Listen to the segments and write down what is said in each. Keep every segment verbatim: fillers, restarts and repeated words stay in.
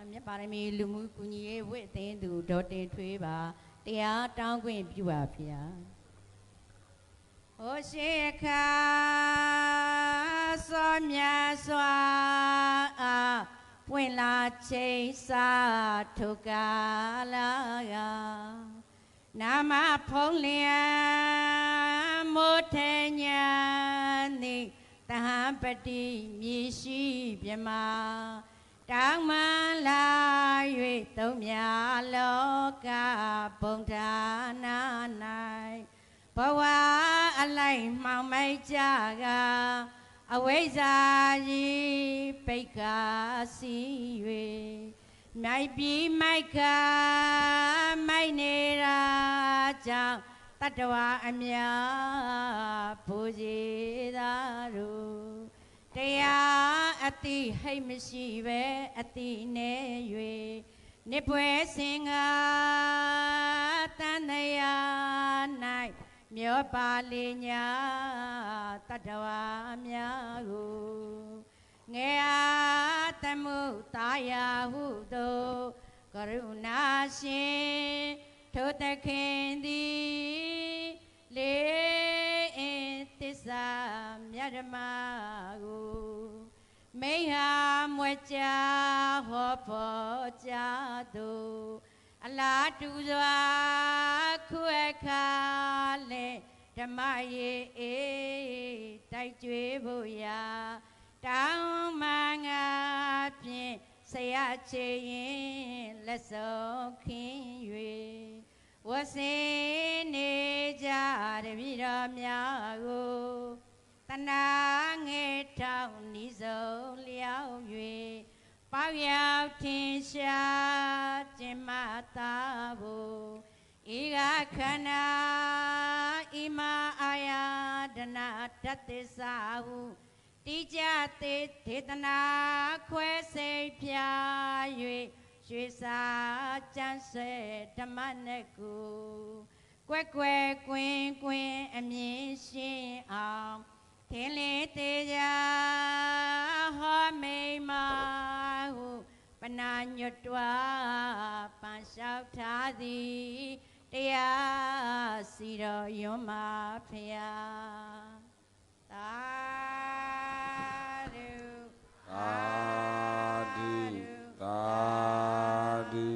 မြတ်ပါရမီလူမှုကူညီရေးဝိအသင်းသူဒေါ်တင်ထွေးပါတရားတောင်းခွင့်ပြုပါဗျာဟိုရှိခါစောမြတ်စွာအားပွင့်လာချိန်စာထုကာလာကနာမဖုံးလျံမိုးထေညာနိတဟံပတိမြေရှိမြမတောင်းမလာ၍သုံးမြလောကဘုံဌာနာ၌ဘဝအလိုက်မှောင်မိုက်ကြကအဝိဇ္ဇာကြီးပိတ်ကားစီ၍မြိုက်ပြီးမိုက်ကမိုက်နေတာကြောင့်တတ္တဝအမြဘုရားသာတို့တရားအတိဟိတ်မရှိပဲအတိနဲ့၍နိပွဲစင်ကတန်တရား၌မျောပါလိညာတတ္တဝအမြကိုငယ်အားတမှုတာယာဟုသောကရုဏာရှင်ထိုသခင်သည်လေအင်းသစ္စာမြတ်ဓမ္မကိုမိဟာမွဲကြဟောဖို့ကြသူအလားတူစွာခွဲခါလေဓမ္မရေအေးတိုက်ကြွေးဖို့ရာတောင်းမှငါဖြင့်ဆရာချေရင်လက်စုံခင်း၍ဝစင်နေကြတပည့်တော်များကိုတနာငယ်ထောင်ဤဆုံးလျောက်၍ပေါရောက်ထင်ရှားကျင်မသာဖို့ဤကခန္ဓာဤမအာယာဒနာတတ္တသဟုတိကြသေးဒေသနာခွဲစိတ်ဖြာ၍ရွှေစာကျမ်းဆွဲဓမ္မနဲ့ကိုကွက်ကွယ်ကွင်းကွင်းအမြင်ရှင်းအောင်ထင်းလေးသေးကြဟောမိန်မဟုပနာညွတ်တွားပန်လျှောက်ထားသည်တရားစီတော်ယွန်းမှာဖျားသာဓုသာဓုသာဓု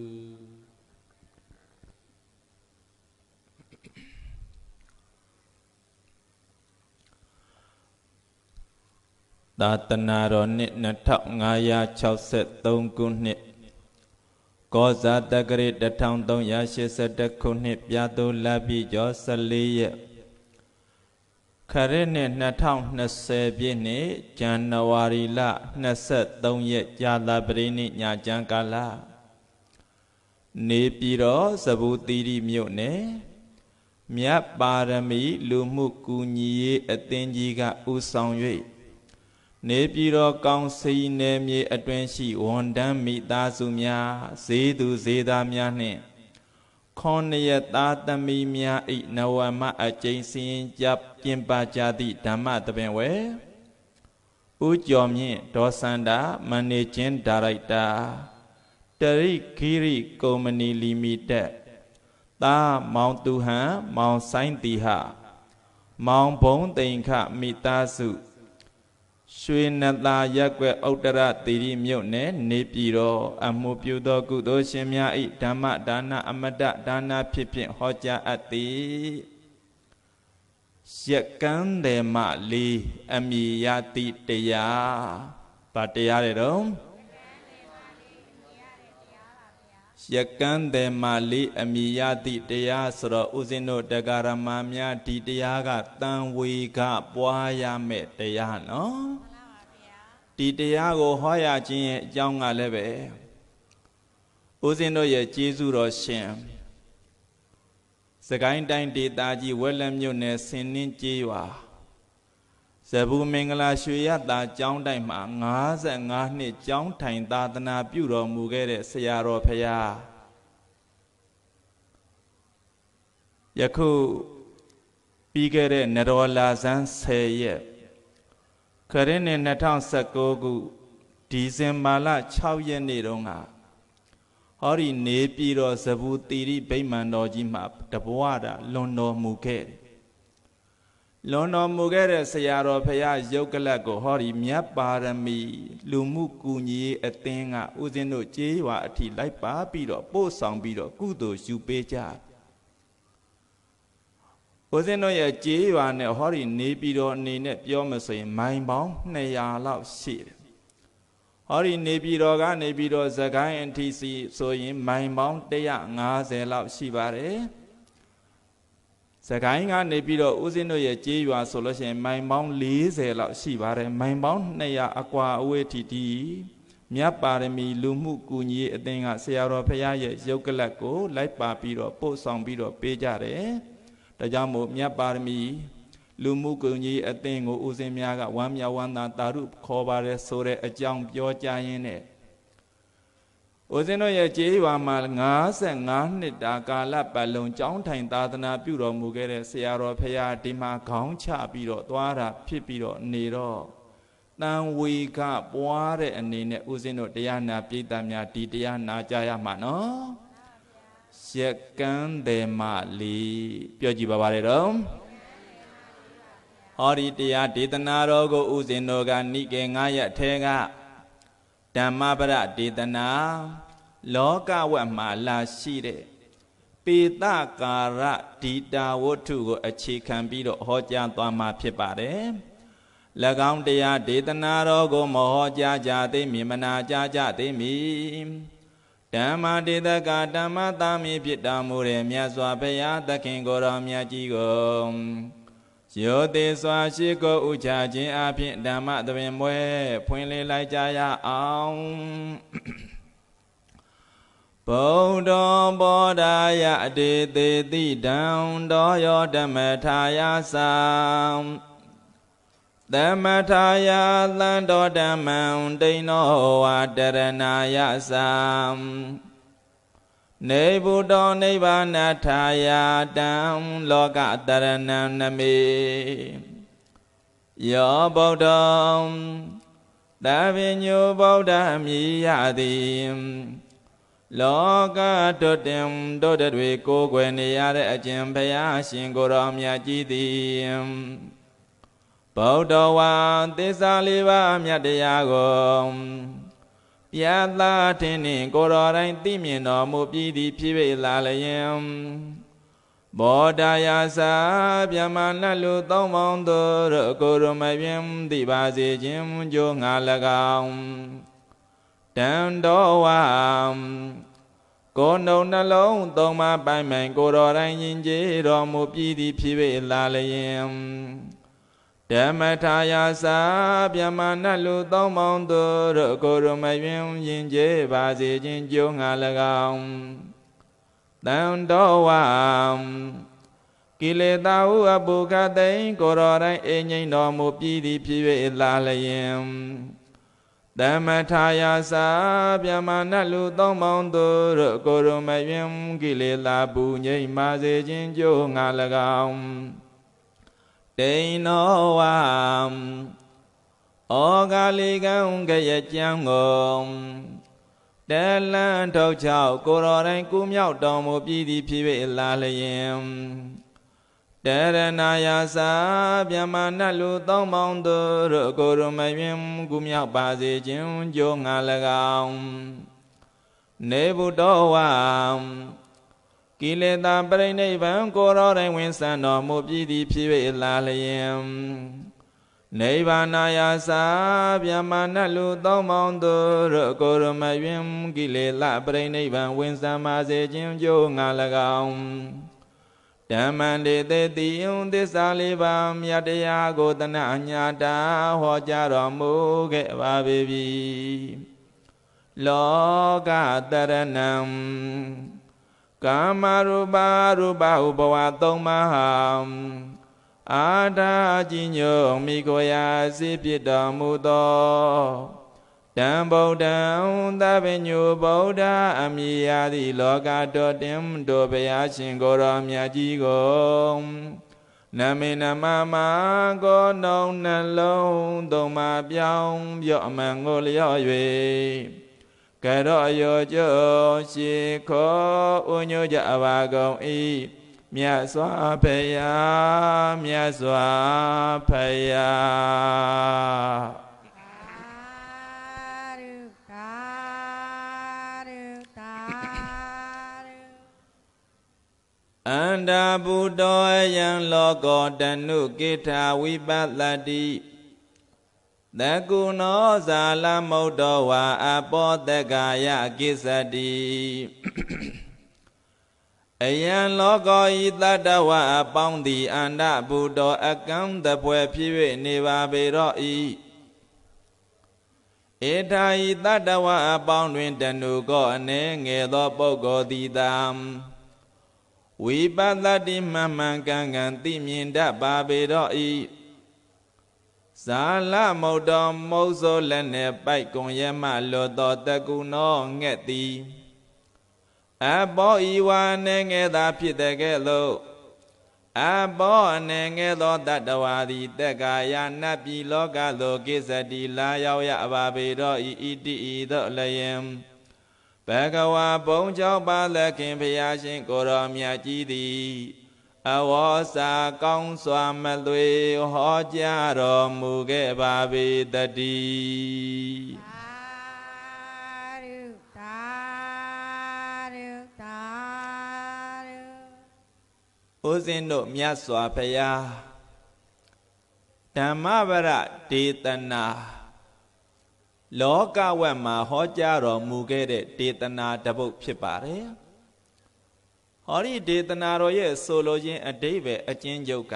သာသနာတော်နှစ်နှစ်ထောင်ငါးရာခြောက်ဆယ်သုံးခုနှစ်ကောဇာတက္ကရာတစ်ထောင်သုံးရာရှစ်ဆယ်တစ်ခုနှစ်ပြာသိုလပြည့်ကျော်ဆယ်လေးရက်ခရစ်နှစ်နှစ်ထောင်နှစ်ဆယ်ပြည့်နှစ်ဇန်နဝါရီလနှစ်ဆယ်သုံးရက်ကြာသပတေးနေ့ညချမ်းကာလနေပြည်တော်စဗုသီရိမြို့နယ်မြတ်ပါရမီလူမှုကူညီရေးအသင်းကြီးကဦးဆောင်၍နေပြည်တော်ကောင်စီနယ်မြေအတွင်းရှိဝန်ထမ်းမိသားစုများဈေးသူဈေးသားများနှင့်ခွန်ရသားသမီးများ၏နဝမအကျဉ်းစင်ကြပြင်းပကြသည့်ဓမ္မသဘင်ဝဲဦးကျော်မြင့်ဒေါ်စန္ဒာမန်နေဂျင်းဒါရိုက်တာတရိခီရီကုမ္ပဏီလီမိတက်သားမောင်သူဟန်မောင်ဆိုင်တီဟမောင်ဘုံတိန်ခမိသားစုရွှေနသာရက်ွယ်ဥတ္တရသီရိမြို့နယ်နေပြည်တော်အမှုပြုသောကုသိုလ်ရှင်များ၏ဓမ္မဒါနအမတဒါနဖြစ်ဖြင့်ဟောကြားအပ်သည်ရက်ကန်းတယ်မလေးအမိယတိတရားဗာတရားတဲ့တော့ရက်ကန်းတယ်မလေးအမိယတိတရားဆိုတော့ဦးဇင်းတို့တရားရမများဒီတရားကတန်ဝေကပွားရမယ်တရားနော်ဒီတရားကိုဟောရခြင်းရဲ့အကြောင်းကလည်းပဲဦးဇင်းတို့ရဲ့ကျေးဇူးတော်ရှင်စကိုင်းတိုင်းဒေသကြီးဝက်လက်မြို့နယ်ဆင်နှင်းကျေးရွာဇဘူမင်္ဂလာရွှေရတာကျောင်းတိုင်းမှာငါးဆယ်ငါးနှစ်ကျောင်းထိုင်သာသနာပြုတော်မူခဲ့တဲ့ဆရာတော်ဖရာယခုပြီးခဲ့တဲ့နရောလာဇန်ဆယ်ရက်ခရစ်နှစ်နှစ်ထောင်ဆယ်ကိုခုဒီဇင်ဘာလ၆ရက်နေ့တုန်းကဟောဒီနေပြည်တော်ဇဗူတိရိဗိမာန်တော်ကြီးမှာတဘဝတာလွန်တော်မူခဲ့တယ်လွန်တော်မူခဲ့တဲ့ဆရာတော်ဖရာရုပ်ကလတ်ကိုဟောဒီမြတ်ပါရမီလူမှုကူညီရေးအသင်းကဦးဇင်းတို့ကျေးရွာအထိလိုက်ပါပြီးတော့ပို့ဆောင်ပြီးတော့ကုသိုလ်ယူပေးကြဦးဇင်းတို့ရဲ့ကျေးရွာနဲ့ဟောဒီနေပြည်တော်အနေနဲ့ပြောမဆိုရင်မိုင်ပေါင်းနှစ်ရာလောက်ရှိတယ်ဟောဒီနေပြည်တော်ကနေပြီးတော့စကိုင်းအထိစီဆိုရင်မိုင်ပေါင်း၁၅၀လောက်ရှိပါတယ်စကိုင်းကနေပြီးတော့ဦးဇင်းတို့ရဲ့ကျေးရွာဆိုလို့ရှိရင်မိုင်ပေါင်း၄၀လောက်ရှိပါတယ်မိုင်ပေါင်း၂၀၀အကွာအဝေးထိဒီမြတ်ပါရမီလူမှုကူညီရေးအသင်းကဆရာတော်ဖရာရဲ့ရုပ်ကလတ်ကိုလိုက်ပါပြီးတော့ပို့ဆောင်ပြီးတော့ပေးကြတယ်ဒါကြောင့်မို့မြတ်ပါရမီလူမှုကူညီရေးအသင်းကိုဦးဇင်းများကဝမ်းမြောက်ဝမ်းသာတာရုခေါ်ပါတယ်ဆိုတဲ့အကြောင်းပြောကြရင်းနဲ့ဦးဇင်းတို့ရဲ့ကျေးရွာမှာ၅၅နှစ်တာကာလပတ်လုံးကျောင်းထိုင်သာသနာပြုတော်မူခဲ့တဲ့ဆရာတော်ဖရာဒီမှာခေါင်းချပြီးတော့သွားတာဖြစ်ပြီးတော့နေတော့တန်ဝေကပွားတဲ့အနေနဲ့ဦးဇင်းတို့တရားနာပိဋကများဒီတရားနာကြရမှာနော်ရက်ကန်းတယ်မလေးပြောကြည့်ပါပါလေတော့ဟောဒီတရားဒေသနာတော်ကိုဦးဇင်းတို့ကနိကေငါးရက်ထဲကဓမ္မပရဒေသနာလောကဝတ်မှာလာရှိတဲ့ပေတကာရဒီတာဝတ္ထုကိုအခြေခံပြီးတော့ဟောကြားသွားမှာဖြစ်ပါတယ်၎င်းတရားဒေသနာတော်ကိုမဟောကြားကြသေးမီမနာကြားကြသေးမီဓမ္မဒေသကဓမ္မသားမီဖြစ်တော်မူတဲ့မြတ်စွာဘုရားသခင်ကိုယ်တော်မြတ်ကြီးကိုယောသေစွာရှိကိုဥချခြင်းအပြင်ဓမ္မသဘင်မွဲဖွင့်လေလိုက်ကြရအောင်ဗုဒ္ဓဘောဓာယအတေသေတိတံတောယောဓမ္မထာယသံသမထာယသံတောဓမ္မံဒိဏောဝါတရဏာယသံနေဗုဒ္ဓနိဗ္ဗာနထာယတံလောကတရဏံနမေယောဗုဒ္ဓံသဗ္ဗညုဗုဒ္ဓမြည်ရသည်လောကတွတ်တင်တို့တွေကိုယ်ွယ်နေရတဲ့အကျင့်ဘုရားရှင်ကိုယ်တော်မြတ်ကြီးသည်ဗုဒ္ဓဝါသစ္စာလေးပါးမြတ်တရားကိုပြတ်သားထင်နှင့်ကိုယ်တော်တိုင်းသိမြင်တော်မူပြီးသည်ဖြစ်ပေလာလျင်ဘောဓာယသာဗျမနတ်လူသုံးပေါင်းတို့ကိုယ်တော်မပြင်းသိပါစေခြင်းကြိုးငါ၎င်းတန်တော်ဝါကိုယ်နှုံနှလုံးသုံးပါးပိုင်ပိုင်ကိုယ်တော်တိုင်းရင်ကျေးတော်မူပြီးသည်ဖြစ်ပေလာလျင်ဓမ္မထာယသာဗျမနတ်လူသုံးပေါင်းတို့ကိုယ်တော်မပြင်းရင်ကျေးပါစေခြင်းကြိုးငါ၎င်းတန်တော်ဝါကိလေသာဟုအပုခသိင်ကိုယ်တော်တိုင်းအိမ်ငိမ့်တော်မူပြီးသည်ဖြစ်၍လာလျင်ဓမ္မထာယသာဗျမနတ်လူသုံးပေါင်းတို့ကိုယ်တော်မပြင်းကိလေသာပူငိမ့်ပါစေခြင်းကြိုးငါ၎င်းဒိဏောဝါဩဃာလိကံကရကြံကိုတလန်ထုတ်ချောက်ကိုယ်တော်တိုင်းကူးမြောက်တော်မူပြီးသည်ဖြစ်၍လာလျင်တရဏာယသာဗျမနတ်လူသုံးပေါင်းတို့ကိုယ်တော်မပြင်းကူးမြောက်ပါစေခြင်းကြိုးငါ၎င်းနေဗုဒ္ဓဝါကိလေသာပရိနိဗ္ဗာန်ကိုယ်တော်တိုင်းဝင်ဆံတော်မူပြီးသည်ဖြစ်၍လာလျင်နိဗ္ဗာနယသာဗျမနတ်လူသုံးပေါင်းတို့ကိုယ်တော်မပြင်းကိလေသာပရိနိဗ္ဗာန်ဝင်ဆံပါစေခြင်းကြိုးငါ၎င်းဓမ္မံတေသေတိယသစ္စာလေးပါးမြတ်တရားကိုတဏညာတာဟောကြားတော်မူခဲ့ပါပြီလောကတရဏံကာမရူပရူပဥပဝါသုံးပါးဟာအာထာကြီးညုံမိကိုရာစိဖြစ်တော်မူသောတံဗုဒ္ဓံသဗ္ဗညုဗုဒ္ဓအမည်ရသည့်လောကတော်တင်တို့ဘုရားရှင်ကိုယ်တော်မြတ်ကြီးကိုနာမေနမမာကိုနှုံနှလုံးသုံးပါပြောင်းပြော့အမှန်ကိုလျော့၍ကရော့ရောကျိုးရှိခေါ်ဥညွတ်ကြပါကုန်၏မြတ်စွာဘုရားမြတ်စွာဘုရားအန္တာဘုဒ္ဓယံလောကောတနုကိထာဝိပဿတိသကုဏောဇာလမုဒ္ဒဝါအပောတက္ကာယကိစ္စတိအယံလောကောဤတတ္တဝအပေါင်းသည်အန္တဘုဒ္ဓအကံတပွဲဖြစ်၍နေပါပေတော့ဤဧထာဤတတ္တဝအပေါင်းတွင်တဏုကောအနေငယ်သောပုဂ္ဂိုလ်သည်တံဝိပဿတိမှန်မှန်ကန်ကန်သိမြင်တတ်ပါပေတော့ဤဇာလမုဒ္ဒမုတ်ဆိုလက်နှင့်ပိုက်ကွန်ရဲမှလွတ်သောတကုဏောငှက်သည်အဘောဤဝါနေငယ်သာဖြစ်တဲ့ကဲ့သို့အဘောအနေငယ်သောတတ္တဝါသည်တက်ကာယနတ်ပြည်လောကသို့ကိစ္စတိလာရောက်ရပါပေတော့ဤဣတိဤသို့လျင်ဘဂဝါဘုံကြောင့်ပါသခင်ဘုရားရှင်ကိုရောမြတ်ကြီးသည်အဝေါစာကောင်းစွာမသွေဟောကြားတော်မူခဲ့ပါပေတည်းဦးဇင်းတို့မြတ်စွာဘုရားဓမ္မပရဒေသနာလောကဝက်မှာဟောကြားတော်မူခဲ့တဲ့ဒေသနာတစ်ပုဒ်ဖြစ်ပါတယ်ဟောဒီဒေသနာတော်ရဲ့ဆိုလိုခြင်းအဓိပ္ပာယ်အကျဉ်းချုပ်က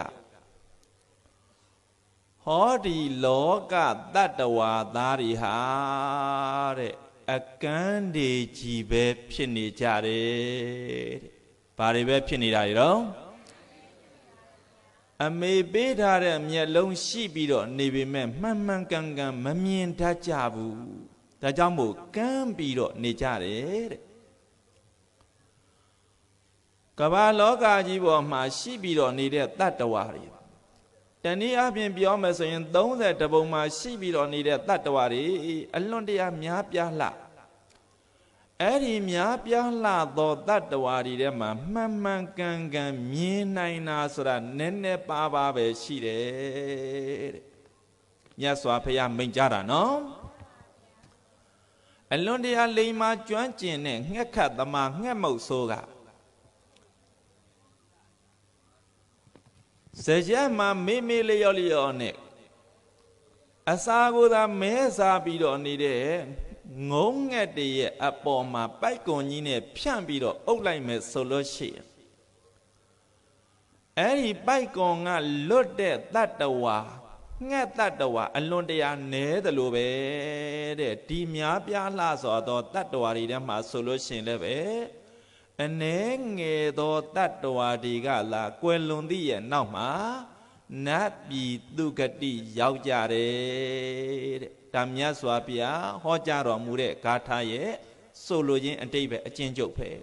ဟောဒီလောကတတ္တဝါသားတွေဟာတဲ့အကန်းတွေကြီးပဲဖြစ်နေကြတယ်တဲ့ဘာတွေပဲဖြစ်နေတာတွေတော့အမေပေးထားတဲ့မျက်လုံးရှိပြီးတော့နေပေမဲ့မှန်မှန်ကန်ကန်မမြင်တတ်ကြဘူးဒါကြောင့်မို့ကန်းပြီးတော့နေကြတယ်တဲ့ကမ္ဘာလောကကြီးပေါ်မှာရှိပြီးတော့နေတဲ့တတ္တဝါတွေတနည်းအားဖြင့်ပြောမယ်ဆိုရင်သုံးဆယ်တပုံမှာရှိပြီးတော့နေတဲ့တတ္တဝါတွေအလွန်တရာများပြားလှအဲ့ဒီများပြားလှသောတတ္တဝါတွေထဲမှာမှန်မှန်ကန်ကန်မြင်နိုင်တာဆိုတာနည်းနည်းပါးပါးပဲရှိတယ်တဲ့မြတ်စွာဘုရားမိန့်ကြားတာနော်အလွန်တရာလိမ္မာကျွမ်းကျင်တဲ့ငှက်ခတ်သမားငှက်မုတ်ဆိုးကစကြမှာမေးမေးလျော့လျော့နဲ့အစာကိုသာမဲစားပြီးတော့နေတဲ့ငုံငက်တည်းရဲ့အပေါ်မှာပိုက်ကွန်ကြီးနဲ့ဖြန့်ပြီးတော့အုပ်လိုက်မယ်ဆိုလို့ရှိရင်အဲ့ဒီပိုက်ကွန်ကလွတ်တဲ့တတ္တဝါငှက်တတ္တဝါအလွန်တရာနဲတယ်လို့ပဲတဲ့ဒီများပြားလှစွာသောတတ္တဝါတွေထဲမှာဆိုလို့ရှိရင်လည်းပဲအနေငယ်သောတတ္တဝါတွေကလာကွယ်လွန်သည့်ရဲ့နောက်မှာနတ်ပြည်သူဂတိရောက်ကြတယ်တဲ့ဒါမြတ်စွာဘုရားဟောကြားတော်မူတဲ့ဂါထာရဲ့ဆိုလိုခြင်းအတိတ်ပဲအကျဉ်းချုပ်ပဲ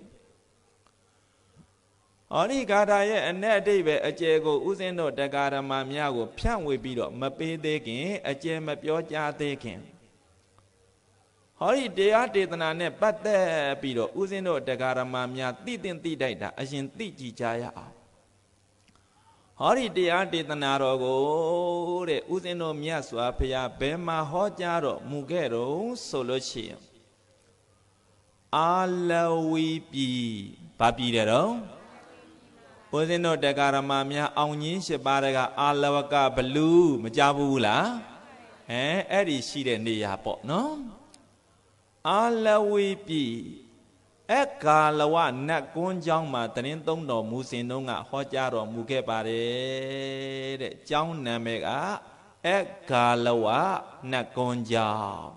ဟောဒီဂါထာရဲ့အ내အတိတ်ပဲအကျယ်ကိုဥစဉ်တို့တရားဓမ္မများကိုဖြန့်ဝေပြီးတော့မပေးသေးခင်အကျယ်မပြောကြားသေးခင်ဟောဒီတရားဒေသနာနဲ့ပတ်သက်ပြီးတော့ဥစဉ်တို့တရားဓမ္မများသိသင်သိတိုက်တာအရင်သိကြည်ကြရအောင်ဟောဒီတရားဒေသနာတော်ကိုတဲ့ဥစဉ်တို့မြတ်စွာဘုရားဘယ်မှာဟောကြားတော်မူခဲ့တော့ဆိုလို့ရှိရင်အာလဝီပြည်ဘာပြည်တဲ့တော့ဥစဉ်တို့တရားဓမ္မများအောင်ကြီးရှိပါတဲ့ကအာလဝကဘလူးမကြဘူးလားအဲအဲ့ဒီရှိတဲ့နေရာပေါ့နော်အာလဝီပြည်အကာလဝနတ်ကွန်းကျောင်းမှာတရင်သုံးတော်မူစဉ်တုန်းကဟောကြားတော်မူခဲ့ပါတယ်တဲ့ကျောင်းနာမည်ကအကာလဝနတ်ကွန်းကျောင်း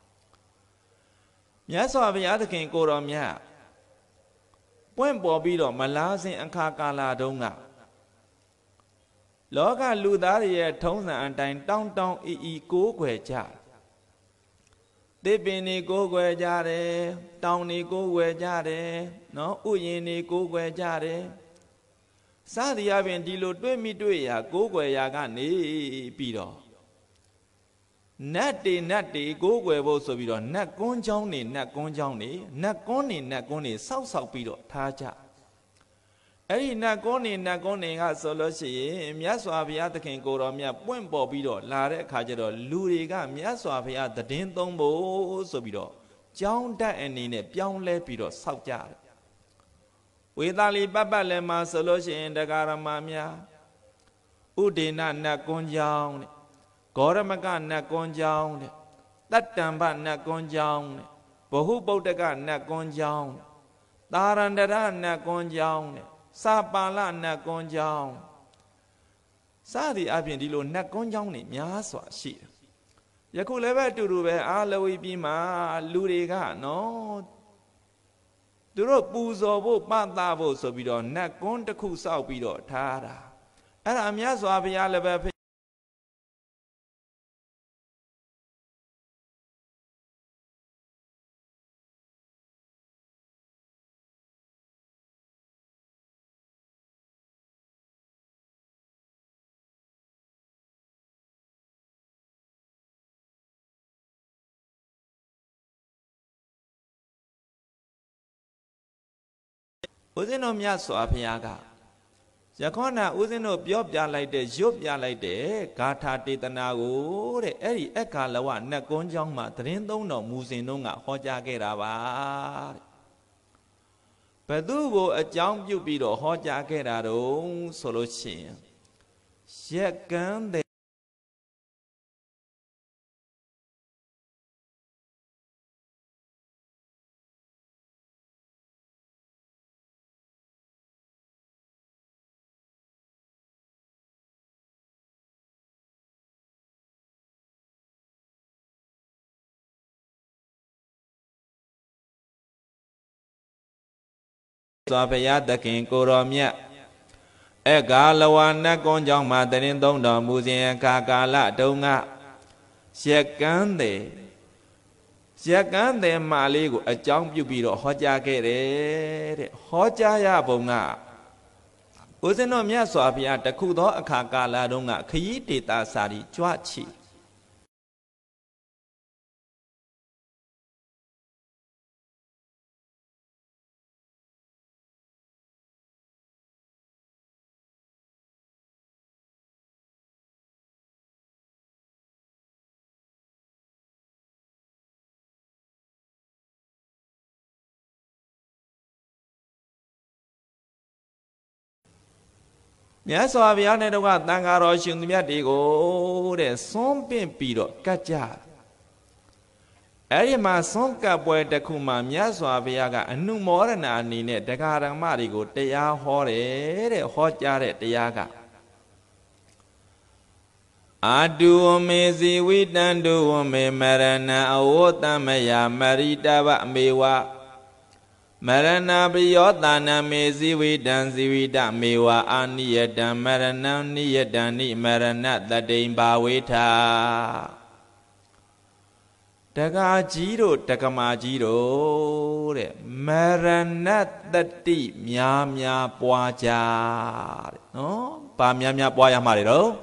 မြတ်စွာဘုရားသခင်ကိုတော်မြတ်ပွင့်ပေါ်ပြီးတော့မလားစဉ်အခါကာလတုန်းကလောကလူသားတွေရဲ့ထုံးစံအတိုင်းတောင်းတောင်းအီအီကိုးကွယ်ကြသစ်ပင်တွေကိုးကွယ်ကြတယ်တောင်တွေကိုးကွယ်ကြတယ်နော်ဥယျာဉ်တွေကိုးကွယ်ကြတယ် Sa di abin di lo dwe mi dwe ya go gwe ya ga ni pi do nat de nat de go gwe bo so pi do nat kun chong ni nat kun chong ni nat kun ni nat kun ni sauk sauk pi do tha ja ai nat kun ni nat kun ni ga so lo shi yin Myat Swa Bhuya Thakhin ko ro myatပွင့်ပေါ်pi do la de akha ja do lu de ga Myat Swa Bhuya tadin thong bo so pi do chaung dat ani ne pyaung le pi do sauk ja Wê ta li bát bát lê mà sơ lô xin đà gà rà mà mya U đề nà nà con giông Gó rà mà gà nà con giông Tát tàm bát nà con giông Bồ hú bốc đà gà nà con giông Tà rà đà rà nà con giông Sa bà lạ nà con giông Sa thì áp hiện đi lô nà con giông này mya xóa xị Yà khu lê bè tù rù bè á lê wì bì mà lù rì gà nó Tu ro pu so bo pa ta bo so pi do nat kun takhu sauk pi do tha da ai da Myat Swa Bhuya le ba Ú Zin Đô Myat Swa Bhuya ka Yakho na Ú Zin Đô pyo pya lai de yup pya lai de Gatha Tetana ko de Eri ekha lawa nat kun chong ma tadin thong do mu sin dong ka ho ja kae da ba Bā thu ko a chaung pyut pi do ho ja kae da dong so lo chin Yat kan de Swa Bhuya Thakhin ko ro myat Ekha lawa nat kun chong ma tadin thong do mu sin akha ka la dong nga Yat kan de Yat kan de ma li ko a chaung pyut pi do ho ja kae de de ho ja ya bong nga Ú Zin Đô Myat Swa Bhuya takhu tho akha ka la dong nga Khayi Deta sa ri chwa chi Myat Swa Bhuya ne do ka tàn ca roရှင်သူမြတ်တွေကိုတဲ့စွန့်ပင့်ပြီးတော့ကတ်ကြအဲ့ဒီမှာစွန့်ကပ်ပွဲတစ်ခုမှာMyat Swa Bhuyaကအနုမောဒနာအနေနဲ့တရားဓမ္မတွေကိုတရားဟောတယ်တဲ့ဟောကြားတဲ့တရားကအာတုဝမေဇီဝိတံတုဝမေမရဏအဝတ္တမယမရိတဗမေဝမရဏပယောတာနမေဇီဝိတံဇီဝိတမေဝအာနိယတံမရဏံနိယတံနိမရဏတတိံဘာဝေထာတကားကြီးတို့တက္ကမာကြီးတို့တဲ့မရဏတတိများများပွားကြတဲ့နော်ဘာများများပွားရမှာလေတော့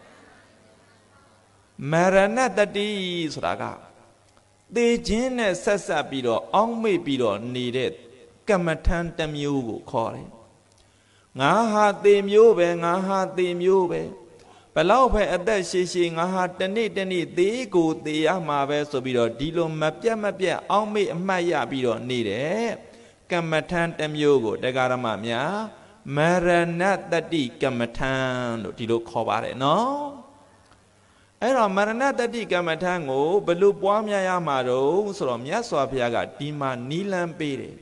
မရဏတတိဆိုတာကသေခြင်းနဲ့ဆက်ဆက်ပြီးတော့အောင်းမေ့ပြီးတော့နေတဲ့ကမ္မထံတစ်မျိုးကိုခေါ်တယ်ငါဟာသေမျိုးပဲငါဟာသေမျိုးပဲဘလောက်ပဲအသက်ရှည်ရှည်ငါဟာတနေ့တနေ့သေးကိုသေရမှာပဲဆိုပြီးတော့ဒီလိုမပြတ်မပြတ်အောင်းမေ့အမှတ်ရပြီးတော့နေတယ်ကမ္မထံတစ်မျိုးကိုတရားဓမ္မများမရဏတတိကမ္မထံလို့ဒီလိုခေါ်ပါတယ်နော်အဲ့တော့မရဏတတိကမ္မထံကိုဘယ်လိုပွားများရမှာတော့ဆိုတော့Myat Swa Bhuyaကဒီမှာနီလန်းပေးတယ်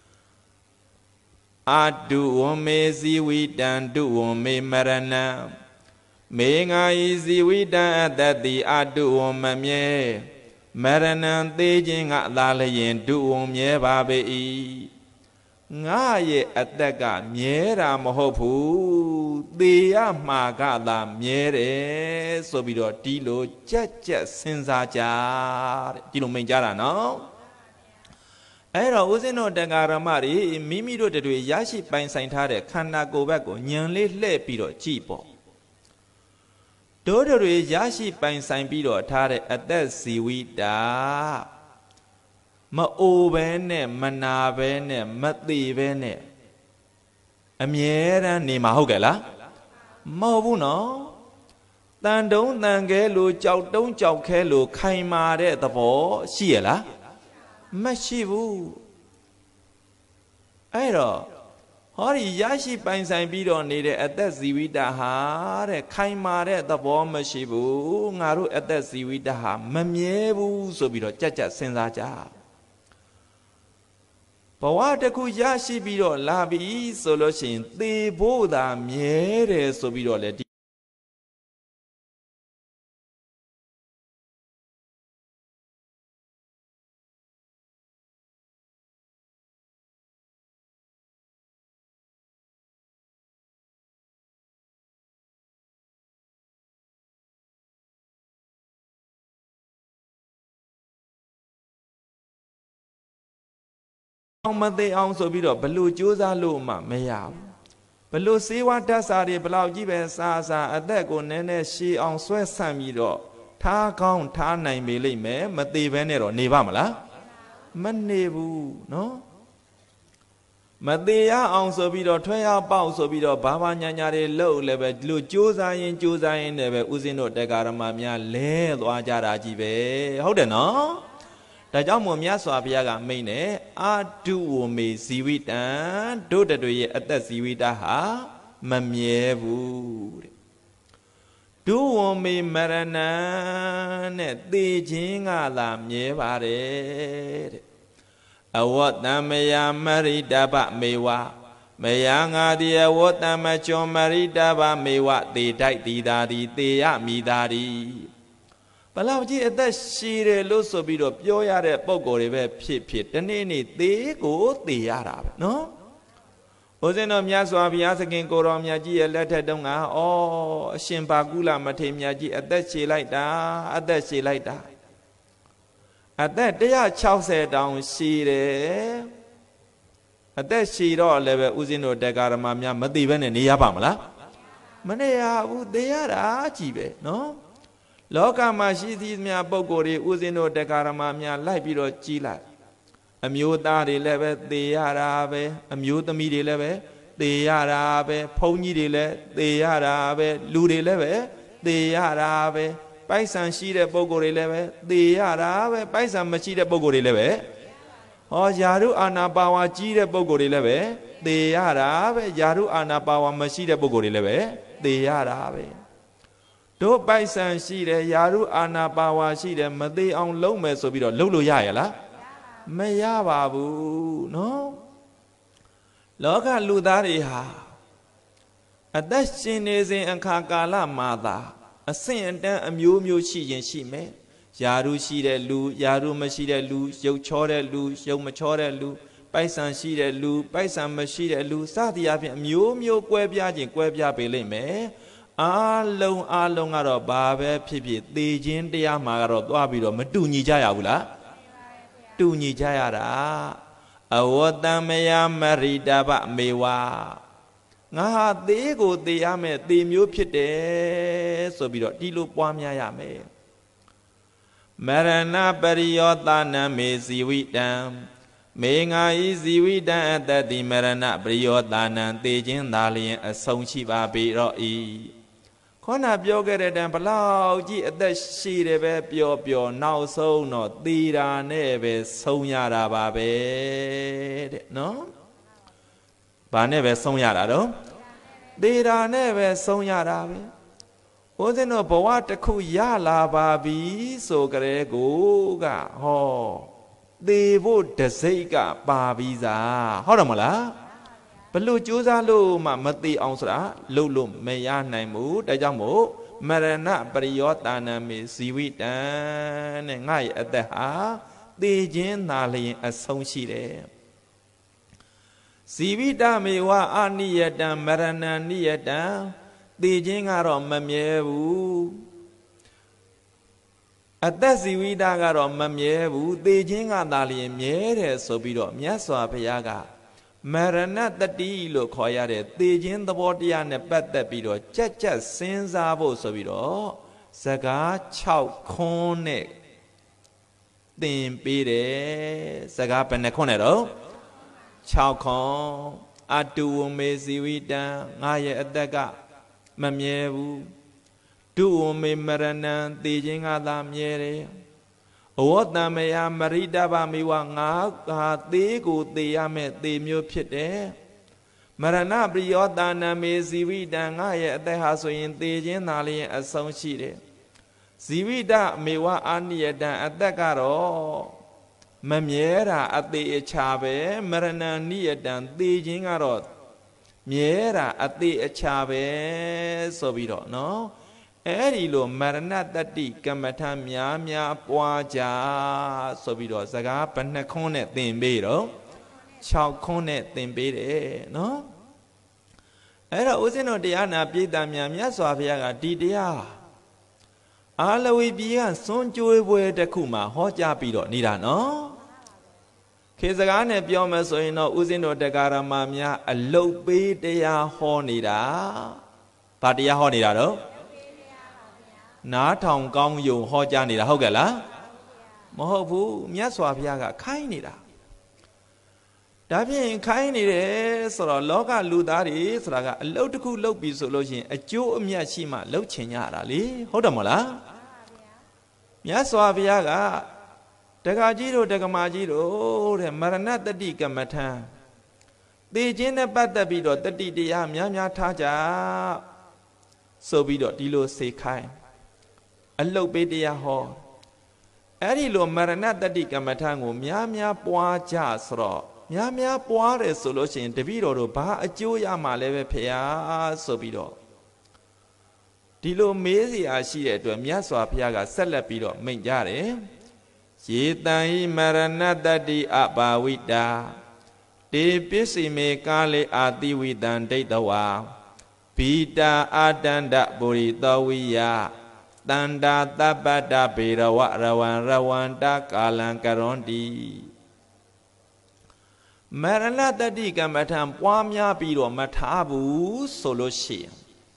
အာတုဝမေဇီဝိတံတုဝမေမရဏံမေငါဤဇီဝိတံအတ္တတိအာတုဝမမြဲမရဏံသေးခြင်းကသာလျင်တုဝမြဲပါပေ၏ငါရဲ့အတ္တကမြဲတာမဟုတ်ဘူးသေရမှာကသာမြဲတယ်ဆိုပြီးတော့ဒီလိုကြက်ကြက်စဉ်းစားကြတဲ့ဒီလိုမိန်ကြတာနော်အဲ့တော့ဦးဇင်းတို့တရားဓမ္မတွေမိမိတို့တွေရရှိပိုင်ဆိုင်ထားတဲ့ခန္ဓာကိုယ်ဘက်ကိုညံလေးလှည့်ပြီးတော့ကြည့်ပေါ့တို့တွေရရှိပိုင်ဆိုင်ပြီးတော့ထားတဲ့အသက်ဇီဝိတာမအိုပဲနဲ့မနာပဲနဲ့မသိပဲနဲ့အမြဲတမ်းနေမှာဟုတ်ကဲ့လားမဟုတ်ဘူးနော်တန်တုံးတန်ခဲလို့ကြောက်တုံးကြောက်ခဲလို့ခိုင်မာတဲ့သဘောရှိရလားမရှိဘူးအဲ့တော့ဟောဒီရရှိပိုင်ဆိုင်ပြီးတော့နေတဲ့အသက်ဇီဝိတဟာတဲ့ခိုင်မာတဲ့သဘောမရှိဘူးငါတို့အသက်ဇီဝိတဟာမမြဲဘူးဆိုပြီးတော့ကြက်ကြက်စဉ်းစားကြဘဝတစ်ခုရရှိပြီးတော့လာပြီဆိုလို့ရှိရင်သေဖို့သာမြဲတယ်ဆိုပြီးတော့လေအောင်မသေးအောင်ဆိုပြီးတော့ဘလို့ကြိုးစားလို့မှမရဘူးဘလို့စေဝါဓာတ်စာတွေဘလောက်ကြီးပဲစားစားအသက်ကိုနည်းနည်းရှည်အောင်ဆွဲဆန့်ပြီးတော့ထားကောင်းထားနိုင်ပေလိမ့်မယ်မသေးဘဲနဲ့တော့နေပါမလားမနေဘူးနော်မသေးရအောင်ဆိုပြီးတော့ထွဲရပေါက်ဆိုပြီးတော့ဘာဘာညာညာတွေလှုပ်လည်းပဲဒီလိုကြိုးစားရင်ကြိုးစားရင်လည်းပဲဥစဉ်တို့တရားဓမ္မများလဲသွားကြတာကြီးပဲဟုတ်တယ်နော်ဒါကြောင့်မို့မြတ်စွာဘုရားကမိန့်တယ်အာတုဝမေဇီဝိတံတို့တွေရဲ့အသက်ဇီဝိတဟာမမြဲဘူးတဲ့ဒုဝမေမရဏံနဲ့သေခြင်းကသာမြဲပါတယ်တဲ့အဝတ္တမယမရိတဗမေဝမယငါတိအဝတ္တမချောမရိတဗမေဝသေတိုက်တိသာတိသေရမိသာတိဘလောက်ကြီးအသက်ရှည်တယ်လို့ဆိုပြီးတော့ပြောရတဲ့ပုံကိုယ်တွေပဲဖြစ်ဖြစ်တနေ့နေ့သေးကိုသေရတာပဲနော်ဦးဇင်းတော်မြတ်စွာဘုရားသခင်ကိုတော်မြတ်ကြီးရဲ့လက်ထက်တုန်းကဩအရှင်ဘာကုလမထေရမြတ်ကြီးအသက်ရှည်လိုက်တာအသက်ရှည်လိုက်တာအသက်one hundred sixtyတောင်ရှည်တယ်အသက်ရှည်တော့လည်းပဲဦးဇင်းတို့တရားဓမ္မများမသိဘဲနဲ့နေရပါမလားမနေရဘူးသေရတာကြီးပဲနော်လောကမှာရှိသည့်များပုဂ္ဂိုလ်တွေဥစဉ်တို့တရားဓမ္မများလိုက်ပြီးတော့ကြီးလိုက်အမျိုးသားတွေလည်းပဲသေရတာပဲအမျိုးသမီးတွေလည်းပဲသေရတာပဲဘုန်းကြီးတွေလည်းသေရတာပဲလူတွေလည်းပဲသေရတာပဲပိုက်ဆံရှိတဲ့ပုဂ္ဂိုလ်တွေလည်းပဲသေရတာပဲပိုက်ဆံမရှိတဲ့ပုဂ္ဂိုလ်တွေလည်းပဲဟောယာရုအာနာပါဝါကြီးတဲ့ပုဂ္ဂိုလ်တွေလည်းပဲသေရတာပဲယာရုအာနာပါဝါမရှိတဲ့ပုဂ္ဂိုလ်တွေလည်းပဲသေရတာပဲတို့ပိုက်ဆံရှိတယ်ယာရုအာနာပါဝါရှိတယ်မသေးအောင်လုံးမယ်ဆိုပြီးတော့လှုပ်လို့ရရလားမရပါဘူးနော်လောကလူသားတွေဟာအသက်ရှင်နေစဉ်အခါကာလမှာသာအဆင့်အတန်းအမျိုးမျိုးရှိရင်ရှိမယ်ယာရုရှိတဲ့လူယာရုမရှိတဲ့လူရုပ်ချောတဲ့လူရုပ်မချောတဲ့လူပိုက်ဆံရှိတဲ့လူပိုက်ဆံမရှိတဲ့လူစသည်အပြင်အမျိုးမျိုးကွဲပြားခြင်းကွဲပြားပေလိမ့်မယ်အားလုံးအားလုံးကတော့ဘာပဲဖြစ်ဖြစ်သေခြင်းတရားမှာကတော့သွားပြီးတော့မတူညီကြရဘူးလားတူညီကြရတာအဝတ္တမယမရိတဗမေဝငါဟာသေးကိုသေရမယ်သေမျိုးဖြစ်တယ်ဆိုပြီးတော့ဒီလိုပွားများရမယ်မရဏပရိယောသနမေဇီဝိတံမေငါဤဇီဝိတံအတ္တတိမရဏပရိယောသနံသေခြင်းသာလျင်အဆုံးရှိပါပေတော့ဤခေါနပြောခဲ့တဲ့တန်ဘလောက်ကြီးအသက်ရှိတယ်ပဲပျော်ပျော်နောက်ဆုံးတော့သေတာနဲ့ပဲဆုံးရတာပါပဲတဲ့နော်ဘာနဲ့ပဲဆုံးရတာတော့သေတာနဲ့ပဲဆုံးရတာပဲဦးဇင်းတို့ဘဝတစ်ခုရလာပါပြီဆိုကြတဲ့ကိုကဟောသေဖို့တစိတ်ကပါပြီးသားဟုတ်တယ်မလားဘလို့ကြိုးစားလို့မှမသေးအောင်ဆိုတာလှုပ်လို့မရနိုင်ဘူးဒါကြောင့်မို့မရဏပရိယောတာနမေဇီဝိတံတဲ့ငါရဲ့အသက်ဟာသေခြင်းသာလျင်အဆုံးရှိတယ်ဇီဝိတမေဝအာနိယတံမရဏနိယတံသေခြင်းကတော့မမြဲဘူးအသက်ဇီဝိတကတော့မမြဲဘူးသေခြင်းကသာလျှင်မြဲတယ်ဆိုပြီးတော့မြတ်စွာဘုရားကမရဏတတိလို့ခေါ်ရတဲ့သေခြင်းသဘောတရားနဲ့ပတ်သက်ပြီးတော့ကြက်ကြက်စဉ်းစားဖို့ဆိုပြီးတော့စကား၆ခွန်းနဲ့သင်ပေးတယ်စကားဘယ်နှခွန်းနဲ့တော့၆ခွန်းအတုဝမေဇီဝိတံငါရဲ့အသက်ကမမြဲဘူးဒုဝမေမရဏံသေခြင်းကသာမြဲတယ်အဝတ္တမယမရိတဗမိဝငါဟာသေးကိုသေရမယ်သေမျိုးဖြစ်တယ်မရဏပရိယောတာနမေဇီဝိတံငါရဲ့အသက်ဟာဆိုရင်သေခြင်းသာလျှင်အဆုံးရှိတယ်ဇီဝိတမေဝအာနိယတံအသက်ကတော့မမြဲတာအသေးအချာပဲမရဏနိယတံသေခြင်းကတော့မြဲတာအသေးအချာပဲဆိုပြီးတော့နော်အဲ့ဒီလိုမရဏတတိကမ္မထများများပွားကြဆိုပြီးတော့စကားဘယ်နှခွန်းနဲ့သင်ပေးတော့၆ခွန်းနဲ့သင်ပေးတယ်နော်အဲ့တော့ဦးဇင်းတို့တရားနာပိဋကများမြတ်စွာဘုရားကဒီတရားအာလဝီပြည်ကစွန့်ကြွေးပွဲတစ်ခုမှာဟောကြားပြီးတော့နေတာနော်ခေစကားနဲ့ပြောမယ်ဆိုရင်တော့ဦးဇင်းတို့တရားရမများအလုတ်ပေးတရားဟောနေတာဗာတရားဟောနေတာတော့နားထောင်ကောင်းယုံဟောကြားနေတာဟုတ်ကဲ့လားမဟုတ်ဘူးမြတ်စွာဘုရားကခိုင်းနေတာဒါဖြင့်ခိုင်းနေတယ်ဆိုတော့လောကလူသားတွေဆိုတာကအလုတ်တစ်ခုလုပ်ပြီဆိုလို့ရှိရင်အကျိုးအမြတ်ရှိမှလုပ်ချင်ကြတာလေဟုတ်တယ်မဟုတ်လားမြတ်စွာဘုရားကတက္ကကြီးတို့တက္ကမကြီးတို့တဲ့မရဏတတိကမ္မထံသေခြင်းနဲ့ပတ်သက်ပြီးတော့တတိတရားများများထားကြဆိုပြီးတော့ဒီလိုစေခိုင်းအလုတ်ပေးတရားဟောအဲ့ဒီလိုမရဏတတိကမ္မထံကိုများများပွားကြဆိုတော့များများပွားတယ်ဆိုလို့ရှိရင်တပည့်တော်တို့ဘာအကျိုးရမှာလဲပဲဖေဟာဆိုပြီးတော့ဒီလိုမေးစရာရှိတဲ့အတွက်မြတ်စွာဘုရားကဆက်လက်ပြီးတော့မိန့်ကြတယ်ယေတံဟိမရဏတတိအဘာဝိတာတေပစ္စည်းမေကာလေအာတိဝိတံဒိဋ္ဌဝါဘီတာအာတန္တပုရိသောဝိယတန္တာတပ္ပတ္တဘေရဝရဝံရဝန္တကာလံကရွန်တိမရဏတတိကမ္မထံပွားများပြီးတော့မထားဘူးဆိုလို့ရှိရင်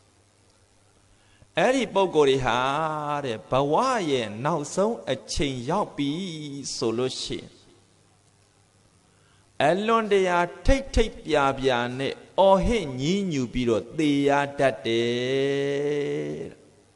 အဲ့ဒီပုဂ္ဂိုလ်တွေဟာတဲ့ဘဝရဲ့နောက်ဆုံးအချိန်ရောက်ပြီဆိုလို့ရှိရင်အလွန်တရာထိတ်ထိတ်ပြာပြာနဲ့အော်ဟစ်ညည်းညူပြီးတော့သေရတတ်တယ်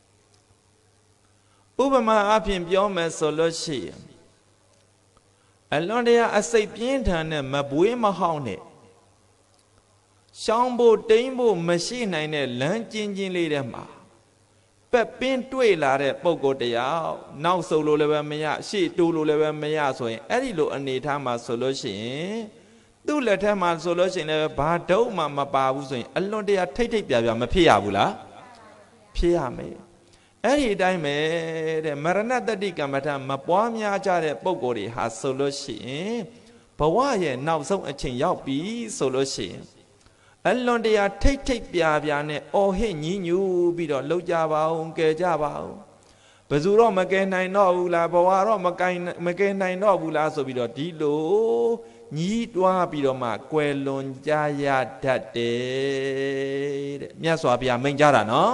ဥပမာအဖြစ်ပြောမယ်ဆိုလို့ရှိရင်အလွန်တရာအစိတ်ပြင်းထန်တဲ့မပွေးမဟောင်းနဲ့ရှောင်းဖို့တိမ်ဖို့မရှိနိုင်တဲ့လမ်းကျဉ်းကျဉ်းလေးထဲမှာပက်ပင်းတွေ့လာတဲ့ပုံကိုယ်တရားနောက်ဆုတ်လို့လည်းပဲမရရှေ့တိုးလို့လည်းပဲမရဆိုရင်အဲ့ဒီလိုအနေထားမှာဆိုလို့ရှိရင်သူ့လက်ထက်မှာဆိုလို့ရှိရင်လည်းဘာဒုံမှမပါဘူးဆိုရင်အလွန်တရာထိတ်ထိတ်ပြပြမဖြစ်ရဘူးလားဖြစ်ရမယ်အဲ့ဒီအတိုင်းပဲတဲ့မရဏတတိကမ္မထမပွားများကြတဲ့ပုံကိုယ်တွေဟာဆိုလို့ရှိရင်ဘဝရဲ့နောက်ဆုံးအချိန်ရောက်ပြီဆိုလို့ရှိရင်အလွန်တရာထိတ်ထိတ်ပြာပြာနဲ့အော်ဟစ်ညည်းညူပြီးတော့လှုပ်ကြပါအောင်ကဲကြပါအောင်ဘယ်သူတော့မကဲနိုင်တော့ဘူးလားဘဝတော့မကဲမကဲနိုင်တော့ဘူးလားဆိုပြီးတော့ဒီလိုညည်းတွားပြီးတော့မှကွယ်လွန်ကြရတတ်တယ်တဲ့မြတ်စွာဘုရားမိန့်ကြတာနော်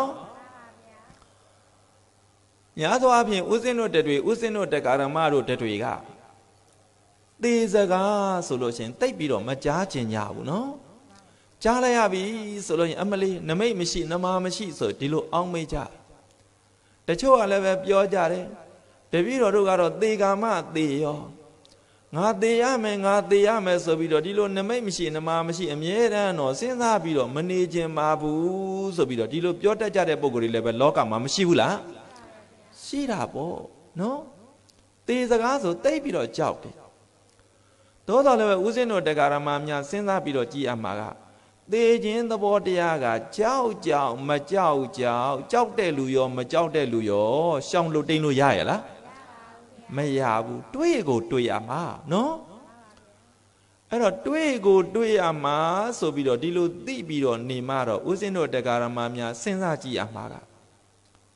ညာသောအပြင်ဥစဉ်တို့တတွေဥစဉ်တို့တက္ကရာမတို့တတွေကသေစကားဆိုလို့ရှိရင်တိတ်ပြီးတော့မကြားကျင်ကြဘူးနော်ကြားလိုက်ရပြီဆိုလို့ရင်အမလေးနမိတ်မရှိနမမရှိဆိုဒီလိုအောင်းမေးကြတချို့ကလည်းပဲပြောကြတယ်တပည့်တော်တို့ကတော့သေကာမသေရောငါသေရမယ်ငါသေရမယ်ဆိုပြီးတော့ဒီလိုနမိတ်မရှိနမမရှိအမြဲတမ်းတော့စဉ်းစားပြီးတော့မနေခြင်းပါဘူးဆိုပြီးတော့ဒီလိုပြောတတ်ကြတဲ့ပုံကိုယ်တွေလည်းပဲလောကမှာမရှိဘူးလားရှိတာပေါ့နော်သေစကားဆိုတိတ်ပြီးတော့ကြောက်တယ်သို့တော်လည်းပဲဥစဉ်တို့တရားရမများစဉ်းစားပြီးတော့ကြည်အမှာကသေခြင်းသဘောတရားကကြောက်ကြောက်မကြောက်ကြောက်ကြောက်တဲ့လူရောမကြောက်တဲ့လူရောရှောင်လို့တိန်လို့ရရလားမရဘူးတွေးကိုတွေးရမှာနော်အဲ့တော့တွေးကိုတွေးရမှာဆိုပြီးတော့ဒီလိုသိပြီးတော့နေမှတော့ဥစဉ်တို့တရားရမများစဉ်းစားကြည့်ရမှာက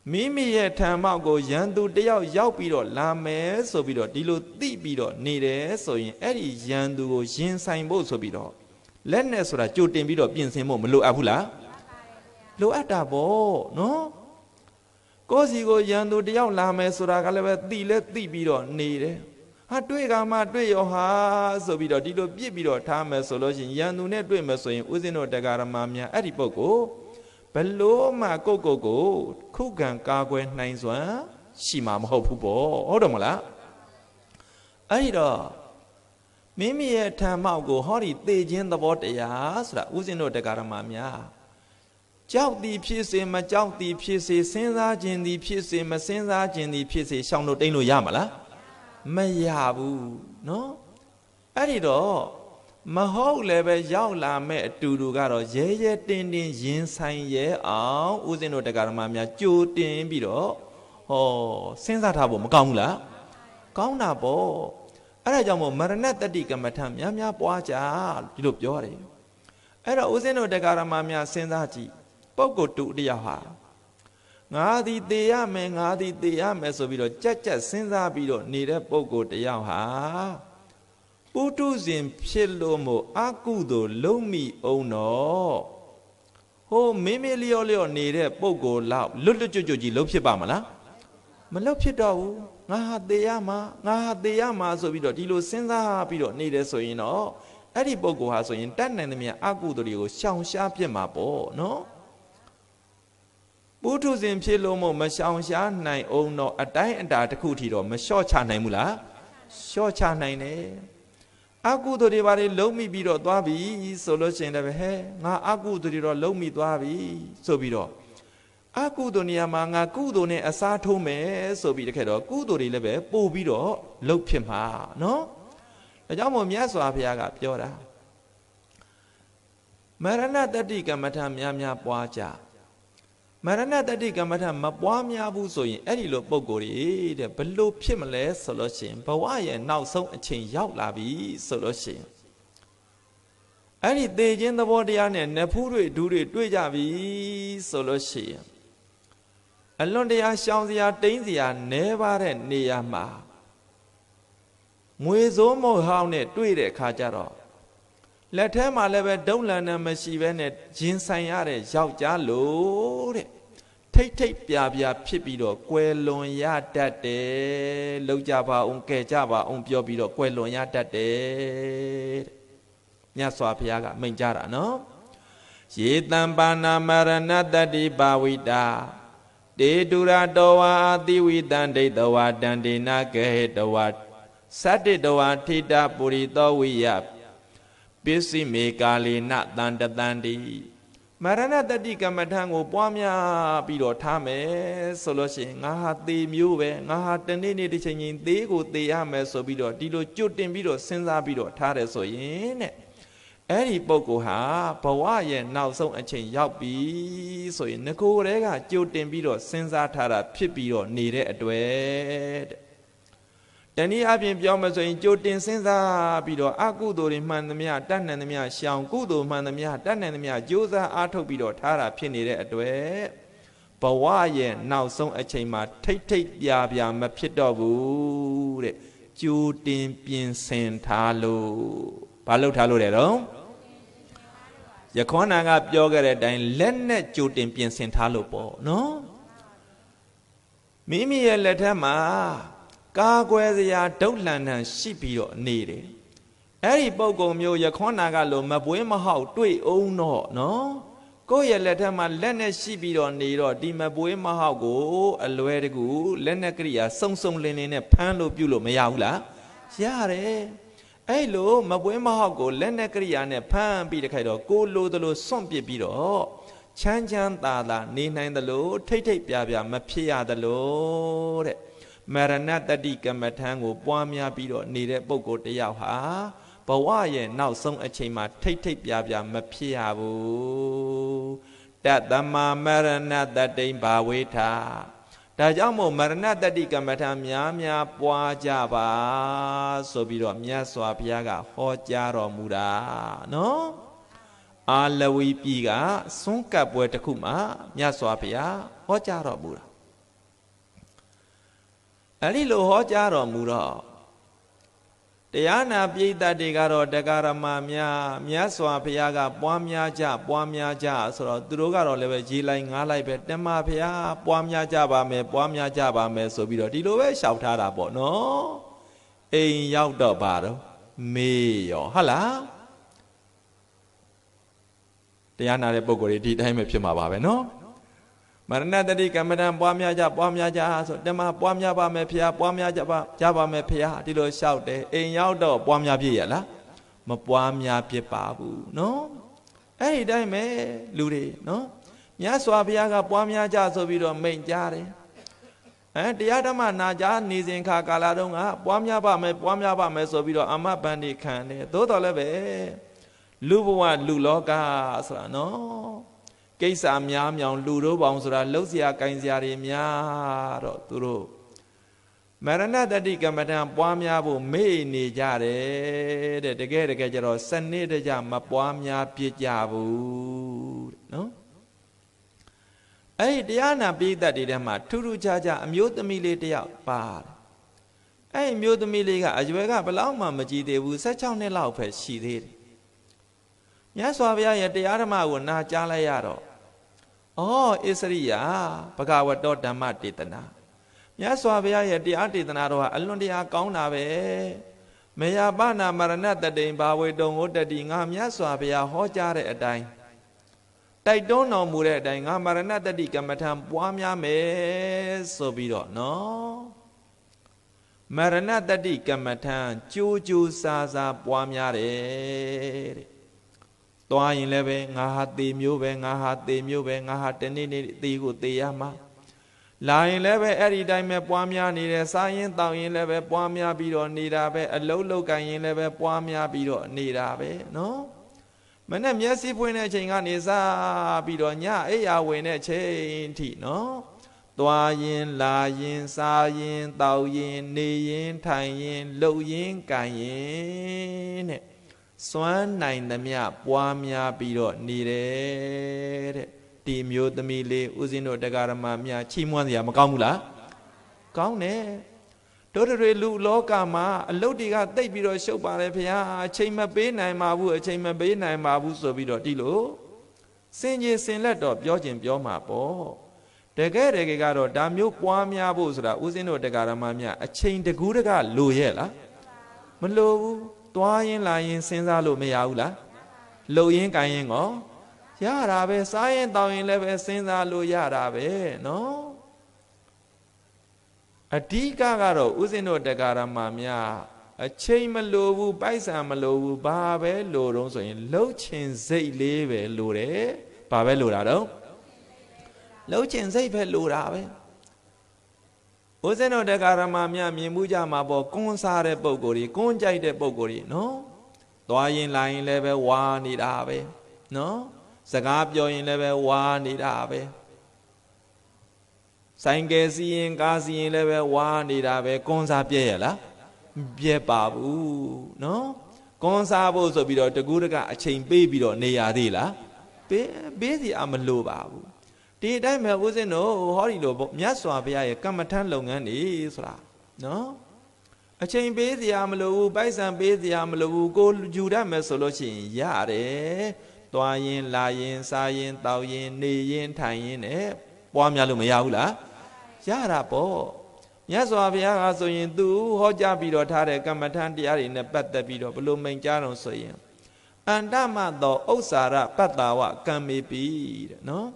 မိမိရဲ့ထံမောက်ကိုရန်သူတယောက်ရောက်ပြီးတော့လာမယ်ဆိုပြီးတော့ဒီလိုသိပြီးတော့နေတယ်ဆိုရင်အဲ့ဒီရန်သူကိုရင်ဆိုင်ဖို့ဆိုပြီးတော့လက်နဲ့ဆိုတာကြိုတင်ပြီးတော့ပြင်ဆင်ဖို့မလိုအပ်ဘူးလားလိုအပ်တာပေါ့နော်ကိုယ်စီကိုရန်သူတယောက်လာမယ်ဆိုတာကလည်းပဲသိလဲသိပြီးတော့နေတယ်ဟာတွေ့ကမှတွေ့ရောဟာဆိုပြီးတော့ဒီလိုပြစ်ပြီးတော့ထားမယ်ဆိုလို့ရှိရင်ရန်သူနဲ့တွေ့မယ်ဆိုရင်ဦးဇင်းတို့တရားဓမ္မများအဲ့ဒီပုဂ္ဂိုလ်ဘလို့မှကိုယ့်ကိုယ်ကိုခုခံကာကွယ်နိုင်စွမ်းရှိမှာမဟုတ်ဘူးပေါ့ဟုတ်တယ်မလားအဲ့ဒီတော့မိမိရဲ့ထံမောက်ကိုဟောဒီသေခြင်းသဘောတရားဆိုတာဦးဇင်းတို့တရားဓမ္မများကြောက်သည်ဖြစ်စေမကြောက်သည်ဖြစ်စေစဉ်းစားခြင်းသည်ဖြစ်စေမစဉ်းစားခြင်းသည်ဖြစ်စေရှောင်လို့တိမ့်လို့ရမလားမရဘူးနော်အဲ့ဒီတော့မဟုတ်လည်းပဲရောက်လာမဲ့အတူတူကတော့ရဲရဲတင်းတင်းရင်ဆိုင်ရဲအောင်ဦးဇင်းတို့တရားဓမ္မများကြိုတင်ပြီးတော့ဟောစဉ်းစားထားဖို့မကောင်းဘူးလားကောင်းတာပေါ့အဲ့ဒါကြောင့်မို့မရဏတတိကမ္မထများများပွားကြဒီလိုပြောတယ်အဲ့တော့ဦးဇင်းတို့တရားဓမ္မများစဉ်းစားကြည့်ပုဂ္ဂိုလ်တူတရားဟာငါသည်သေရမယ်ငါသည်သေရမယ်ဆိုပြီးတော့ကြက်ကြက်စဉ်းစားပြီးတော့နေတဲ့ပုဂ္ဂိုလ်တရားဟာပုထုဇဉ်ဖြစ်လို့မို့အကုသိုလ်လုံးမိအောင်တော့ဟိုမင်းမလျော့လျော့နေတဲ့ပုဂ္ဂိုလ်လောက်လွတ်လွတ်ကျွတ်ကျွတ်ကြီးလုံးဖြစ်ပါမလားမလုံးဖြစ်တော့ဘူးငါဟာသေရမှာငါဟာသေရမှာဆိုပြီးတော့ဒီလိုစဉ်းစားပြီးတော့နေတယ်ဆိုရင်တော့အဲ့ဒီပုဂ္ဂိုလ်ဟာဆိုရင်တတ်နိုင်သမျှအကုသိုလ်တွေကိုရှောင်ရှားပြစ်မှာပေါ့နော်ပုထုဇဉ်ဖြစ်လို့မို့မရှောင်ရှားနိုင်အောင်တော့အတိုင်းအတာတစ်ခုထီတော့မလျှော့ချနိုင်ဘူးလားလျှော့ချနိုင်တယ်အကုသိုလ်တွေဘာတွေလုံးမိပြီးတော့သွားပြီဆိုလို့ရှိရင်လည်းဟဲ့ငါအကုသိုလ်တွေတော့လုံးမိသွားပြီဆိုပြီးတော့အကုသိုလ်နေရာမှာငါကုသိုလ်နဲ့အစားထိုးမယ်ဆိုပြီးတခါတော့ကုသိုလ်တွေလည်းပဲပို့ပြီးတော့လှုပ်ဖြစ်မှာနော်ဒါကြောင့်မို့မြတ်စွာဘုရားကပြောတာမရဏတတိကမ္မထများများပွားကြမရဏတတိကမ္မထမပွားများဘူးဆိုရင်အဲ့ဒီလိုပုံကိုယ်တွေတဲ့ဘလို့ဖြစ်မလဲဆိုလို့ရှိရင်ဘဝရဲ့နောက်ဆုံးအချိန်ရောက်လာပြီဆိုလို့ရှိရင်အဲ့ဒီသေခြင်းသဘောတရားနဲ့နဖူးတွေဒူးတွေတွေ့ကြပြီဆိုလို့ရှိရင်အလွန်တရာရှောင်စရာတိမ့်စရာနဲပါတဲ့နေရာမှာငွေစိုးမုတ်ဟောင်းနဲ့တွေ့တဲ့အခါကျတော့လက်ထဲမှာလည်းပဲဒုံလန်နဲ့မရှိဘဲနဲ့ရင်ဆိုင်ရတဲ့ယောက်ျားလို့တဲ့ထိတ်ထိတ်ပြာပြာဖြစ်ပြီးတော့ကွယ်လွန်ရတတ်တယ်လောက်ကြပါအောင်ကဲကြပါအောင်ပြောပြီးတော့ကွယ်လွန်ရတတ်တယ်မြတ်စွာဘုရားကမိန့်ကြတာနော်ယေတံပါဏမရဏတတိပါဝိတာတေတုရတောဝါအတိဝိတံဒိဋ္ဌဝါတံဒေနကေဟေတဝါသတ္တိတဝါထိတပုရိသောဝိယပစ္စည်းမေကာလေနတန်တတန်တိမရဏတတိကမ္မထံကိုပွားများပြီးတော့ထားမယ်ဆိုလို့ရှိရင်ငါဟာသေမျိုးပဲငါဟာတနေ့နေ့တစ်ချိန်ချင်းသေးကိုသေရမယ်ဆိုပြီးတော့ဒီလိုကြွတင်ပြီးတော့စဉ်းစားပြီးတော့ထားတယ်ဆိုရင်တဲ့အဲ့ဒီပုဂ္ဂိုလ်ဟာဘဝရဲ့နောက်ဆုံးအချိန်ရောက်ပြီဆိုရင်ငကိုယ်တည်းကကြွတင်ပြီးတော့စဉ်းစားထားတာဖြစ်ပြီးတော့နေတဲ့အတွက်တဲ့တနည်းအားဖြင့်ပြောမယ်ဆိုရင်ကြိုတင်စဉ်းစားပြီးတော့အကုသိုလ်တွေမှန်သမျှတတ်နိုင်သမျှရှောင်ကုသိုလ်မှန်သမျှတတ်နိုင်သမျှကြိုးစားအားထုတ်ပြီးတော့ထားတာဖြစ်နေတဲ့အတွက်ဘဝရဲ့နောက်ဆုံးအချိန်မှာထိတ်ထိတ်ပြာပြာမဖြစ်တော့ဘူးတဲ့ကြိုတင်ပြင်ဆင်ထားလို့ဘာလုပ်ထားလို့လဲတော့ယခေါနာကပြောခဲ့တဲ့အတိုင်းလက်နဲ့ကြိုတင်ပြင်ဆင်ထားလို့ပေါ့နော်မိမိရဲ့လက်ထက်မှာကာကွယ်စရာဒုတ်လန်တန်ရှိပြီးတော့နေတယ်အဲ့ဒီပုံကုံမျိုးရခွန်နာကလို့မပွေးမဟောက်တွေ့အောင်တော့နော်ကိုယ့်ရဲ့လက်ထက်မှာလက်နဲ့ရှိပြီးတော့နေတော့ဒီမပွေးမဟောက်ကိုအလွယ်တကူလက်နဲ့ကရိယာစုံစုံလင်းလင်းနဲ့ဖမ်းလို့ပြုလို့မရဘူးလားရတယ်အဲ့လိုမပွေးမဟောက်ကိုလက်နဲ့ကရိယာနဲ့ဖမ်းပြီးတခိုက်တော့ကိုလိုသလိုစွန့်ပစ်ပြီးတော့ချမ်းချမ်းသာသာနေနိုင်သလိုထိတ်ထိတ်ပြပြမဖြစ်ရသလိုတဲ့မရဏတတိကမ္မထံကိုပွားများပြီးတော့နေတဲ့ပုဂ္ဂိုလ်တယောက်ဟာဘဝရဲ့နောက်ဆုံးအချိန်မှာထိတ်ထိတ်ပြပြမဖြစ်ရဘူးတတ္တမမရဏတတိဘာဝေထာဒါကြောင့်မို့မရဏတတိကမ္မထံများများပွားကြပါဆိုပြီးတော့မြတ်စွာဘုရားကဟောကြားတော်မူတာနော်အာလဝီပြည်ကစွန့်ကပ်ပွဲတစ်ခုမှာမြတ်စွာဘုရားဟောကြားတော်မူတာအဲ့ဒီလိုဟောကြားတော်မူတော့တရားနာပိဋကတ်တွေကတော့တရားရမများမြတ်စွာဘုရားကပွားများကြပွားများကြဆိုတော့သူတို့ကတော့လည်းပဲရေလိုက်ငားလိုက်ပဲတမဘုရားပွားများကြပါမယ်ပွားများကြပါမယ်ဆိုပြီးတော့ဒီလိုပဲလျှောက်ထားတာပေါ့နော်အိမ်ရောက်တော့ပါတော့မေးရောဟုတ်လားတရားနာတဲ့ပုဂ္ဂိုလ်တွေဒီတိုင်းပဲဖြစ်မှာပါပဲနော်မရဏတတိကမ္မဋ္ဌာန်းပွားများကြပွားများကြဆိုတမပွားများပါမယ်ဖေပွားများကြပါကြပါမယ်ဖေဒီလိုလျှောက်တယ်အိမ်ရောက်တော့ပွားများပြည့်ရလားမပွားများပြစ်ပါဘူးနော်အဲ့ဒီတိုင်းပဲလူတွေနော်မြတ်စွာဘုရားကပွားများကြဆိုပြီးတော့မိန့်ကြားတယ်အဲတရားဓမ္မနာကြားနေစဉ်ခါကာလတုန်းကပွားများပါမယ်ပွားများပါမယ်ဆိုပြီးတော့အမဘန္တိခံတယ်သို့တော်လည်းပဲလူဘဝလူလောကဆိုတာနော်ကိစ္စများမြောင်လူတို့ပေါင်းဆိုတာလှုပ်ရှားကိုင်စရာတွေများတော့သူတို့မရဏတတိကမ္မဋ္ဌာန်းပွားများဖို့မေ့နေကြတယ်တဲ့တကယ်တကယ်ကျတော့စနစ်တကျမပွားများပြစ်ကြဘူးတဲ့နော်အဲ့ဒီတရားနာပိဋကတ်တွေထဲမှာထူးထူးခြားခြားအမျိုးသမီးလေးတယောက်ပါတယ်အဲ့ဒီအမျိုးသမီးလေးကအရွယ်ကဘယ်လောက်မှမကြီးသေးဘူး၁၆နှစ်လောက်ပဲရှိသေးတယ်မြတ်စွာဘုရားရဲ့တရားဓမ္မကိုနာကြားလိုက်ရတော့ဩဣစရိယဘဂဝတောဓမ္မဒေသနာမြတ်စွာဘုရားရဲ့တရားဒေသနာတော်ဟာအလွန်တရာကောင်းတာပဲမေယပနာမရဏတတိဘာဝေတုံဝတ္တတိငါမြတ်စွာဘုရားဟောကြားတဲ့အတိုင်းတိုက်တွန်းတော်မူတဲ့အတိုင်းငါမရဏတတိကမ္မထံပွားများမယ်ဆိုပြီးတော့နော်မရဏတတိကမ္မထံကြိုးကြိုးစားစားပွားများတယ်တဲ့သွားရင်လည်းပဲငါဟာသေမျိုးပဲငါဟာသေမျိုးပဲငါဟာတနေ့နေ့သေကိုသေရမှာလာရင်လည်းပဲအဲ့ဒီတိုင်းပဲပွားများနေတယ်စားရင်တောင်းရင်လည်းပဲပွားများပြီးတော့နေတာပဲအလုံးလုံးကန်ရင်လည်းပဲပွားများပြီးတော့နေတာပဲနော်မနဲ့မျက်စိပွင့်တဲ့အချိန်ကနေစားပြီးတော့ညအိယာဝင်တဲ့အချိန်ထိနော်သွားရင်လာရင်စားရင်တောက်ရင်နေရင်ထိုင်ရင်လှုပ်ရင်ကန်ရင်တဲ့စွမ်းနိုင်သမျှပွားများပြီးတော့နေတယ်တဲ့ဒီမျိုးသမီးလေးဦးဇင်းတို့တရားဓမ္မများချီးမွမ်းစရာမကောင်းဘူးလားကောင်းတယ်တို့တွေလူလောကမှာအလုတ်တွေကတိတ်ပြီးတော့ရှုပ်ပါတယ်ဖေဟာအချိန်မပေးနိုင်ပါဘူးအချိန်မပေးနိုင်ပါဘူးဆိုပြီးတော့ဒီလိုစင်ကြီးစင်လက်တော့ပြောခြင်းပြောမှာပေါ့တကယ်တကယ်ကတော့ဒါမျိုးပွားများဖို့ဆိုတာဦးဇင်းတို့တရားဓမ္မများအချိန်တကူးတကလိုရဲ့လားမလိုဘူးသွားရင်လာရင်စဉ်းစားလို့မရဘူးလားလှုပ်ရင်ကန်ရင်ကောရတာပဲစားရင်တောင်းရင်လည်းပဲစဉ်းစားလို့ရတာပဲနော်အဓိကကတော့ဦးဇင်းတို့တရားဓမ္မများအချိန်မလိုဘူးပိုက်ဆံမလိုဘူးဘာပဲလိုတော့ဆိုရင်လှုပ်ချင်စိတ်လေးပဲလိုတယ်ဘာပဲလိုတာတော့လှုပ်ချင်စိတ်ပဲလိုတာပဲဦးဇင်းတို့တရားဓမ္မများမြင်မှုကြမှာပေါ့ကွန်းစားတဲ့ပုံကိုယ်ကြီးကွန်းကြိုက်တဲ့ပုံကိုယ်ကြီးနော်သွားရင်လာရင်လည်းပဲဝါနေတာပဲနော်စကားပြောရင်လည်းပဲဝါနေတာပဲဆိုင်ကယ်စီရင်ကားစီရင်လည်းပဲဝါနေတာပဲကွန်းစားပြည့်ရလားမပြည့်ပါဘူးနော်ကွန်းစားဖို့ဆိုပြီးတော့တကူးတကအချိန်ပေးပြီးတော့နေရသေးလားပေးပေးစီအမလိုပါဘူးဒီအတိုင်းပဲဦးဇင်းတို့ဟောဒီလိုမြတ်စွာဘုရားရဲ့ကမ္မထမ်းလုပ်ငန်းနေဆိုတာနော်အချိန်ပေးစရာမလိုဘူးပိုက်ဆံပေးစရာမလိုဘူးကိုယူတတ်မယ်ဆိုလို့ရှိရင်ရတယ်သွားရင်လာရင်စားရင်တောက်ရင်နေရင်ထိုင်ရင်နဲ့ပွားများလို့မရဘူးလားရတာပေါ့မြတ်စွာဘုရားကဆိုရင်သူဟောကြားပြီးတော့ထားတဲ့ကမ္မထမ်းတရားတွေနဲ့ပတ်သက်ပြီးတော့ဘလို့မိန်ကြားတော့ဆိုရင်အန္တမသောဥစ္စာရပတ္တဝကံမေပိတဲ့နော်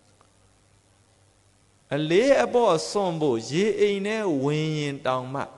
အလေးအပေါ်စွန့်ဖို့ရေအိမ်နဲ့ဝင်ရင်တောင်မှ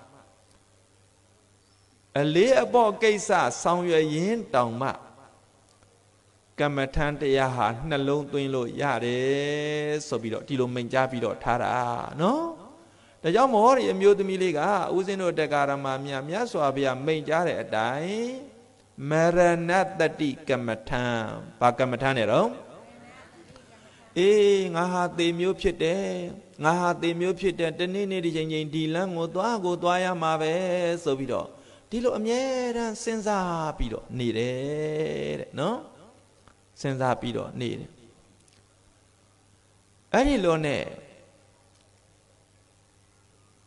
အလေးအပေါ်ကိစ္စဆောင်ရွက်ရင်တောင်မှကမ္မထမ်းတရားဟာနှလုံးသွင်းလို့ရတယ်ဆိုပြီးတော့ဒီလိုမိန့်ကြားပြီးတော့ထားတာနော်ဒါကြောင့်မော်ဒီအမျိုးသမီးလေးကဦးဇင်းတို့တရားဓမ္မများမြတ်စွာဘုရားမိန့်ကြားတဲ့အတိုင်းမရဏတတိကမ္မထမ်းဘာကမ္မထမ်းနဲ့တော့အေးငါဟာသေမျိုးဖြစ်တယ်ငါဟာသေမျိုးဖြစ်တယ်တနေ့နေ့ဒီချိန်ချိန်ဒီလမ်းကိုသွားကိုသွားရမှာပဲဆိုပြီးတော့ဒီလိုအမြဲတမ်းစဉ်းစားပြီးတော့နေတယ်တဲ့နော်စဉ်းစားပြီးတော့နေတယ်အဲ့ဒီလိုနဲ့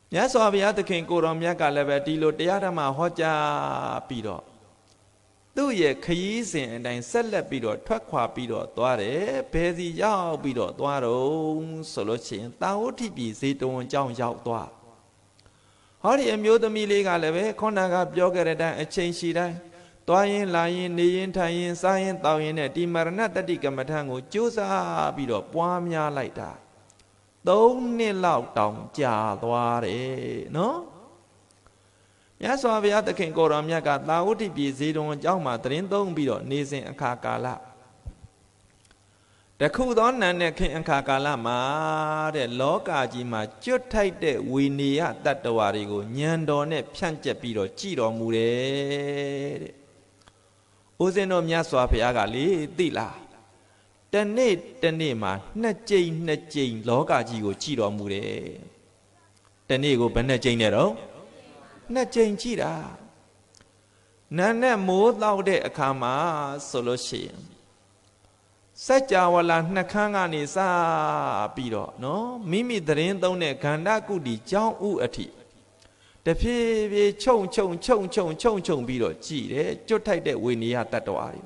မြတ်စွာဘုရားသခင်ကိုတော်မြတ်ကလည်းပဲဒီလိုတရားဓမ္မဟောကြားပြီးတော့သူ့ရဲ့ခရီးစဉ်အတိုင်းဆက်လက်ပြီးတော့ထွက်ခွာပြီးတော့သွားတယ်ဘယ်စီရောက်ပြီးတော့သွားတော့ဆိုလို့ရှိရင်တာဝတိပြည်ဇေတဝန်ကျောင်းရောက်သွားဟောဒီအမျိုးသမီးလေးကလည်းပဲခေါဏကပြောခဲ့တဲ့အတိုင်းအချိန်ရှိတိုင်းသွားရင်လာရင်နေရင်ထိုင်ရင်စားရင်တောင်းရင်နဲ့ဒီမရဏတတိကမ္မထံကိုကြိုးစားပြီးတော့ပွားများလိုက်တာသုံးနှစ်လောက်တောင်ကြာသွားတယ်နော်မြတ်စွာဘုရားသခင်ကိုယ်တော်မြတ်ကသာဝတိပြည်ဇေတဝန်ကျောင်းမှာတရင်သုံးပြီးတော့နေစဉ်အခါကာလတခုသောနန်းနဲ့ခင်အခါကာလမှာတဲ့လောကကြီးမှာကျွတ်ထိုက်တဲ့ဝိနည်းတတ္တဝါတွေကိုဉာဏ်တော်နဲ့ဖြန့်ကျက်ပြီးတော့ကြည်တော်မူတယ်တဲ့ဦးဇင်းတို့မြတ်စွာဘုရားကလေသိလားတနေ့တနေ့မှာနှစ်ကြိမ်နှစ်ကြိမ်လောကကြီးကိုကြည်တော်မူတယ်တနေ့ကိုဘယ်နှစ်ကြိမ်နဲ့တော့နှစ်ကြိမ်ကြည်တာနာနဲ့မိုးတောက်တဲ့အခါမှာဆိုလို့ရှိရင်စัจ java လာနှခမ်းကနေစပြီးတော့နော်မိမိသတင်းသုံးတဲ့ခန္ဓာကုတီကြောင်းဥအထိတဖြည်းဖြည်းခြုံခြုံခြုံခြုံခြုံခြုံပြီးတော့ကြည်တယ်ကျွတ်ထိုက်တဲ့ဝိနည်းတတ္တဝါတွေ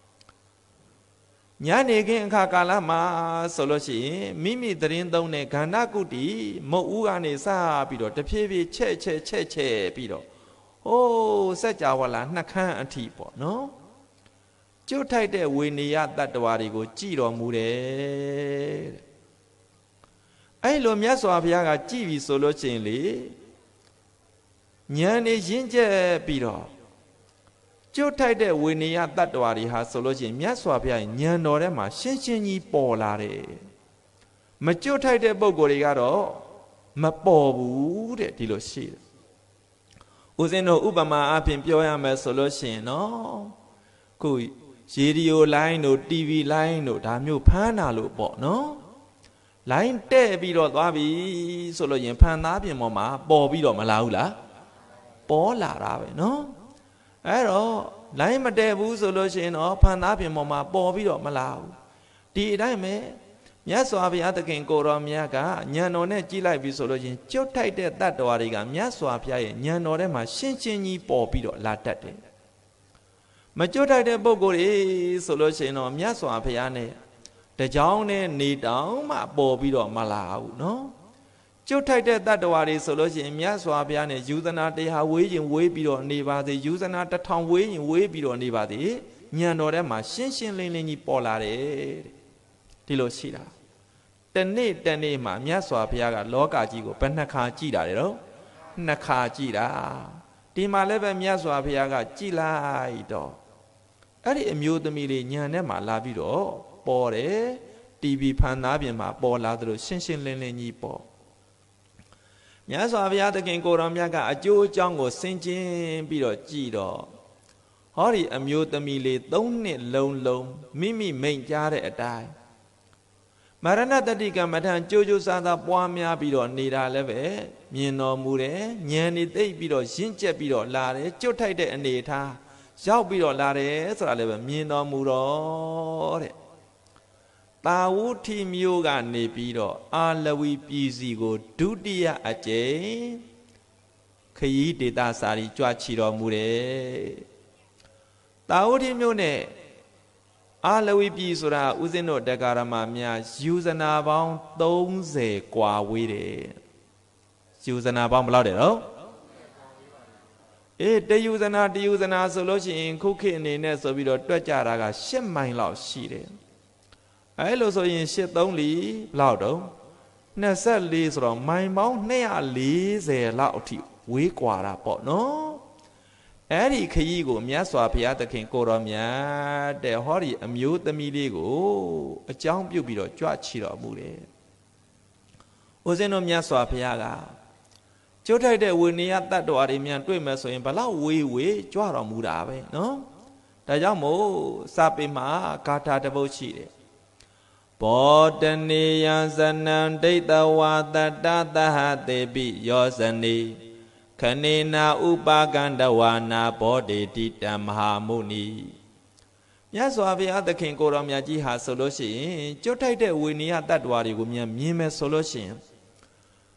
ညနေခင်းအခါကာလမှာဆိုလို့ရှိရင်မိမိသတင်းသုံးတဲ့ခန္ဓာကုတီမုတ်ဦးကနေစပြီးတော့တဖြည်းဖြည်းချဲ့ချဲ့ချဲ့ချဲ့ပြီးတော့ဟိုးစัจ java လာနှခမ်းအထိပေါ့နော်ကျွတ်ထိုက်တဲ့ဝိနည်းတတ္တဝါတွေကိုကြည်တော်မူတယ်အဲ့လိုမြတ်စွာဘုရားကကြည်ပြီဆိုလို့ရှိရင်လေဉာဏ်နဲ့ရင့်ကျက်ပြီးတော့ကျွတ်ထိုက်တဲ့ဝိနည်းတတ္တဝါတွေဟာဆိုလို့ရှိရင်မြတ်စွာဘုရားဉာဏ်တော်ထဲမှာရှင်းရှင်းကြီးပေါ်လာတယ်မကျွတ်ထိုက်တဲ့ပုဂ္ဂိုလ်တွေကတော့မပေါ်ဘူးတဲ့ဒီလိုရှိတယ်ဦးဇင်းတို့ဥပမာအဖြစ်ပြောရမယ်ဆိုလို့ရှိရင်နော်ခုရေဒီယိုလိုင်းတို့ တီဗီ လိုင်းတို့ဒါမျိုးဖမ်းတာလို့ပေါ့နော်လိုင်းတဲ့ပြီးတော့သွားပြီဆိုလို့ရင်ဖန်သားပြင်ပေါ်မှာပေါ်ပြီးတော့မလာဘူးလားပေါ်လာတာပဲနော်အဲ့တော့လိုင်းမတဲ့ဘူးဆိုလို့ရှိရင်တော့ဖန်သားပြင်ပေါ်မှာပေါ်ပြီးတော့မလာဘူးဒီအတိုင်းပဲမြတ်စွာဘုရားသခင်ကိုယ်တော်မြတ်ကဉာဏ်တော်နဲ့ကြည်လိုက်ပြီဆိုလို့ရင်ကျွတ်ထိုက်တဲ့တတ္တဝါတွေကမြတ်စွာဘုရားရဲ့ဉာဏ်တော်ထဲမှာရှင်းရှင်းကြီးပေါ်ပြီးတော့လာတတ်တယ်မကျွတ်ထိုက်တဲ့ပုဂ္ဂိုလ်တွေဆိုလို့ရှိရင်တော့မြတ်စွာဘုရားနဲ့တကြောင်နဲ့နေတောင်မှပေါ်ပြီးတော့မလာဘူးနော်ကျွတ်ထိုက်တဲ့တတ္တဝါတွေဆိုလို့ရှိရင်မြတ်စွာဘုရားနဲ့ယူဇနာတရားဝေးရင်ဝေးပြီးတော့နေပါစေယူဇနာတစ်ထောင်ဝေးရင်ဝေးပြီးတော့နေပါစေဉာဏ်တော်ထဲမှာရှင်းရှင်းလင်းလင်းကြီးပေါ်လာတယ်ဒီလိုရှိတာတနေ့တနေ့မှာမြတ်စွာဘုရားကလောကကြီးကိုဘယ်နှခါကြည်တာလဲတော့နှစ်ခါကြည်တာဒီမှာလည်းပဲမြတ်စွာဘုရားကကြည်လိုက်တော့အဲ့ဒီအမျိုးသမီးလေးညံထဲမှာလာပြီးတော့ပေါ်တယ်တီဗီဖန်သားပြင်မှာပေါ်လာသလိုရှင်းရှင်းလင်းလင်းကြီးပေါ်မြတ်စွာဘုရားသခင်ကိုယ်တော်မြတ်ကအကျိုးအကြောင်းကိုဆင်ခြင်ပြီးတော့ကြည်တော့ဟောဒီအမျိုးသမီးလေးသုံးနှစ်လုံးလုံးမိမိမိန့်ကြားတဲ့အတိုင်းမရဏတတိကမ္မထံကြိုးကြိုးစားစားပွားများပြီးတော့နေတာလည်းပဲမြင်တော်မူတယ်ဉာဏ်နေသိပ်ပြီးတော့ရင့်ကျက်ပြီးတော့လာတယ်ကျွတ်ထိုက်တဲ့အနေထားရောက်ပြီးတော့လာတယ်ဆိုတာလည်းပဲမြင်တော်မူတော့တဲ့တာဝုထိမျိုးကနေပြီးတော့အာလဝီပြည်စီကိုဒုတိယအကြိမ်ခရီးဒေတာစာရီကြွချီတော်မူတယ်တာဝုထိမျိုးနဲ့အာလဝီပြည်ဆိုတာဥစဉ်တို့တက္ကရာမများယူဇနာပေါင်းသုံးဆယ်กว่าဝေးတယ်ယူဇနာပေါင်းဘယ်လောက်တယ်တော့အေးတယူဇနာတယူဇနာဆိုလို့ရှိရင်ခုခေတ်အနေနဲ့ဆိုပြီးတော့တွက်ကြတာကရှစ်မိုင်လောက်ရှိတယ်အဲလိုဆိုရင်ရှစ်သုံးလီဘယ်လောက်တော့နှစ်ဆယ့်လေးဆိုတော့မိုင်ပေါင်းနှစ်ရာလေးဆယ်လောက်အထိဝေးกว่าတာပေါ့နော်အဲ့ဒီခရီးကိုမြတ်စွာဘုရားသခင်ကိုတော်မြတ်တဲ့ဟောဒီအမျိုးသမီးလေးကိုအကြောင်းပြုပြီးတော့ကြွချီတော်မူတယ်။ဦးဇင်းတို့မြတ်စွာဘုရားကကျွတ်ထိုက်တဲ့ဝိနည်းတတ္တဝါတွေမြန်တွေ့မယ်ဆိုရင်ဘလောက်ဝေးဝေးကြွတော်မူတာပဲနော်။ဒါကြောင့်မို့စာပေမှာဂါထာတစ်ပုဒ်ရှိတယ်။ဘောတနေယံဇနံဒိဋ္ဌဝါတတ္တသဟတေပိယောဇနေခဏေနာဥပါကန္တဝါနာဘောဓိတိတံမဟာမုနီမြတ်စွာဘုရားသခင်ကိုတော်မြတ်ကြီးဟာဆိုလို့ရှိရင်ကျွတ်ထိုက်တဲ့ဝိနည်းတတ္တဝါတွေကိုမြန်မြင်မယ်ဆိုလို့ရှိရင်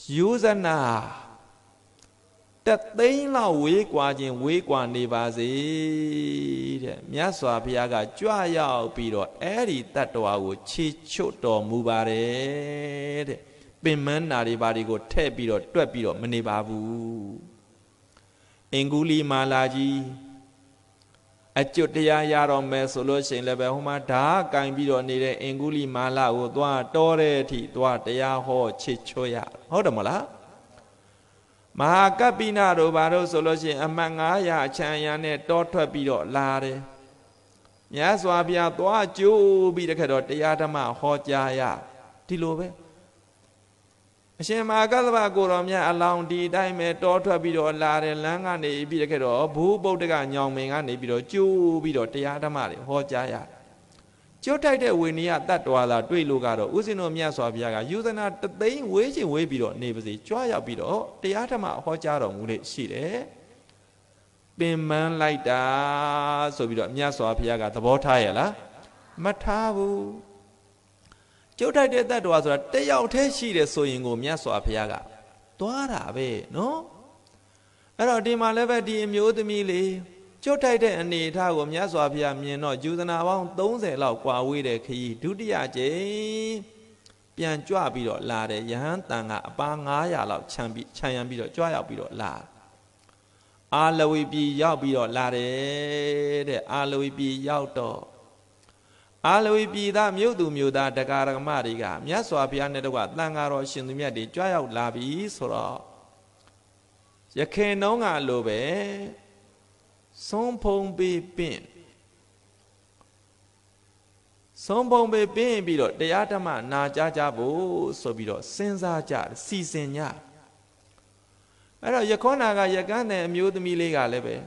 ယူဇနာတသိန်းလောက်ဝေးကွာခြင်းဝေးကွာနေပါစေတဲ့မြတ်စွာဘုရားကကြွရောက်ပြီးတော့အဲ့ဒီတတ္တဝါကိုခြေချွတ်တော်မူပါတယ်တဲ့ပင်မနာတွေဘာတွေကိုထည့်ပြီးတော့တွက်ပြီးတော့မနေပါဘူးအင်္ဂုလိမာလာကြီးအကျွတ်တရားရတော့မယ်ဆိုလို့ရှိရင်လည်းပဲဟိုမှာဓာကင်ပြီးတော့နေတဲ့အင်္ဂုလိမာလာကိုသွားတော်တဲ့အထိသွားတရားဟောခြေချွတ်ရဟုတ်တယ်မလားမဟာကပ္ပိနတို့ဘာလို့ဆိုလို့ရှိရင်အမှတ်ငါးရာအချမ်းရံနဲ့တောထွက်ပြီးတော့လာတယ်မြတ်စွာဘုရားသွားကြိုးပြီးတဲ့ခါတော့တရားဓမ္မဟောကြားရဒီလိုပဲအရှင်မဟာကသဗ္ဗကိုတော်မြတ်အလောင်းဒီတိုင်းပဲတောထွက်ပြီးတော့လာတယ်လမ်းကနေပြီးတဲ့ခါတော့ဘုဗုဒ္ဓကညောင်မင်ကနေပြီးတော့ကြိုးပြီးတော့တရားဓမ္မတွေဟောကြားရကျုပ်တိုက်တဲ့ဝိနည်းတတ္တဝါသာတွေ့လို့ကတော့ဥစဉ်တော်မြတ်စွာဘုရားကယူဇနာတသိန်းဝေးချင်းဝေးပြီးတော့နေပါစေကြွားရောက်ပြီးတော့တရားဓမ္မဟောကြားတော်မူလေရှိတယ်ပင်မန်းလိုက်တာဆိုပြီးတော့မြတ်စွာဘုရားကသဘောထားရလားမထားဘူးကျုပ်တိုက်တဲ့တတ္တဝါဆိုတာတယောက်တည်းရှိတယ်ဆိုရင်ကိုမြတ်စွာဘုရားကသွားတာပဲနော်အဲ့တော့ဒီမှာလည်းပဲဒီအမျိုးသမီးလေးကျုပ်တိုက်တဲ့အနေအထားကိုမြတ်စွာဘုရားမြင်တော့ယူဇနာပေါင်းသုံးဆယ်လောက်ကွာဝေးတဲ့ခရီးဒုတိယကြိမ်ပြန်ကြွပြီးတော့လာတယ်ယဟန်တန်ကအပါငါးရာလောက်ခြံပြီးခြံရံပြီးတော့ကြွရောက်ပြီးတော့လာအာလဝီပြည်ရောက်ပြီးတော့လာတယ်တဲ့အာလဝီပြည်ရောက်တော့အာလဝီပြည်သားမြို့သူမြို့သားတရားဓမ္မတွေကမြတ်စွာဘုရားနဲ့တော့တန်ဃာတော်ရှင်သူမြတ်တွေကြွရောက်လာပြီဆိုတော့ယခင်တုန်းကလိုပဲဆုံးဖုံပေးပင့်ဆုံးဖုံပေးပင့်ပြီးတော့တရားဓမ္မနာကြားကြဖို့ဆိုပြီးတော့စဉ်းစားကြစီစဉ်ကြအဲ့တော့ယခေါနာကယကန်းတဲ့အမျိုးသမီးလေးကလည်းပဲ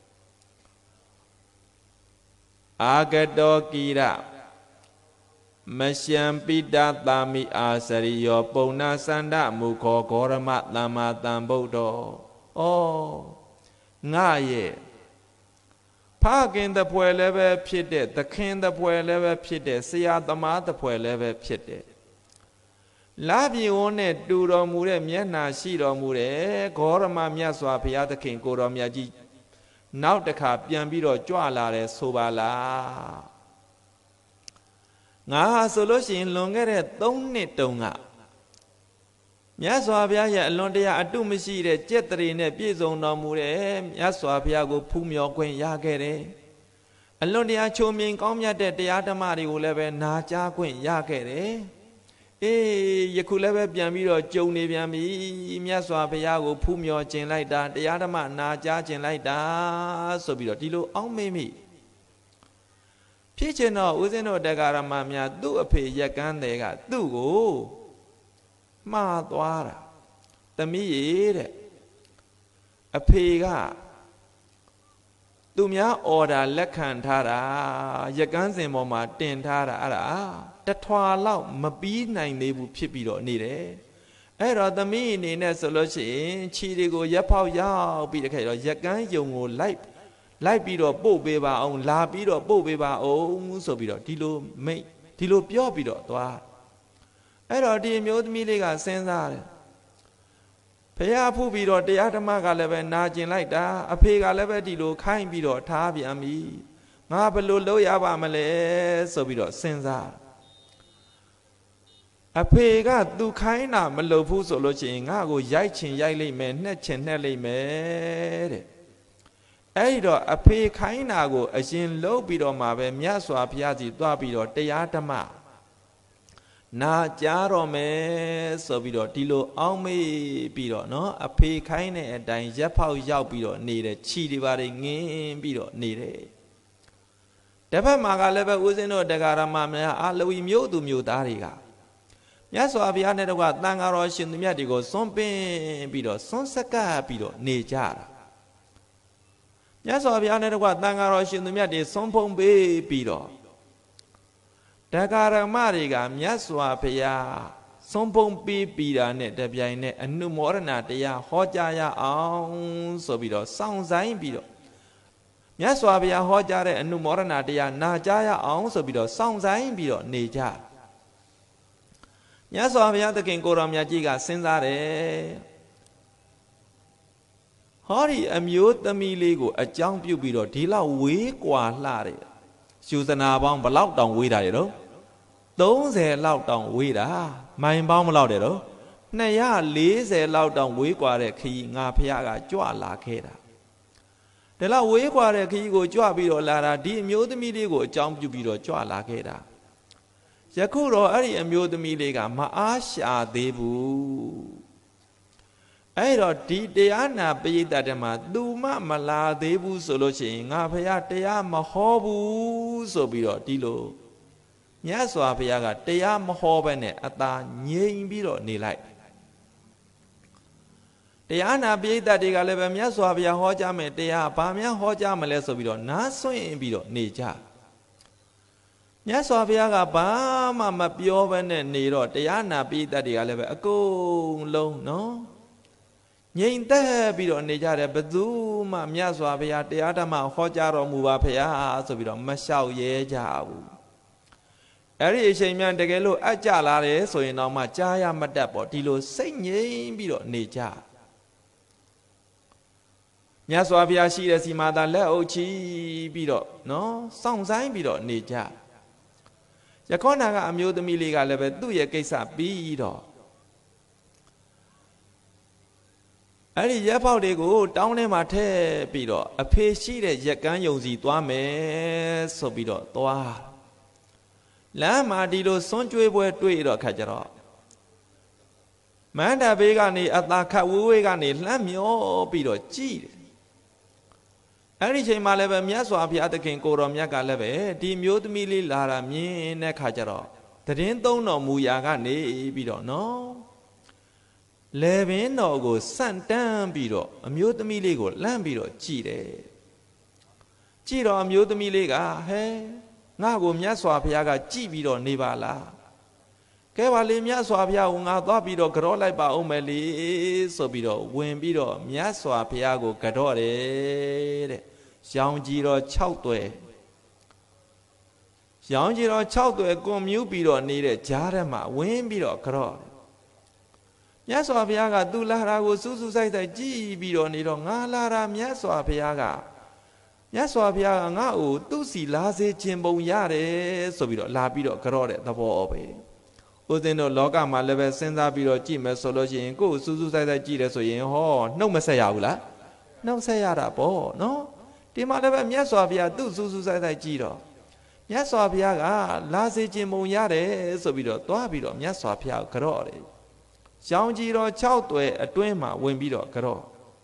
အာဂတောကိရမရှံပိတသာမိအာစရိယောပုံနာစန္ဒမုခောဂောရမသမ္မာတံဗုဒ္ဓောဩငါရဲ့ဖခင်တပွဲလည်းပဲဖြစ်တဲ့သခင်တပွဲလည်းပဲဖြစ်တဲ့ဆရာသမားတပွဲလည်းပဲဖြစ်တဲ့လာပြေဝန်းနဲ့တူတော်မူတဲ့မျက်နှာရှိတော်မူတဲ့ဂေါရမမြတ်စွာဘုရားသခင်ကိုတော်မြတ်ကြီးနောက်တစ်ခါပြန်ပြီးတော့ကြွလာတယ်ဆိုပါလားငါဟာဆိုလို့ရှိရင်လွန်ခဲ့တဲ့သုံးနှစ်တုန်းကမြတ်စွာဘုရားရဲ့အလွန်တရာအတုမရှိတဲ့ကြက်တရေနဲ့ပြည့်စုံတော်မူတဲ့မြတ်စွာဘုရားကိုဖူးမြော်ခွင့်ရခဲ့တယ်။အလွန်တရာချုံမြင်ကောင်းမြတ်တဲ့တရားဓမ္မတွေကိုလည်းပဲနာကြားခွင့်ရခဲ့တယ်။အေးယခုလည်းပဲပြန်ပြီးတော့ကြုံနေပြန်ပြီမြတ်စွာဘုရားကိုဖူးမြော်ခြင်းလိုက်တာတရားဓမ္မနာကြားခြင်းလိုက်တာဆိုပြီးတော့ဒီလိုအောင်းမိမိဖြစ်ချင်တော့ဦးဇင်းတို့တရားဓမ္မများသူ့အဖေရက်ကန်းတဲ့ကသူ့ကိုမှားသွားတာသမီးရေတဲ့အဖေကသူများအော်ဒါလက်ခံထားတာရကန်းစင်ပေါ်မှာတင်ထားတာအဲ့ဒါတထွာလောက်မပြီးနိုင်သေးဘူးဖြစ်ပြီးတော့နေတယ်အဲ့တော့သမီးအနေနဲ့ဆိုလို့ရှိရင်ခြေတွေကိုရက်ဖောက်ရောက်ပြီးတခါတော့ရကန်းယုံကိုလိုက်လိုက်ပြီးတော့ပို့ပေးပါအောင်လာပြီးတော့ပို့ပေးပါအောင်ဆိုပြီးတော့ဒီလိုမိတ်ဒီလိုပြောပြီးတော့သွားအဲ့တော့ဒီအမျိုးသမီးလေးကစဉ်းစားတယ်ဖះဖူးပြီးတော့တရားဓမ္မကလည်းပဲနာကျင်လိုက်တာအဖေကလည်းပဲဒီလိုခိုင်းပြီးတော့ထားပြန်ပြီငါဘယ်လိုလုပ်ရပါမလဲဆိုပြီးတော့စဉ်းစားအဖေကသူခိုင်းတာမလုပ်ဘူးဆိုလို့ရှိရင်ငါ့ကိုရိုက်ချင်ရိုက်လိုက်မယ်နှက်ချင်နှက်လိုက်မယ်တဲ့အဲ့ဒီတော့အဖေခိုင်းတာကိုအရင်လုပ်ပြီးတော့မှပဲမြတ်စွာဘုရားကြီးသွားပြီးတော့တရားဓမ္မနာကြားတော့မယ်ဆိုပြီးတော့ဒီလိုအောင်းမေးပြီးတော့နော်အဖေခိုင်းတဲ့အတိုင်းရက်ဖောက်ရောက်ပြီးတော့နေတယ်ခြီတွေပါတွေငင်းပြီးတော့နေတယ်တစ်ဖက်မှာကလည်းပဲဦးဇင်းတို့တရားဓမ္မများအာလဝီမြို့သူမြို့သားတွေကမြတ်စွာဘုရားနဲ့တော့တန်ဃာတော်ရှင်သူမြတ်တွေကိုစွန့်ပင်းပြီးတော့စွန့်စက်ကပ်ပြီးတော့နေကြတာမြတ်စွာဘုရားနဲ့တော့တန်ဃာတော်ရှင်သူမြတ်တွေစွန့်ဖုံးပေးပြီးတော့တရားဓမ္မတွေကမြတ်စွာဘုရားဆုံးဖုံးပေးပြီးတာနဲ့တပြိုင်နက်အနုမောဒနာတရားဟောကြားရအောင်ဆိုပြီးတော့စောင့်ဆိုင်ပြီးတော့မြတ်စွာဘုရားဟောကြားတဲ့အနုမောဒနာတရားနာကြားရအောင်ဆိုပြီးတော့စောင့်ဆိုင်ပြီးတော့နေကြမြမြတ်စွာဘုရားသခင်ကိုရောင်မြတ်ကြီးကစဉ်းစားတယ်ဟောဒီအမျိုးသမီးလေးကိုအကြောင်းပြုပြီးတော့ဒီလောက်ဝေးကွာလှတယ်ရှုဇနာပေါင်းဘလောက်တောင်ဝေးတာရတော့သုံးဆယ်လောက်တောင်ဝေးတာမိုင်ပေါင်းဘလောက်တယ်တော့နှစ်ရာလေးဆယ်လောက်တောင်ဝေးကွာတဲ့ခရီးငါဖះကကြွလာခဲ့တာဒါလောက်ဝေးကွာတဲ့ခရီးကိုကြွပြီးတော့လာတာဒီအမျိုးသမီးလေးကိုအကြောင်းပြုပြီးတော့ကြွလာခဲ့တာယခုတော့အဲ့ဒီအမျိုးသမီးလေးကမအားရှာသေးဘူးအဲ့တော့ဒီတရားနာပရိသတ်တွေမှာသူမမလာသေးဘူးဆိုလို့ရှိရင်ငါဖះတရားမဟောဘူးဆိုပြီးတော့ဒီလိုမြတ်စွာဘုရားကတရားမဟောဘဲနဲ့အသာငြိမ်ပြီးတော့နေလိုက်တရားနာပရိသတ်တွေကလည်းပဲမြတ်စွာဘုရားဟောကြားမယ်တရားဘာများဟောကြားမလဲဆိုပြီးတော့နားဆွင့်ပြီးတော့နေကြမြတ်စွာဘုရားကဘာမှမပြောဘဲနဲ့နေတော့တရားနာပရိသတ်တွေကလည်းပဲအကုန်လုံးနော်ငြိမ်သက်ပြီးတော့နေကြတယ်ဘယ်သူမှမြတ်စွာဘုရားတရားဓမ္မဟောကြားတော်မူပါဘုရားဆိုပြီးတော့မလျှောက်ရဲကြဘူးအဲ့ဒီအချိန်မှတကယ်လို့အကြလာတယ်ဆိုရင်တော့မှကြားရမတတ်ပေါ့ဒီလိုစိတ်ငြိမ်ပြီးတော့နေကြမြတ်စွာဘုရားရှိတဲ့စီမှာသာလက်အုပ်ချီပြီးတော့နော်စောင့်ဆိုင်ပြီးတော့နေကြယခေါနာကအမျိုးသမီးလေးကလည်းပဲသူ့ရဲ့ကိစ္စပြီးတော့အဲ့ဒီရက်ပေါက်တွေကိုတောင်းထဲမှာထည့်ပြီးတော့အဖေရှိတဲ့ရက်ကန်းယုံစီသွားမယ်ဆိုပြီးတော့သွားလမ်းမှာဒီလိုစွန့်ကြွေးပွဲတွေ့တော့ခါကြတော့မန္တဘေးကနေအသာခတ်ဝေးဝေးကနေလှမ်းမျောပြီးတော့ကြည်တယ်အဲ့ဒီချိန်မှာလည်းပဲမြတ်စွာဘုရားသခင်ကိုတော်မြတ်ကလည်းပဲဒီမျိုးသမီးလေးလာတာမြင်တဲ့ခါကြတော့တရင်သုံးတော်မူရာကနေပြီးတော့နော်လေပင်တော်ကိုစန့်တန်းပြီးတော့အမျိုးသမီးလေးကိုလှမ်းပြီးတော့ကြည်တယ်ကြည်တော့အမျိုးသမီးလေးကဟဲငါ့ကိုမြတ်စွာဘုရားကကြည်ပြီးတော့နေပါလားကဲပါလေမြတ်စွာဘုရားကိုငါသွားပြီးတော့ကြောလိုက်ပါဦးမယ်လေဆိုပြီးတော့ဝင်ပြီးတော့မြတ်စွာဘုရားကိုကြောတယ်တဲ့ရောင်ကြီးတော့၆တွယ်ရောင်ကြီးတော့၆တွယ်ကွန်မြူးပြီးတော့နေတဲ့ကြားထဲမှာဝင်ပြီးတော့ကြောတယ်မြတ်စွာဘုရားကသူလာတာကိုစူးစူးဆိုင်ဆိုင်ကြည်ပြီးတော့နေတော့ငါလာတာမြတ်စွာဘုရားကမြတ်စွာဘုရားကငါ့ကိုသူ့စီလာစေခြင်းပုံရတယ်ဆိုပြီးတော့လာပြီးတော့ကြောတဲ့သဘောပဲဦးဇင်းတို့လောကမှာလည်းပဲစဉ်းစားပြီးတော့ကြည့်မယ်ဆိုလို့ရှိရင်ကိုယ်စူးစူးဆိုင်ဆိုင်ကြည့်တယ်ဆိုရင်ဟောနှုတ်မဆက်ရဘူးလားနှုတ်ဆက်ရတာပေါ့နော်ဒီမှာလည်းပဲမြတ်စွာဘုရားသူ့စူးစူးဆိုင်ဆိုင်ကြည့်တော့မြတ်စွာဘုရားကလာစေခြင်းပုံရတယ်ဆိုပြီးတော့သွားပြီးတော့မြတ်စွာဘုရားကိုကြောတယ်ရောင်ကြီးတော်၆တွယ်အတွင်းမှာဝင်ပြီးတော့ကြော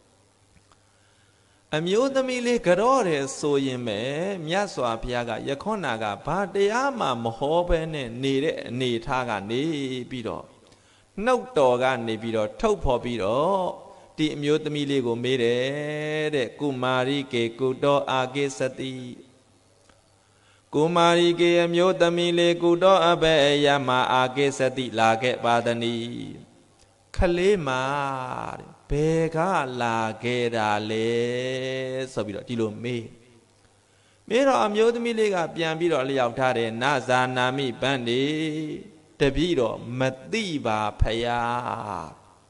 အမျိုးသမီးလေးကြောတယ်ဆိုရင်ပဲမြတ်စွာဘုရားကယခုနာကဘာတရားမှမဟောဘဲနဲ့နေတဲ့အနေထားကနေပြီးတော့နှုတ်တော်ကနေပြီးတော့ထုတ်ဖော်ပြီးတော့ဒီအမျိုးသမီးလေးကိုမေးတယ်တဲ့ကုမာရိကေကုတောအာကိစတိကုမာရိကေအမျိုးသမီးလေးကုတောအဘဲအယမအာကိစတိလာခဲ့ပါသနီခလေးမာဘယ်ကလာခဲ့တာလဲဆိုပြီးတော့ဒီလိုမေးမေးတော့အမျိုးသမီးလေးကပြန်ပြီးတော့လျှောက်ထားတယ်နဇာနာမိဗန္ဒီတပည့်တော်မသိပါဖယား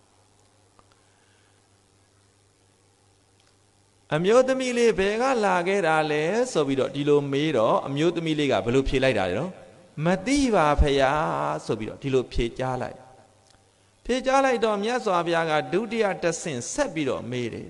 အမျိုးသမီးလေးဘယ်ကလာခဲ့တာလဲဆိုပြီးတော့ဒီလိုမေးတော့အမျိုးသမီးလေးကဘယ်လိုဖြေလိုက်တာလဲနော်မသိပါဖယားဆိုပြီးတော့ဒီလိုဖြေကြားလိုက်ဖြေကြားလိုက်တော့မြတ်စွာဘုရားကဒုတိယတဆင့်ဆက်ပြီးတော့မေးတယ်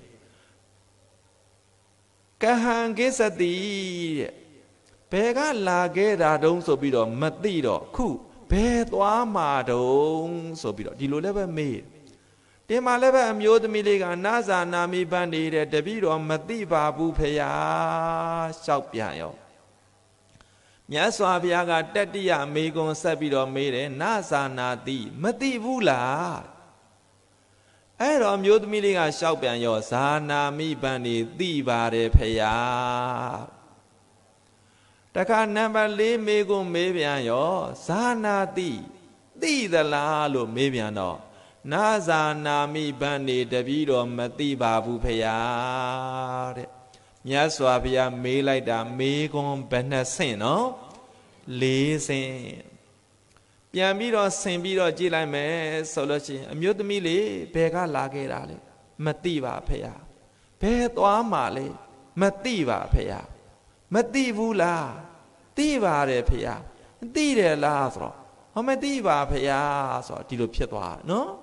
ကဟံကိစ္စတိတဲ့ဘယ်ကလာခဲ့တာတုံးဆိုပြီးတော့မသိတော့ခုဘယ်သွားမှာတုံးဆိုပြီးတော့ဒီလိုလည်းပဲမေးတင်မှာလည်းပဲအမျိုးသမီးလေးကနာဇာနာမိပန်းနေတဲ့တပည့်တော်မသိပါဘူးဖေယားလျှောက်ပြန်ရောမြတ်စွာဘုရားကတတိယမေကွန်ဆက်ပြီးတော့မေးတယ်နာဇာနာတိမသိဘူးလားအဲ့တော့မျိုးသမီးလေးကရှောက်ပြန်ရောဇာနာမိပန်းနေသိပါတယ်ဖေယားတခါနံပါတ်၄မေကွန်မေးပြန်ရောဇာနာတိသိသလားလို့မေးပြန်တော့နာဇာနာမိပန်းနေတပည့်တော်မသိပါဘူးဖေယားတဲ့မြတ်စွာဘုရားမေးလိုက်တာမေးခွန်းဘယ်နှဆင့်နော်လေးဆင့်ပြန်ပြီးတော့ဆင်ပြီးတော့ကြည့်လိုက်မယ်ဆိုလို့ရှိရင်အမျိုးသမီးလေးဘယ်ကလာခဲ့တာလဲမသိပါဖေဟာဘယ်သွားမှလဲမသိပါဖေဟာမသိဘူးလားသိပါတယ်ဖေဟာသိတယ်လားဆိုတော့ဟောမသိပါဖေဟာဆိုတော့ဒီလိုဖြစ်သွားတယ်နော်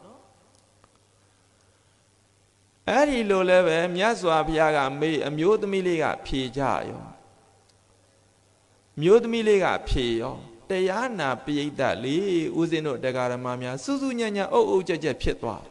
အဲ့ဒီလိုလည်းပဲမြတ်စွာဘုရားကမေးအမျိုးသမီးလေးကဖြေကြရောမျိုးသမီးလေးကဖြေရောတရားနာပိဋကလေးဦးဇင်းတို့တရားဓမ္မများစူးစူးညံ့ညံ့အုပ်အုပ်ကြက်ကြက်ဖြစ်သွား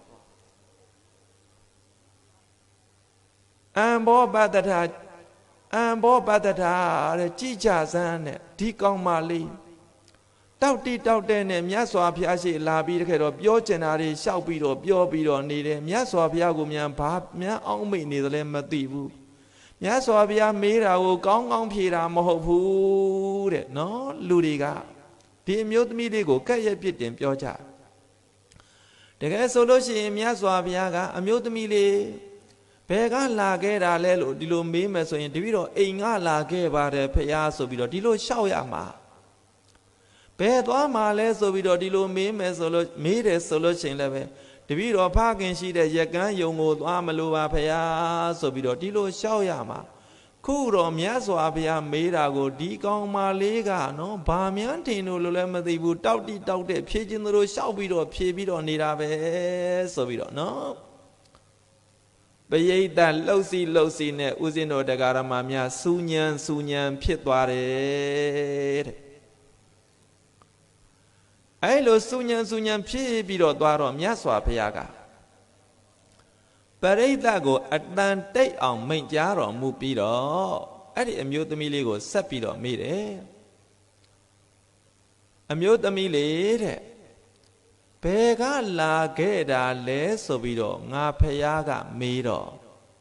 အံဘောပတ္တထာအံဘောပတ္တထာတဲ့ကြည်ကြစမ်းတဲ့ဒီကောင်းမလေးတောက်တိတောက်တဲ့နဲ့မြတ်စွာဘုရားရှိလာပြီးတခါတော့ပြောကျင်တာတွေရှောက်ပြီးတော့ပြောပြီးတော့နေတယ်မြတ်စွာဘုရားကိုမြန်ဘာမြန်အောင်မိတ်နေတယ်လည်းမသိဘူးမြတ်စွာဘုရားမေးတာကိုကောင်းကောင်းဖြေတာမဟုတ်ဘူးတဲ့နော်လူတွေကဒီအမျိုးသမီးလေးကိုကဲ့ရဲ့ပြစ်တင်ပြောကြတကယ်ဆိုလို့ရှိရင်မြတ်စွာဘုရားကအမျိုးသမီးလေးဘယ်ကလာခဲ့တာလဲလို့ဒီလိုမေးမယ်ဆိုရင်တပည့်တော်အိမ်ကလာခဲ့ပါတယ်ဖရာဆိုပြီးတော့ဒီလိုရှောက်ရမှာဘယ်သွားမှာလဲဆိုပြီးတော့ဒီလိုမေးမယ်ဆိုလို့မေးတယ်ဆိုလို့ရှိရင်လည်းပဲတပည့်တော်ဖခင်ရှိတဲ့ရကန်းယုံကိုသွားမလို့ပါဖရာဆိုပြီးတော့ဒီလိုရှောက်ရမှာခုတော့မြတ်စွာဘုရားမေးတာကိုဒီကောင်မလေးကနော်ဘာမြန်းထင်လို့လည်းမသိဘူးတောက်တိတောက်တဲ့ဖြေခြင်းတို့ရှောက်ပြီးတော့ဖြေပြီးတော့နေတာပဲဆိုပြီးတော့နော်ပရိသတ်လှုပ်စီလှုပ်စီနဲ့ဦးဇင်းတော်တရားဓမ္မများစူညံစူညံဖြစ်သွားတယ်တဲ့အဲ့လိုစူညံစူညံဖြစ်ပြီးတော့သွားတော့မြတ်စွာဘုရားကပရိသတ်ကိုအတန်တိတ်အောင်မိန့်ကြားတော်မူပြီးတော့အဲ့ဒီအမျိုးသမီးလေးကိုဆက်ပြီးတော့မေးတယ်အမျိုးသမီးလေးတဲ့ဘယ်ကလာခဲ့တာလဲဆိုပြီးတော့ငါဖယားကမေးတော့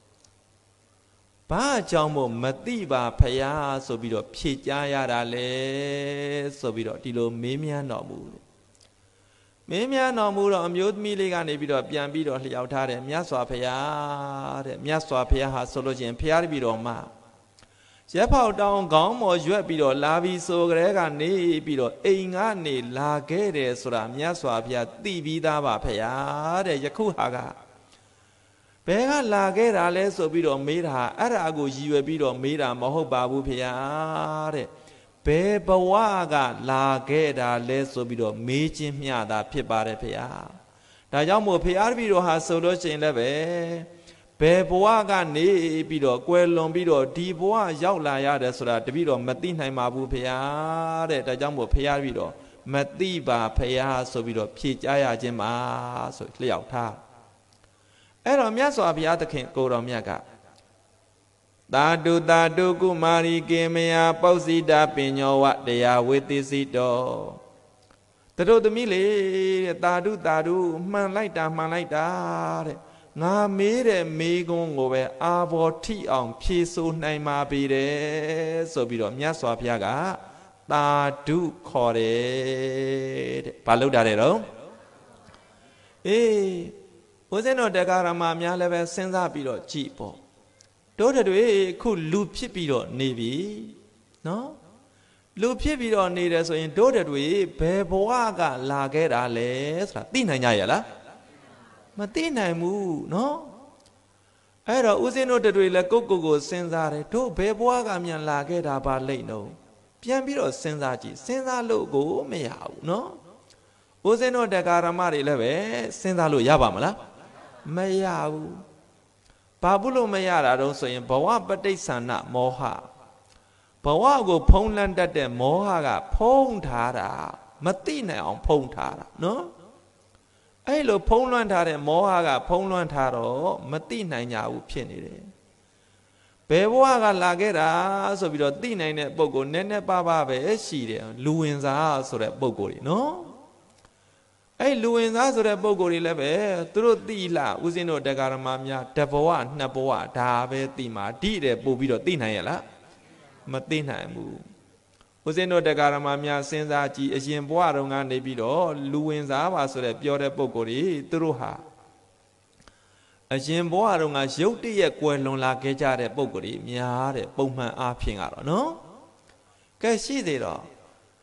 ဘာကြောင့်မို့မသိပါဖယားဆိုပြီးတော့ဖြေကြားရတာလဲဆိုပြီးတော့ဒီလိုမေးမြန်းတော်မူတယ်မင်းများတော်မူတော့အမျိုးသမီးလေးကနေပြီးတော့ပြန်ပြီးတော့လျှောက်ထားတယ်မြတ်စွာဘုရားတဲ့မြတ်စွာဘုရားဟာဆိုလို့ချင်းဘုရားတပည့်တော်မှာရက်ဖောက်တောင်းခေါင်းမော်ရွက်ပြီးတော့လာပြီးဆိုကြဲကနေပြီးတော့အိမ်ကနေလာခဲ့တယ်ဆိုတာမြတ်စွာဘုရားသိပြီးသားပါဘုရားတဲ့ယခုဟာကဘယ်ကလာခဲ့တာလဲဆိုပြီးတော့မေးတာအဲ့ဒါကိုရည်ရွယ်ပြီးတော့မေးတာမဟုတ်ပါဘူးဘုရားတဲ့ဘယ်ဘဝကလာခဲ့တာလဲဆိုပြီးတော့မေးခြင်းမျှတာဖြစ်ပါတယ်ဖေဟာဒါကြောင့်မို့ဖေအားတပည့်တော်ဟာဆိုလို့ရှိရင်လည်းပဲဘယ်ဘဝကနေပြီးတော့ကွယ်လွန်ပြီးတော့ဒီဘဝရောက်လာရတယ်ဆိုတာတပည့်တော်မသိနိုင်ပါဘူးဖေဟာတဲ့ဒါကြောင့်မို့ဖေအားတပည့်တော်မသိပါဖေဟာဆိုပြီးတော့ဖြေကြားရခြင်းပါဆိုလျှောက်ထားအဲ့တော့မြတ်စွာဘုရားသခင်ကိုတော်မြတ်ကသာတုသာတုကုမာရီကေမယပောက်စီတာပညောဝတရားဝေတိစီတောတတို့သမီးလေတဲ့သာတုသာတုမှန်လိုက်တာမှန်လိုက်တာတဲ့ငါမေးတဲ့မေးခွန်းကိုပဲအာဘောထိအောင်ဖြေဆိုနိုင်ပါပြီတဲ့ဆိုပြီးတော့မြတ်စွာဘုရားကသာတုခေါ်တယ်တဲ့ဘာလို့တာတဲ့တော့အေးဘုဇင်းတော်တရားဓမ္မများလည်းပဲစဉ်းစားပြီးတော့ကြည်ပေါ့တို့တွေခုလူဖြစ်ပြီးတော့နေပြီနော်လူဖြစ်ပြီးတော့နေတယ်ဆိုရင်တို့တွေဘယ်ဘဝကလာခဲ့တာလဲဆိုတာသိနိုင်ကြရဲ့လားမသိနိုင်ဘူးနော်အဲ့တော့ဦးဇင်းတို့တွေလည်းကိုယ့်ကိုယ်ကိုစဉ်းစားတယ်တို့ဘယ်ဘဝကမြန်လာခဲ့တာပါလိမ့်တော့ပြန်ပြီးတော့စဉ်းစားကြည့်စဉ်းစားလို့ကိုမရဘူးနော်ဦးဇင်းတို့တရားဓမ္မတွေလည်းပဲစဉ်းစားလို့ရပါမလားမရဘူးဘာဘူးလို့မရတာတော့ဆိုရင်ဘဝပဋိစ္ဆန္ဒမောဟဘဝကိုဖုံးလန်းတတ်တဲ့မောဟကဖုံးထားတာမသိနိုင်အောင်ဖုံးထားတာနော်အဲ့လိုဖုံးလွှမ်းထားတဲ့မောဟကဖုံးလွှမ်းထားတော့မသိနိုင်ကြဘူးဖြစ်နေတယ်ဘယ်ဘဝကလာခဲ့တာဆိုပြီးတော့သိနိုင်တဲ့ပုံကိုနည်းနည်းပါးပါးပဲရှိတယ်လူဝင်စားဆိုတဲ့ပုံကိုနော်အဲ့လူဝင်စားဆိုတဲ့ပုံကိုယ်တွေလည်းပဲသူတို့သိလားဦးဇင်းတို့တရားဓမ္မများတဘဝနှစ်ဘဝဒါပဲသိမှာဒီတဲ့ပို့ပြီးတော့သိနိုင်ရလားမသိနိုင်ဘူးဦးဇင်းတို့တရားဓမ္မများစဉ်းစားကြည့်အရင်ဘဝတုန်းကနေပြီးတော့လူဝင်စားပါဆိုတဲ့ပြောတဲ့ပုံကိုယ်တွေသူတို့ဟာအရင်ဘဝတုန်းကရုတ်တရက်ကွယ်လွန်လာခဲ့ကြတဲ့ပုံကိုယ်တွေများတဲ့ပုံမှန်အားဖြင့်ကတော့နော်ကဲရှိသေးတော့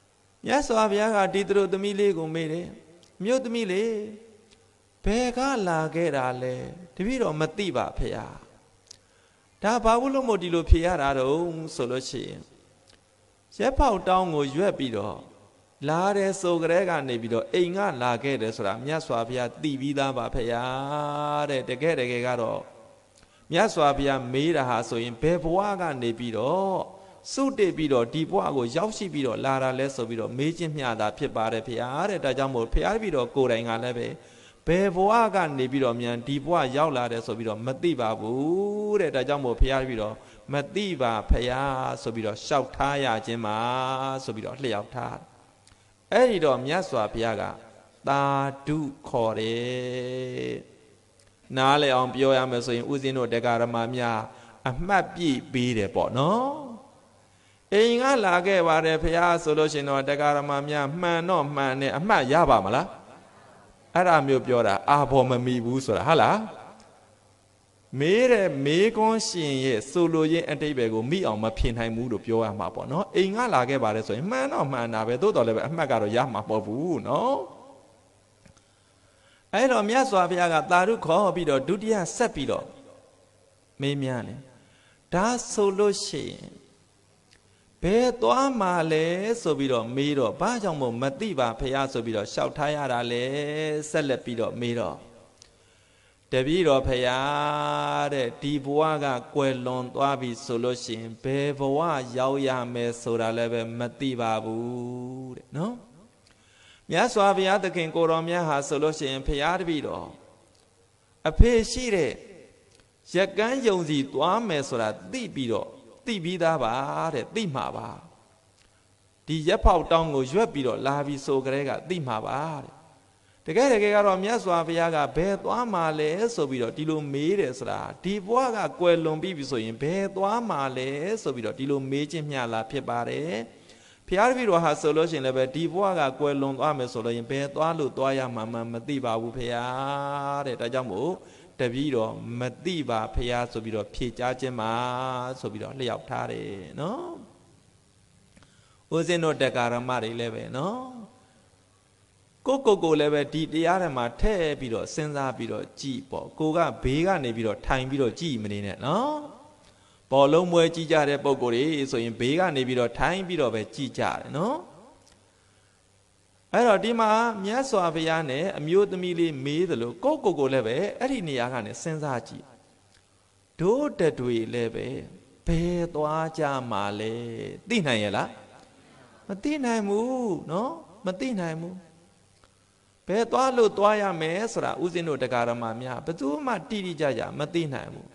မြတ်စွာဘုရားကဒီသူတို့သမီးလေးကိုမေးတယ်မြို့သမီးလေးဘယ်ကလာခဲ့တာလဲတပည့်တော်မသိပါဖေဟာဒါဘာလို့မို့ဒီလိုဖြေရတာတော့ဆိုလို့ရှိရင်ရက်ပေါက်တောင်းကိုရွက်ပြီးတော့လာတယ်ဆိုကြတဲ့ကနေပြီးတော့အိမ်ကလာခဲ့တယ်ဆိုတာမြတ်စွာဘုရားသိပြီးသားပါဖေဟာတဲ့တကယ်တကယ်ကတော့မြတ်စွာဘုရားမေးတာဟာဆိုရင်ဘယ်ဘဝကနေပြီးတော့စုတည်ပြီးတော့ဒီဘဝကိုရောက်ရှိပြီးတော့လာတာလဲဆိုပြီးတော့မေးခြင်းမျှတာဖြစ်ပါတယ်ဖေဟာတဲ့ဒါကြောင့်မို့ဖေဟာပြီးတော့ကိုယ်တိုင်ကလည်းပဲဘယ်ဘဝကနေပြီးတော့မြန်ဒီဘဝရောက်လာတယ်ဆိုပြီးတော့မသိပါဘူးတဲ့ဒါကြောင့်မို့ဖေဟာပြီးတော့မသိပါဖေဟာဆိုပြီးတော့ရှောက်ထားရခြင်းပါဆိုပြီးတော့လျှောက်ထားအဲ့ဒီတော့မြတ်စွာဘုရားကသာဓုခေါ်တယ်နားလေအောင်ပြောရမယ်ဆိုရင်ဥစဉ်တို့တက္ကရာမများအမှတ်ပြည့်ပေးတယ်ပေါ့နော်အိမ်ကလာခဲ့ပါတယ်ဖေဟာဆိုလို့ရှင်တော့တက္ကရာမများမှန်တော့မှန်တယ်အမှတ်ရပါမလားအဲ့ဒါမျိုးပြောတာအာဘော်မမီဘူးဆိုတာဟုတ်လားမေးတဲ့မေးခွန်းရှင်ရဲ့ဆိုလိုရင်းအတိတ်ပဲကိုမိအောင်မဖြေနိုင်ဘူးလို့ပြောရမှာပေါ့နော်အိမ်ကလာခဲ့ပါတယ်ဆိုရင်မှန်တော့မှန်တာပဲသို့တော်လည်းပဲအမှတ်ကတော့ရမှာပေါ့ဘူးနော်အဲ့တော့မြတ်စွာဘုရားကသာဓုခေါ်ပြီးတော့ဒုတိယဆက်ပြီးတော့မေးမြန်းတယ်ဒါဆိုလို့ရှိရင်ဘယ်သွားမှလဲဆိုပြီးတော့မေးတော့ဘာကြောင့်မို့မသိပါဖေဟာဆိုပြီးတော့ရှောက်ထားရတာလဲဆက်လက်ပြီးတော့မေးတော့တပည့်တော်ဖေဟာတဲ့ဒီဘဝကကွယ်လွန်သွားပြီဆိုလို့ရှိရင်ဘယ်ဘဝရောက်ရမယ်ဆိုတာလည်းပဲမသိပါဘူးတဲ့နော်မြတ်စွာဘုရားသခင်ကိုတော်မြတ်ဟာဆိုလို့ရှိရင်ဖေဟာတပည့်တော်အဖေရှိတဲ့ရက်ကန်းယုံစီသွားမယ်ဆိုတာသိပြီးတော့သိပြီးသားပါတဲ့သိမှာပါဒီရက်ဖောက်တောင်းကိုရွက်ပြီးတော့လာပြီးဆိုကြတဲ့ကသိမှာပါတဲ့တကယ်တကယ်ကတော့မြတ်စွာဘုရားကဘယ်သွားမှာလဲဆိုပြီးတော့ဒီလိုမေးတယ်ဆိုတာဒီဘဝကကွယ်လွန်ပြီးပြီဆိုရင်ဘယ်သွားမှာလဲဆိုပြီးတော့ဒီလိုမေးခြင်းမျှလာဖြစ်ပါတယ်ဘုရားတပည့်တော်ဟာဆိုလို့ရှိရင်လည်းပဲဒီဘဝကကွယ်လွန်သွားမယ်ဆိုလို့ရင်ဘယ်သွားလို့သွားရမှာမှမသိပါဘူးဘုရားတဲ့ဒါကြောင့်မို့တပည့်တော်မသိပါဖះဆိုပြီးတော့ဖြေကြားခြင်းမှာဆိုပြီးတော့လျှောက်ထားတယ်နော်ဦးဇင်းတို့တက္ကရာမတွေလည်းပဲနော်ကိုကိုကိုလည်းပဲဒီတရားထဲမှာထည့်ပြီးတော့စဉ်းစားပြီးတော့ကြည်ပေါ့ကိုကဘေးကနေပြီးတော့ထိုင်ပြီးတော့ကြည်မနေနဲ့နော်ဘောလုံးမွဲကြည်ကြတဲ့ပုံကိုယ်တွေဆိုရင်ဘေးကနေပြီးတော့ထိုင်ပြီးတော့ပဲကြည်ကြတယ်နော်အဲ့တော့ဒီမှာမြတ်စွာဘုရားနဲ့အမျိုးသမီးလေးမေးသလိုကိုကိုကိုလည်းပဲအဲ့ဒီနေရာကနေစဉ်းစားကြည့်ဒို့တတွေလည်းပဲဘယ်သွားကြမှာလဲသိနိုင်ရဲ့လားမသိနိုင်ဘူးနော်မသိနိုင်ဘူးဘယ်သွားလို့သွားရမယ်ဆိုတာဥစဉ်တို့တရားဓမ္မများဘယ်သူမှတိတိကျကျမသိနိုင်ဘူး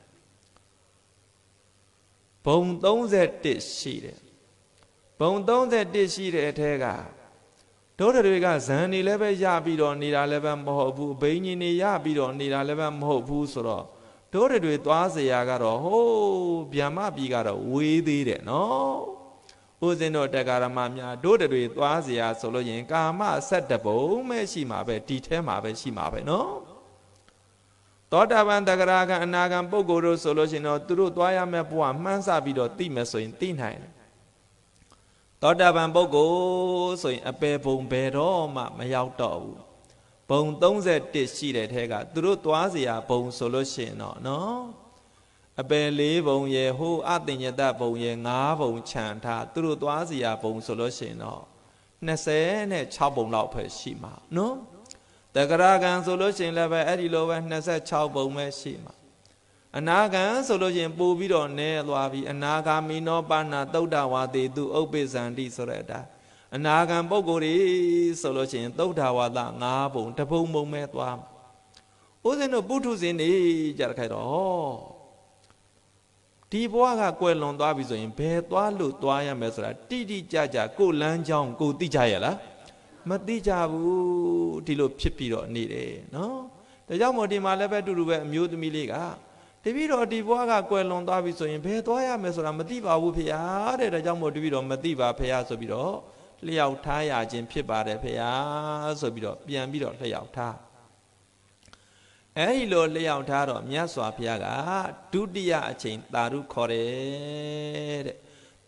ဘုံသုံးဆယ်တစ်ရှိတယ်ဘုံသုံးဆယ်တစ်ရှိတဲ့အထက်ကတို့တွေကဇန်နေလည်းပဲရပြီးတော့နေတာလည်းပဲမဟုတ်ဘူးဘိန်းကြီးနေရပြီးတော့နေတာလည်းပဲမဟုတ်ဘူးဆိုတော့တို့တွေသွားเสียကတော့ဟိုးဗျမပြည်ကတော့ဝေးသေးတယ်နော်ဦးဇင်းတို့တရားဓမ္မများတို့တွေသွားเสียဆိုလို့ရင်ကာမဆက်တပုံပဲရှိမှာပဲဒီထဲမှာပဲရှိမှာပဲနော်သောတာပန်တဂရကအနာဂံပုဂ္ဂိုလ်တို့ဆိုလို့ရှိရင်တော့သူတို့သွားရမယ့်ဘဝမှန်းဆပြီးတော့သိမယ်ဆိုရင်သိနိုင်တယ်သောတာပန်ပုဂ္ဂိုလ်ဆိုရင်အပေဘုံဘယ်တော့မှမရောက်တော့ဘူးဘုံသုံးဆယ်တစ်ရှိတဲ့ထဲကသူတို့သွားเสียဘုံဆိုလို့ရှိရင်တော့နော်အပေလေးဘုံရဲ့ဟိုအတညတဘုံရဲ့ငါးဘုံခြံထားသူတို့သွားเสียဘုံဆိုလို့ရှိရင်တော့နှစ်ဆယ်နဲ့ခြောက်ဘုံလောက်ပဲရှိမှာနော်တဂရကံဆိုလို့ရှိရင်လည်းပဲအဲ့ဒီလိုပဲနှစ်ဆယ်ခြောက်ဘုံပဲရှိမှာအနာဂံဆိုလို့ချင်းပို့ပြီးတော့နဲသွားပြီအနာဂါမိနောပါဏသုဒ္ဓဝါတိသူဥပ္ပိဇန္တိဆိုတဲ့အတိုင်းအနာဂံပုဂ္ဂိုလ်တွေဆိုလို့ချင်းသုဒ္ဓဝါဒငါးဘုံတဘုံဘုံပဲသွားဦးဇင်းတို့ပုထုဇဉ်နေကြတဲ့ခိုင်တော့ဒီဘဝကကွယ်လွန်သွားပြီဆိုရင်ဘယ်သွားလို့သွားရမယ်ဆိုတာတိတိကျကျကိုလမ်းကြောင်းကိုသိကြရဲ့လားမသိကြဘူးဒီလိုဖြစ်ပြီးတော့နေတယ်နော်ဒါကြောင့်မို့ဒီမှာလည်းပဲတူတူပဲအမျိုးသမီးလေးကတပည့်တော်ဒီဘဝကကွယ်လွန်သွားပြီဆိုရင်ဘယ်သွားရမယ်ဆိုတာမသိပါဘူးဖေဟာတဲ့ဒါကြောင့်မို့တပည့်တော်မသိပါဖေဟာဆိုပြီးတော့လျှောက်ထားရခြင်းဖြစ်ပါတယ်ဖေဟာဆိုပြီးတော့ပြန်ပြီးတော့လျှောက်ထားအဲဒီလိုလျှောက်ထားတော့မြတ်စွာဘုရားကဒုတိယအချိန်သာဓုခေါ်တယ်တဲ့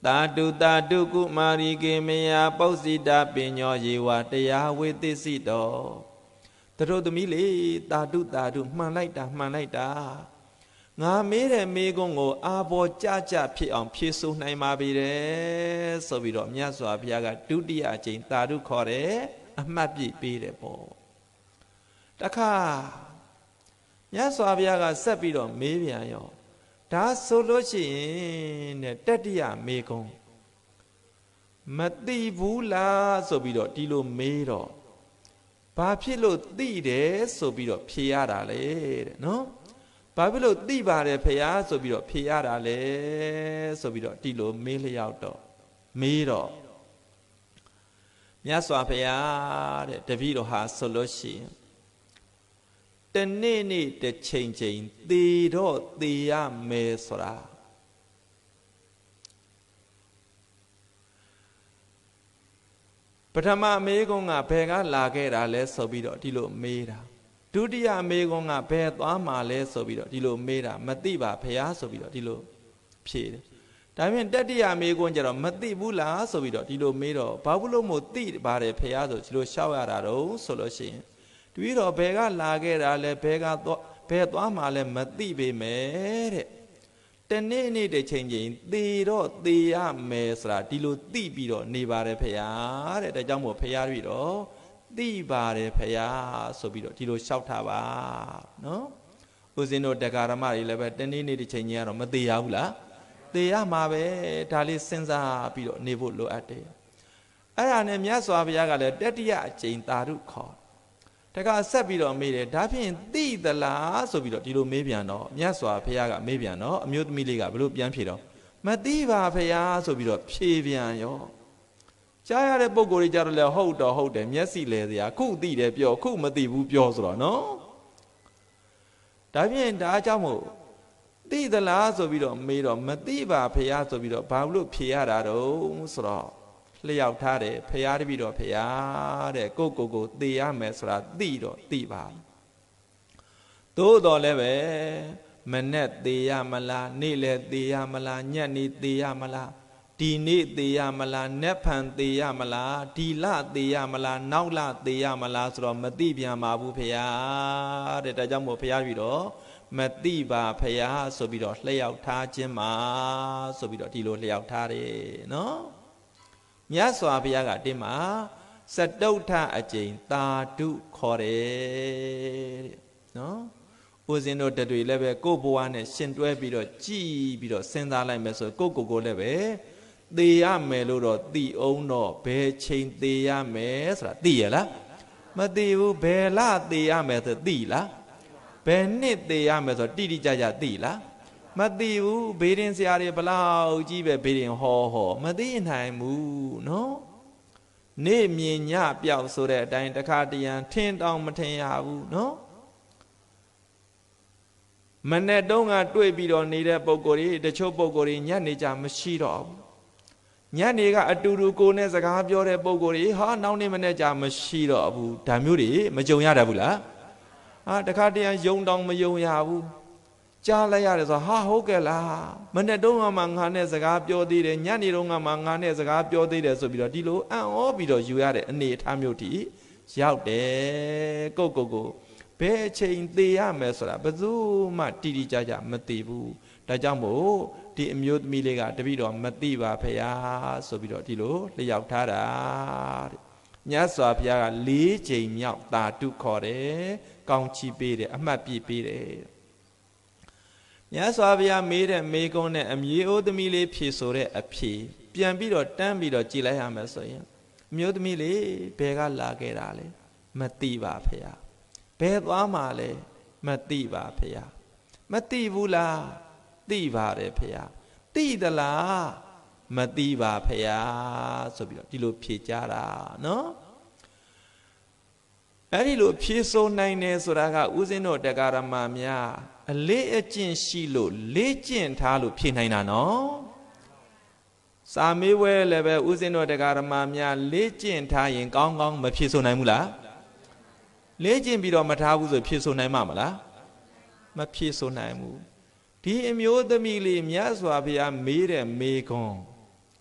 ตาตุตาตุกุมารีเกเมยาปุสิตาปิญโยเยวาตยาเวติสิโตตรุตมิลีตาตุตาตุမှန်လိုက်တာမှန်လိုက်တာငါမေးတဲ့မေးခွန်းကိုအာဘောကြကြဖြစ်အောင်ဖြေဆိုနိုင်ပါပြီတဲ့ဆိုပြီးတော့မြတ်စွာဘုရားကဒုတိယအကြိမ်တာတုခေါ်တယ်အမှတ်ပြပေးတယ်ပေါ့တခါမြတ်စွာဘုရားကဆက်ပြီးတော့မေးပြန်ရောဒါဆိုလို့ရှိရင်တဲ့တတိယမေးခွန်းမသိဘူးလားဆိုပြီးတော့ဒီလိုမေးတော့ဘာဖြစ်လို့သိတယ်ဆိုပြီးတော့ဖြေရတာလေတဲ့နော်ဘာဖြစ်လို့သိပါတယ်ဖေယားဆိုပြီးတော့ဖြေရတာလေဆိုပြီးတော့ဒီလိုမေးလျောက်တော့မေးတော့မြတ်စွာဘုရားတဲ့တပည့်တော်ဟာဆိုလို့ရှိရင်တနေ့နေ့တစ်ချိန်ချိန်သေတော့သေရမယ်ဆိုတာပထမမေးခွန်းကဘယ်ကလာခဲ့တာလဲဆိုပြီးတော့ဒီလိုမေးတာဒုတိယမေးခွန်းကဘယ်သွားမှာလဲဆိုပြီးတော့ဒီလိုမေးတာမသိပါဖះဆိုပြီးတော့ဒီလိုဖြေတယ်ဒါပြင်တတိယမေးခွန်းကျတော့မသိဘူးလားဆိုပြီးတော့ဒီလိုမေးတော့ဘာလို့မို့သိပါတယ်ဖះဆိုဒီလိုရှောက်ရတာတော့ဆိုလို့ရှိရင်တပည့်တော်ဘယ်ကလာခဲ့တာလဲဘယ်ကသွားဘယ်သွားမှာလဲမသိပေမဲ့တဲ့တနေ့နေ့တစ်ချိန်ချင်းသေတော့သေရမယ်ဆိုတာဒီလိုသိပြီးတော့နေပါတယ်ဖះတဲ့ဒါကြောင့်မို့ဖះပြီးတော့သိပါတယ်ဖះဆိုပြီးတော့ဒီလိုလျှောက်ထားပါနော်ဦးဇင်းတို့တရားဓမ္မတွေလည်းပဲတနေ့နေ့တစ်ချိန်ချင်းကတော့မသေးရဘူးလားသေရမှာပဲဒါလေးစဉ်းစားပြီးတော့နေဖို့လိုအပ်တယ်အဲ့ဒါနဲ့မြတ်စွာဘုရားကလည်းတတိယအကျိန်သာဓုခေါ်တခါဆက်ပြီးတော့မေးတယ်ဒါဖြင့်သိသလားဆိုပြီးတော့ဒီလိုမေးပြန်တော့မြတ်စွာဘုရားကမေးပြန်တော့အမျိုးသမီးလေးကဘလို့ပြန်ဖြေတော့မသိပါဖះဆိုပြီးတော့ဖြေပြန်ရောကြားရတဲ့ပုံကိုယ်ကြီးကြတော့လေဟုတ်တော့ဟုတ်တယ်မျက်စိလဲစရာခုသိတယ်ပြောခုမသိဘူးပြောဆိုတော့နော်ဒါဖြင့်ဒါကြောင့်မို့သိသလားဆိုပြီးတော့မေးတော့မသိပါဖះဆိုပြီးတော့ဘာလို့ဖြေရတာတော့ဆိုတော့လျှောက်ထားတယ်ဖះတပည့်တော်ဖះတဲ့ကိုကိုကိုသိရမယ်ဆိုတာသိတော့သိပါသို့တော်လည်းပဲမနဲ့သိရမလားနေ့လဲသိရမလားညနေသိရမလားဒီနေ့သေးရမလားနက်ဖန်သေးရမလားဒီလသေးရမလားနောက်လသေးရမလားဆိုတော့မသိပြန်ပါဘူးဖေယားတဲ့ဒါကြောင့်မို့ဖေယားပြီးတော့မသိပါဖေယားဆိုပြီးတော့လျှောက်ထားခြင်းမှာဆိုပြီးတော့ဒီလိုလျှောက်ထားတယ်နော်မြတ်စွာဘုရားကတင်းမှာစတုထအကျိန်သာဓုခေါ်တယ်တဲ့နော်ဦးဇင်းတို့တတွေလည်းပဲကိုယ့်ဘဝနဲ့ရှင်တွဲပြီးတော့ကြည်ပြီးတော့စဉ်းစားလိုက်မယ်ဆိုကိုယ့်ကိုယ်ကိုလည်းပဲသေရမယ်လို့တော့သိအောင်တော့ဘယ်ချိန်သေရမယ်ဆိုတာသိရလားမသိဘူးဘယ်လသေရမယ်ဆိုသိလားဘယ်နှစ်သေရမယ်ဆိုတိတိကျကျသိလားမသိဘူးဘေးရင်ဆရာတွေဘလောက်ကြီးပဲဘေးရင်ဟောဟောမသိနိုင်ဘူးနော်နေ့မြင်ညပြောက်ဆိုတဲ့အတိုင်းတခါတရံထင်းတောင်မထင်ရဘူးနော်မနဲ့တုံးကတွေ့ပြီးတော့နေတဲ့ပုံကိုယ်တွေတချို့ပုံကိုယ်တွေညနေကြမရှိတော့ဘူးညနေကအတူတူကိုနဲ့စကားပြောတဲ့ပုံကိုယ်တွေဟာနောက်နေ့မနေ့ကြမရှိတော့ဘူးဒါမျိုးတွေမကြုံရတတ်ဘူးလားဟာတခါတရံယုံတောင်မယုံရဘူးကြားလိုက်ရတယ်ဆိုဟာဟုတ်ကဲ့လားမနေ့တုန်းကမှငါနဲ့စကားပြောသေးတယ်ညနေတုန်းကမှငါနဲ့စကားပြောသေးတယ်ဆိုပြီးတော့ဒီလိုအံ့ဩပြီးတော့ယူရတဲ့အနေအထားမျိုးတိရောက်တယ်ကိုကိုကိုဘယ်အချိန်သေးရမယ်ဆိုတာဘယ်သူမှတိတိကျကျမသိဘူးဒါကြောင့်မို့ဒီအမျိုးသမီးလေးကတပည့်တော်မသိပါဖေယားဆိုပြီးတော့ဒီလိုလျှောက်ထားတာတဲ့မြတ်စွာဘုရားကလေးချိန်မြောက်သာဓုခေါ်တယ်ကောင်းချီးပေးတယ်အမှတ်ပြပေးတယ်မြတ်စွာဘုရားမေးတဲ့မေကုန်းနဲ့အမျိုးသမီးလေးဖြေဆိုတဲ့အဖြေပြန်ပြီးတော့တန်းပြီးတော့ကြည်လိုက်ရမယ်ဆိုရင်အမျိုးသမီးလေးဘယ်ကလာခဲ့တာလဲမသိပါဖေယားဘယ်သွားမှာလဲမသိပါဖေယားမသိဘူးလားသိပါတယ်ဖေယားသိသလားမသိပါဖေယားဆိုပြီးတော့ဒီလိုဖြေကြတာနော်အဲ့ဒီလိုဖြေဆိုနိုင်တယ်ဆိုတာကဥစဉ်တို့တရားဓမ္မများအလေးအကျင့်ရှိလို့လေးကျင့်ထားလို့ဖြေနိုင်တာနော်စာမေးပွဲလည်းပဲဥစဉ်တို့တရားဓမ္မများလေးကျင့်ထားရင်ကောင်းကောင်းမဖြေဆိုနိုင်ဘူးလားလေးကျင့်ပြီးတော့မထားဘူးဆိုဖြေဆိုနိုင်မှာမလားမဖြေဆိုနိုင်ဘူးဒီအမျိုးသမီးလေးမြတ်စွာဘုရားမေးတဲ့မေခွန်း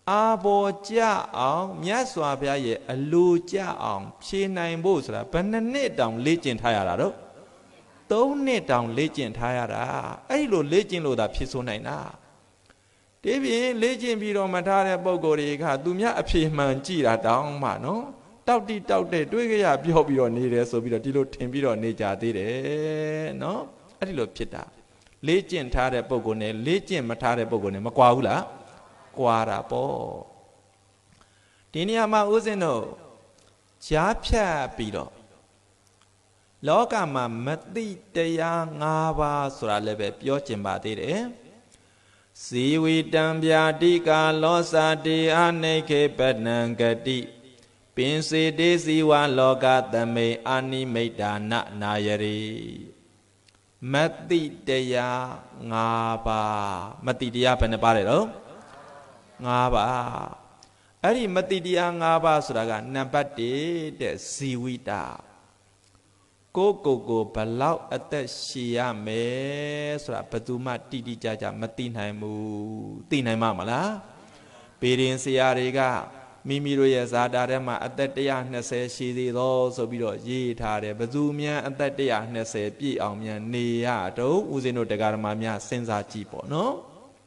အာဘောကြအောင်မြတ်စွာဘုရားရဲ့အလိုကြအောင်ဖြေနိုင်ဖို့ဆိုတာဘယ်နှစ်နှစ်တောင်လေ့ကျင့်ထားရတာတော့သုံးနှစ်တောင်လေ့ကျင့်ထားရတာအဲ့လိုလေ့ကျင့်လို့သာဖြစ်ဆိုနိုင်တာဒီပြင်လေ့ကျင့်ပြီးတော့မထားတဲ့ပုံကိုယ်တွေကသူများအဖြေမှန်ကြည့်တာတောင်းမှနော်တောက်တိတောက်တဲ့တွေးကြရပြောပြီးတော့နေတယ်ဆိုပြီးတော့ဒီလိုထင်ပြီးတော့နေကြသေးတယ်နော်အဲ့ဒီလိုဖြစ်တာလေ့ကျင့်ထားတဲ့ပုံကိုယ်နဲ့လေ့ကျင့်မထားတဲ့ပုံကိုယ်နဲ့မကွာဘူးလားကွာတာပေါ့ဒီနေရာမှာဦးဇင်းတို့ကြားဖြတ်ပြီးတော့လောကမှာမသိတရား၅ပါးဆိုတာလည်းပဲပြောကျင်ပါသေးတယ်ဇီဝိတံဗျာတိကာလောစာတေအနိခေပနံဂတိပင်စေတေဇီဝလောကသမေအာနိမိတ်ဒါနနာယရိမသိတရား၅ပါးမသိတရားဘယ်နှပါးလဲတော့၅ပါးအဲ့ဒီမသိတရား၅ပါးဆိုတာကနံပါတ်၁တဲ့ဇီဝိတာကိုကိုကိုဘလောက်အသက်ရှည်ရမယ်ဆိုတာဘယ်သူမှတိတိကျကျမသိနိုင်ဘူးသိနိုင်မှာမလားပေရင်ဆရာတွေကမိမိတို့ရဲ့ဇာတာထဲမှာအသက်one hundred twentyရှိသေးသောဆိုပြီးတော့ရေးထားတယ်ဘယ်သူများအသက်one hundred twentyပြည့်အောင်များနေရတော့ဦးဇင်းတို့တရားဓမ္မများစဉ်းစားကြည့်ပေါ့နော်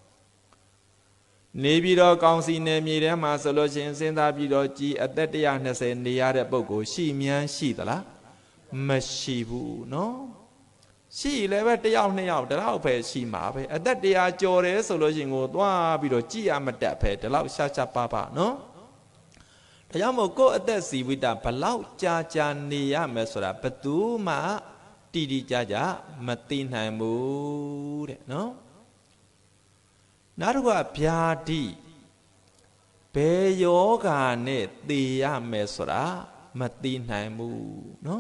နေပြီးတော့ကောင်းစီနယ်မြေထဲမှာဆိုလို့ရှိရင်စဉ်းစားပြီးတော့ကြည်အသက်one hundred twentyနေရတဲ့ပုဂ္ဂိုလ်ရှိမြန်းရှိသလားမရှိဘူးနော်ရှိလည်းပဲတယောက်နှစ်ယောက်တလောက်ပဲရှိမှာပဲအသက်one hundredကျော်တယ်ဆိုလို့ရှိရင်ကိုသွားပြီးတော့ကြည်ရမတတ်ပဲဒီလောက်ရှာရှာပါပါနော်ဒါကြောင့်မို့ကိုယ့်အသက်ဇီဝိတဘလောက်ကြာကြာနေရမယ်ဆိုတာဘယ်သူမှတိတိကျကျမသိနိုင်ဘူးတဲ့နော်နောက်တစ်ခုကဗျာတိဘယ်ယောဂာနဲ့သိရမယ်ဆိုတာမသိနိုင်ဘူးနော်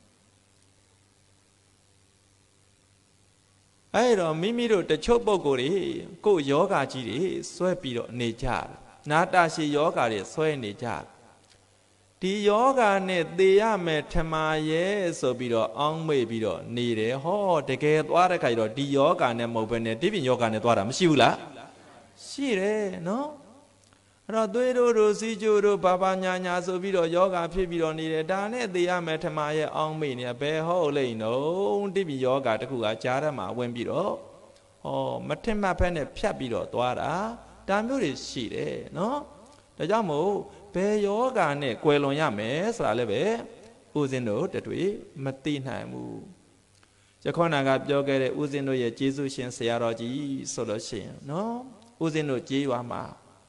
အဲ့တော့မိမိတို့တချို့ပုဂ္ဂိုလ်တွေကိုယ်ယောဂါကြီးတွေဆွဲပြီးတော့နေကြတယ်နာတာရှိယောဂါတွေဆွဲနေကြတယ်ဒီယောဂါနဲ့သိရမယ်ထမရဲ့ဆိုပြီးတော့အောင်းမေ့ပြီးတော့နေတယ်ဟောတကယ်သွားတဲ့ခါကျတော့ဒီယောဂါနဲ့မဟုတ်ဘဲနဲ့ဒီပြင်ယောဂါနဲ့သွားတာမရှိဘူးလားရှိတယ်နော်အဲ့တော့သွေးတို့တို့စီကျိုတို့ဘာဘာညာညာဆိုပြီးတော့ယောဂါဖြစ်ပြီးတော့နေတယ်ဒါနဲ့သိရမယ်ထမရဲ့အောင်းမေ့နေဘယ်ဟုတ်လိမ့်နော်ဒီပြင်ယောဂါတခုကကြားထဲမှာဝင်ပြီးတော့ဟောမထင်မှတ်ဖက်နဲ့ဖြတ်ပြီးတော့သွားတာဒါမျိုးတွေရှိတယ်နော်ဒါကြောင့်မို့ဘယ်ယောဂါနဲ့ကွယ်လွန်ရမယ်ဆိုတာလည်းပဲဦးဇင်းတို့တတွေ့မသိနိုင်ဘူးယခုနကပြောခဲ့တဲ့ဦးဇင်းတို့ရဲ့ကျေးဇူးရှင်ဆရာတော်ကြီးဆိုလို့ရှိရင်နော်ဦးဇင်းတို့ကြေးရွာမှာ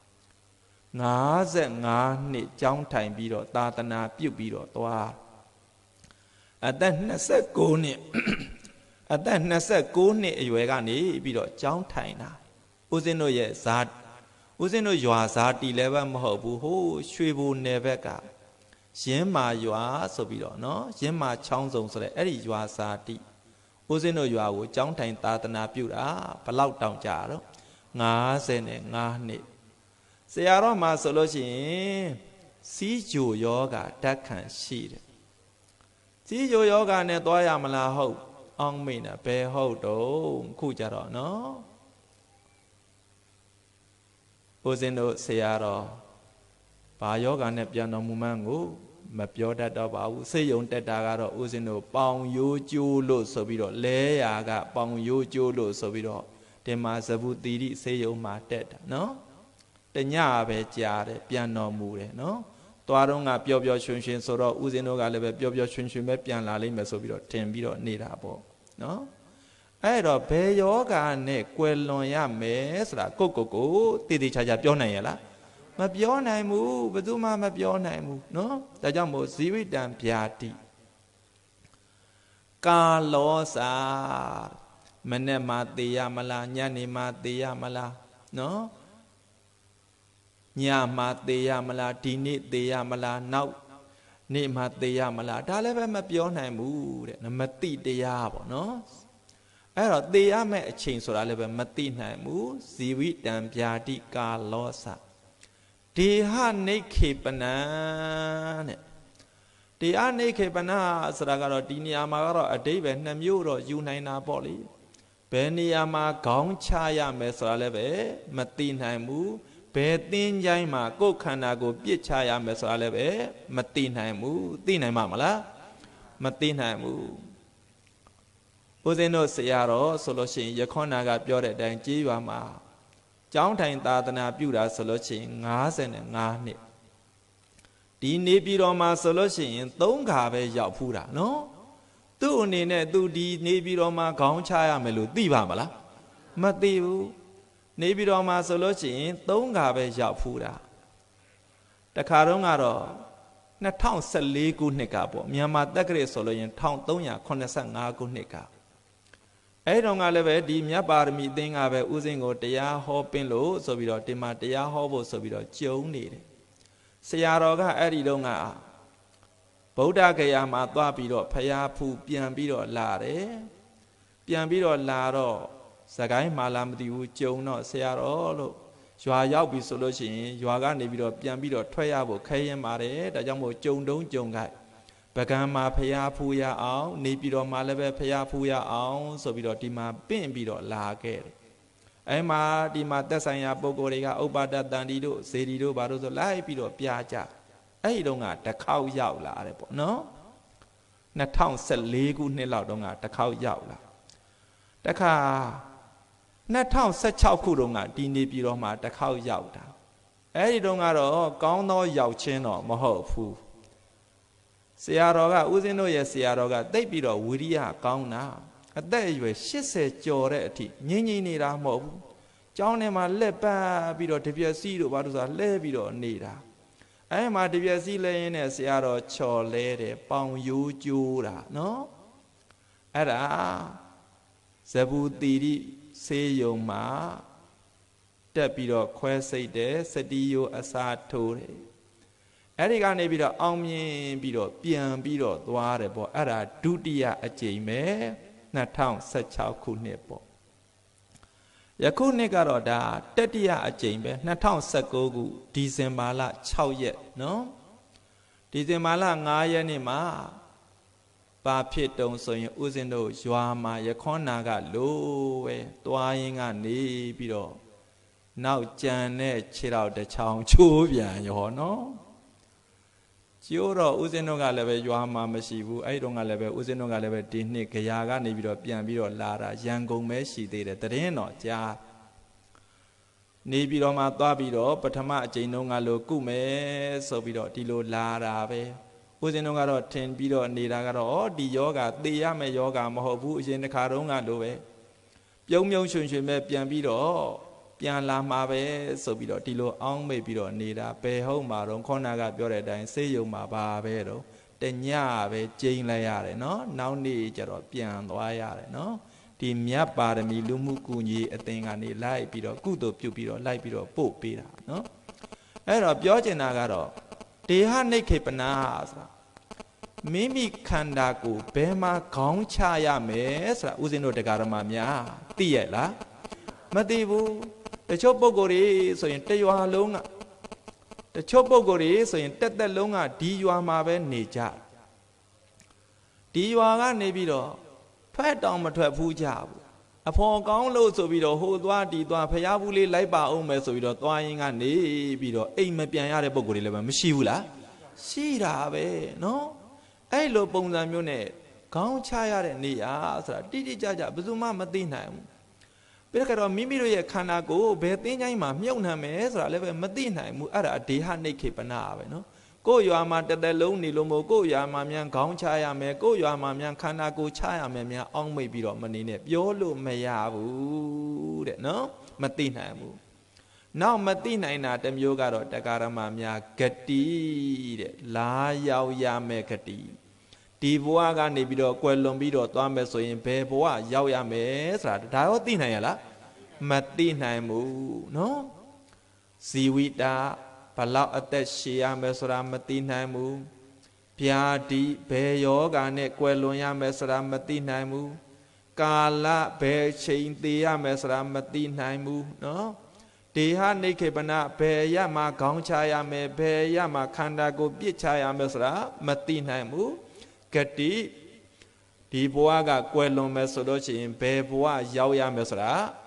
fifty-fiveနှစ်ကြောင်းထိုင်ပြီးတော့သာသနာပြုတ်ပြီးတော့သွားအသက်twenty-nineနှစ်အသက်twenty-nineနှစ်အရွယ်ကနေပြီးတော့ကြောင်းထိုင်တာဦးဇင်းတို့ရဲ့ဇာဦးဇင်းတို့ရွာဇာတီလည်းပဲမဟုတ်ဘူးဟိုးရွှေဘိုနယ်ဘက်ကရင်းမာရွာဆိုပြီးတော့နော်ရင်းမာချောင်းစုံဆိုတဲ့အဲ့ဒီရွာဇာတီဦးဇင်းတို့ရွာကိုကြောင်းထိုင်သာသနာပြုတာဘလောက်တောင်ကြာတော့fifty-fiveနှစ်ဆရာတော်မှာဆိုလို့ရှိရင်စီးကြိုယောဂဓာတ်ခံရှိတယ်စီးကြိုယောဂနဲ့သွားရမလားဟုတ်အောင်မေ့နေဘယ်ဟုတ်တော့ခုကြတော့နော်ဦးဇင်းတို့ဆရာတော်ဘာယောဂနဲ့ပြန်တော်မူမှန်းကိုမပြောတတ်တော့ပါဘူးစိတ်ယုံတက်တာကတော့ဦးဇင်းတို့ပေါင်ရိုးကျိုးလို့ဆိုပြီးတော့လဲရာကပေါင်ရိုးကျိုးလို့ဆိုပြီးတော့ဒီမှာဇဗုတိရိစိတ်ယုံမှာတက်တာနော်တညပဲကြားတယ်ပြန်တော်မူတယ်နော်သွားတော့ကပျော်ပျော်ရွှင်ရွှင်ဆိုတော့ဦးဇင်းတို့ကလည်းပဲပျော်ပျော်ရွှင်ရွှင်ပဲပြန်လာလိမ့်မယ်ဆိုပြီးတော့ထင်ပြီးတော့နေတာပေါ့နော်အဲ့တော့ဘယ်ယောဂနဲ့ကွယ်လွန်ရမယ်ဆိုတာကိုကိုကိုတည်တည်ချာချာပြောနိုင်ရလားမပြောနိုင်ဘူးဘယ်သူမှမပြောနိုင်ဘူးနော်ဒါကြောင့်မို့ဇီဝိတံဗျာတိကာလောစာမနေ့မှသိရမလားညနေမှသိရမလားနော်ညမှသိရမလားဒီနေ့သိရမလားနောက်နေ့မှသိရမလားဒါလည်းပဲမပြောနိုင်ဘူးတဲ့မသိတရားပေါ့နော်အဲ့တော့သိရမယ့်အချိန်ဆိုတာလည်းပဲမသိနိုင်ဘူးဇီဝိတံဗျာတိကာလောစဒေဟနိခေပနံတဲ့ဒေဟနိခေပနဆိုတာကတော့ဒီနေရာမှာကတော့အတိပ္ပယ်နှစ်မျိုးတော့ယူနိုင်တာပေါ့လေဘယ်နေရာမှာခေါင်းချရမယ်ဆိုတာလည်းပဲမသိနိုင်ဘူးဘ bè tin nhai mà cô khăn nào cô biết chai à mẹ sao lại bé mà tin hay mu tin hay mà mà lá mà tin hay mu ô xin nó sẽ rồi solo xin giờ con nào gặp cho để đánh chỉ vào mà cháu thành ta ta nào biểu đã solo xin ngã sẽ này ngã nè đi nếp đi rồi mà solo xin tống cả về dạo phu đã nó tu nè nè tu đi nếp đi rồi mà con trai à mẹ lu ti vào mà lá mà ti u nếp đi rồi mà solo xin tống cả về dạo phu đãแต่คารองอ่ะนั่นท่องสิบสี่กุนิกาบ่มีมาตะเกเรสโลยันท่องสองร้อยห้าสิบห้ากุนิกาไอ้ตรงอ่ะเลยเว้ยดีมีบารมีติงอ่ะเว้ยอุซิงโกตยาฮอเป็นโลဆိုပြီးတော့ဒီမှာတရားဟောဖို့ဆိုပြီးတော့ကျုံနေတယ်ဆရာတော်ကအဲ့ဒီတော့ကဗုဒ္ဓဂယာမှာသွားပြီးတော့ဖယားဖူပြန်ပြီးတော့လာတယ်ပြန်ပြီးတော့လာတော့စကိုင်းမာလာမသိဘူးကျုံတော့ဆရာတော်လို့ရွာရောက်ပြီဆိုလို့ရှိရင်ရွာကနေပြီးတော့ပြန်ပြီးတော့ထွက်ရဖို့ခဲရင်ပါတယ်ဒါကြောင့်မို့ကြုံတုံးကြုံခိုက်ပကံမှာဖျားဖူးရအောင်နေပြီးတော့မှလည်းပဲဖျားဖူးရအောင်ဆိုပြီးတော့ဒီမှာပင့်ပြီးတော့လာခဲ့တယ်အဲမှာဒီမှာသက်ဆိုင်ရာပုဂ္ဂိုလ်တွေကဥပါဒတန်တီတို့ဇေဒီတို့ဘာလို့ဆိုလိုက်ပြီးတော့ပြကြအဲ့ဒီတော့ကတစ်ခေါက်ရောက်လာတယ်ပေါ့နော်နှစ်ထောင်สิบสี่ခုနှစ်လောက်တော့ကတစ်ခေါက်ရောက်လာတခါနှစ်ထောင်สิบหกခုတုန်းကဒီနေပြည်တော်မှာတစ်ခေါက်ရောက်တာအဲ့ဒီတုန်းကတော့ကောင်းသောရောက်ချင်းတော့မဟုတ်ဘူးဆရာတော်ကဦးဇင်းတို့ရဲ့ဆရာတော်ကတိတ်ပြီးတော့ဝိရိယကောင်းတာအသက်အရွယ်၈၀ကျော်တဲ့အထိငြိမ့်ငြိမ့်နေတာမဟုတ်ဘူးကျောင်းထဲမှာလက်ပတ်ပြီးတော့တပြက်စီးတို့ဘာလို့ဆိုတာလဲပြီးတော့နေတာအဲ့မှာတပြက်စီးလဲရင်းနဲ့ဆရာတော်ချော်လဲတယ်ပေါင်ယိုးကျိုးတာနော်အဲ့ဒါဇဘူတိရိဆေးယုံမှာတက်ပြီးတော့ခွဲစိတ်တယ်စတိယိုအစာထိုးတယ်အဲ့ဒီကနေပြီးတော့အောင်မြင်ပြီးတော့ပြန်ပြီးတော့သွားတယ်ပေါ့အဲ့ဒါဒုတိယအကြိမ်ပဲနှစ်ထောင်สิบหกခုနှစ်ပေါ့ယခုနှစ်ကတော့ဒါတတိယအကြိမ်ပဲနှစ်ထောင်สิบเก้าခုဒီဇင်ဘာလ၆ရက်နော်ဒီဇင်ဘာလ၅ရက်နေ့မှာဘာဖြစ်တုံဆိုရင်ဦးဇင်းတို့ရွာမှာရခွန်နာကလို့ပဲတွားရင်းကနေပြီးတော့နောက်ကြံတဲ့ခြေတော်တစ်ချောင်းချိုးပြန်ရောနော်ကျိုးတော့ဦးဇင်းတို့ကလည်းပဲရွာမှာမရှိဘူးအဲ့တုန်းကလည်းပဲဦးဇင်းတို့ကလည်းပဲဒီနှစ်ကြရာကနေပြီးတော့ပြန်ပြီးတော့လာတာရန်ကုန်ပဲရှိသေးတယ်တရင်တော့ကြားနေပြီးတော့မှသွားပြီးတော့ပထမအကြိမ်တုန်းကလို့ကုမယ်ဆိုပြီးတော့ဒီလိုလာတာပဲဦးဇင်းတို့ကတော့ထင်ပြီးတော့နေတာကတော့ဩဒီယောဂသေရမယ့်ယောဂမဟုတ်ဘူးအရင်တစ်ခါတုန်းကလို့ပဲပြုံးမြုံရွှင်ရွှင်ပဲပြန်ပြီးတော့ပြန်လာမှာပဲဆိုပြီးတော့ဒီလိုအောင်းမိတ်ပြီးတော့နေတာဘယ်ဟုတ်မှာတော့ခေါနာကပြောတဲ့အတိုင်းစေးယုံမှာပါပဲတော့တညပဲကျိန်းလိုက်ရတယ်နော်နောက်နေ့ကျတော့ပြန်သွားရတယ်နော်ဒီမြတ်ပါရမီလူမှုကူညီအသင်ကနေလိုက်ပြီးတော့ကုသိုလ်ပြုပြီးတော့လိုက်ပြီးတော့ပို့ပေးတာနော်အဲ့တော့ပြောချင်တာကတော့ဒေဟနိခေပနာဆိုတာမိမိခန္ဓာကိုဘယ်မှာခေါင်းချရမယ်ဆိုတာဦးဇင်းတို့တရားဓမ္မများသိရဲ့လားမသိဘူးတချို့ပုဂ္ဂိုလ်တွေဆိုရင်တရွာလုံးကတချို့ပုဂ္ဂိုလ်တွေဆိုရင်တက်တက်လုံးကဒီရွာမှာပဲနေကြဒီရွာကနေပြီးတော့ထွက်တောင်မထွက်ဘူးကြဘူးအဖော်ကောင်းလို့ဆိုပြီးတော့ဟိုသွားဒီသွားဖျားဘူးလေးလိုက်ပါအောင်မယ်ဆိုပြီးတော့သွားရင်ကနေပြီးတော့အိမ်မပြန်ရတဲ့ပုဂ္ဂိုလ်တွေလည်းမရှိဘူးလားရှိတာပဲနော်အဲ့လိုပုံစံမျိုးနဲ့ခေါင်းချရတဲ့နေရာဆိုတာတိတိကျကျဘယ်သူမှမသိနိုင်ဘူးပြီးတော့မိမိတို့ရဲ့ခန္ဓာကိုယ်ဘယ်သင်းချိုင်းမှာမြုပ်နှံမယ်ဆိုတာလည်းပဲမသိနိုင်ဘူးအဲ့ဒါဒေဟနိခေပနာပဲနော်ကိုယ်ရွာမှာတသက်လုံးနေလို့မို့ကိုယ်ရွာမှာမြန်ခေါင်းချရမယ်ကိုယ်ရွာမှာမြန်ခန္ဓာကိုယ်ချရမယ်မြန်အောင်းမိတ်ပြီးတော့မနေနဲ့ပြောလို့မရဘူးတဲ့နော်မသိနိုင်ဘူးနောက်မသိနိုင်တာတစ်မျိုးကတော့တရားဓမ္မများဂတိတဲ့လာရောက်ရမယ်ဂတိဒီဘဝကနေပြီးတော့ကွယ်လွန်ပြီးတော့သွားမယ်ဆိုရင်ဘယ်ဘဝရောက်ရမယ်ဆိုတာဒါရောသိနိုင်ရလားမသိနိုင်ဘူးနော်ဇီဝိတာဘလောက်အသက်ရှည်ရမယ်ဆိုတာမသိနိုင်ဘူးဗျာတိဘယ်ယောဂာနဲ့ကွယ်လွန်ရမယ်ဆိုတာမသိနိုင်ဘူးကာလဘယ်ချိန်သေးရမယ်ဆိုတာမသိနိုင်ဘူးနော်ဒေဟနိခေပနာဘယ်ရမှာခေါင်းချရမယ်ဘယ်ရမှာခန္ဓာကိုယ်ပြစ်ချရမယ်ဆိုတာမသိနိုင်ဘူးဂတိဒီဘဝကကွယ်လွန်မယ်ဆိုလို့ရှိရင်ဘယ်ဘဝရောက်ရမယ်ဆိုတာမ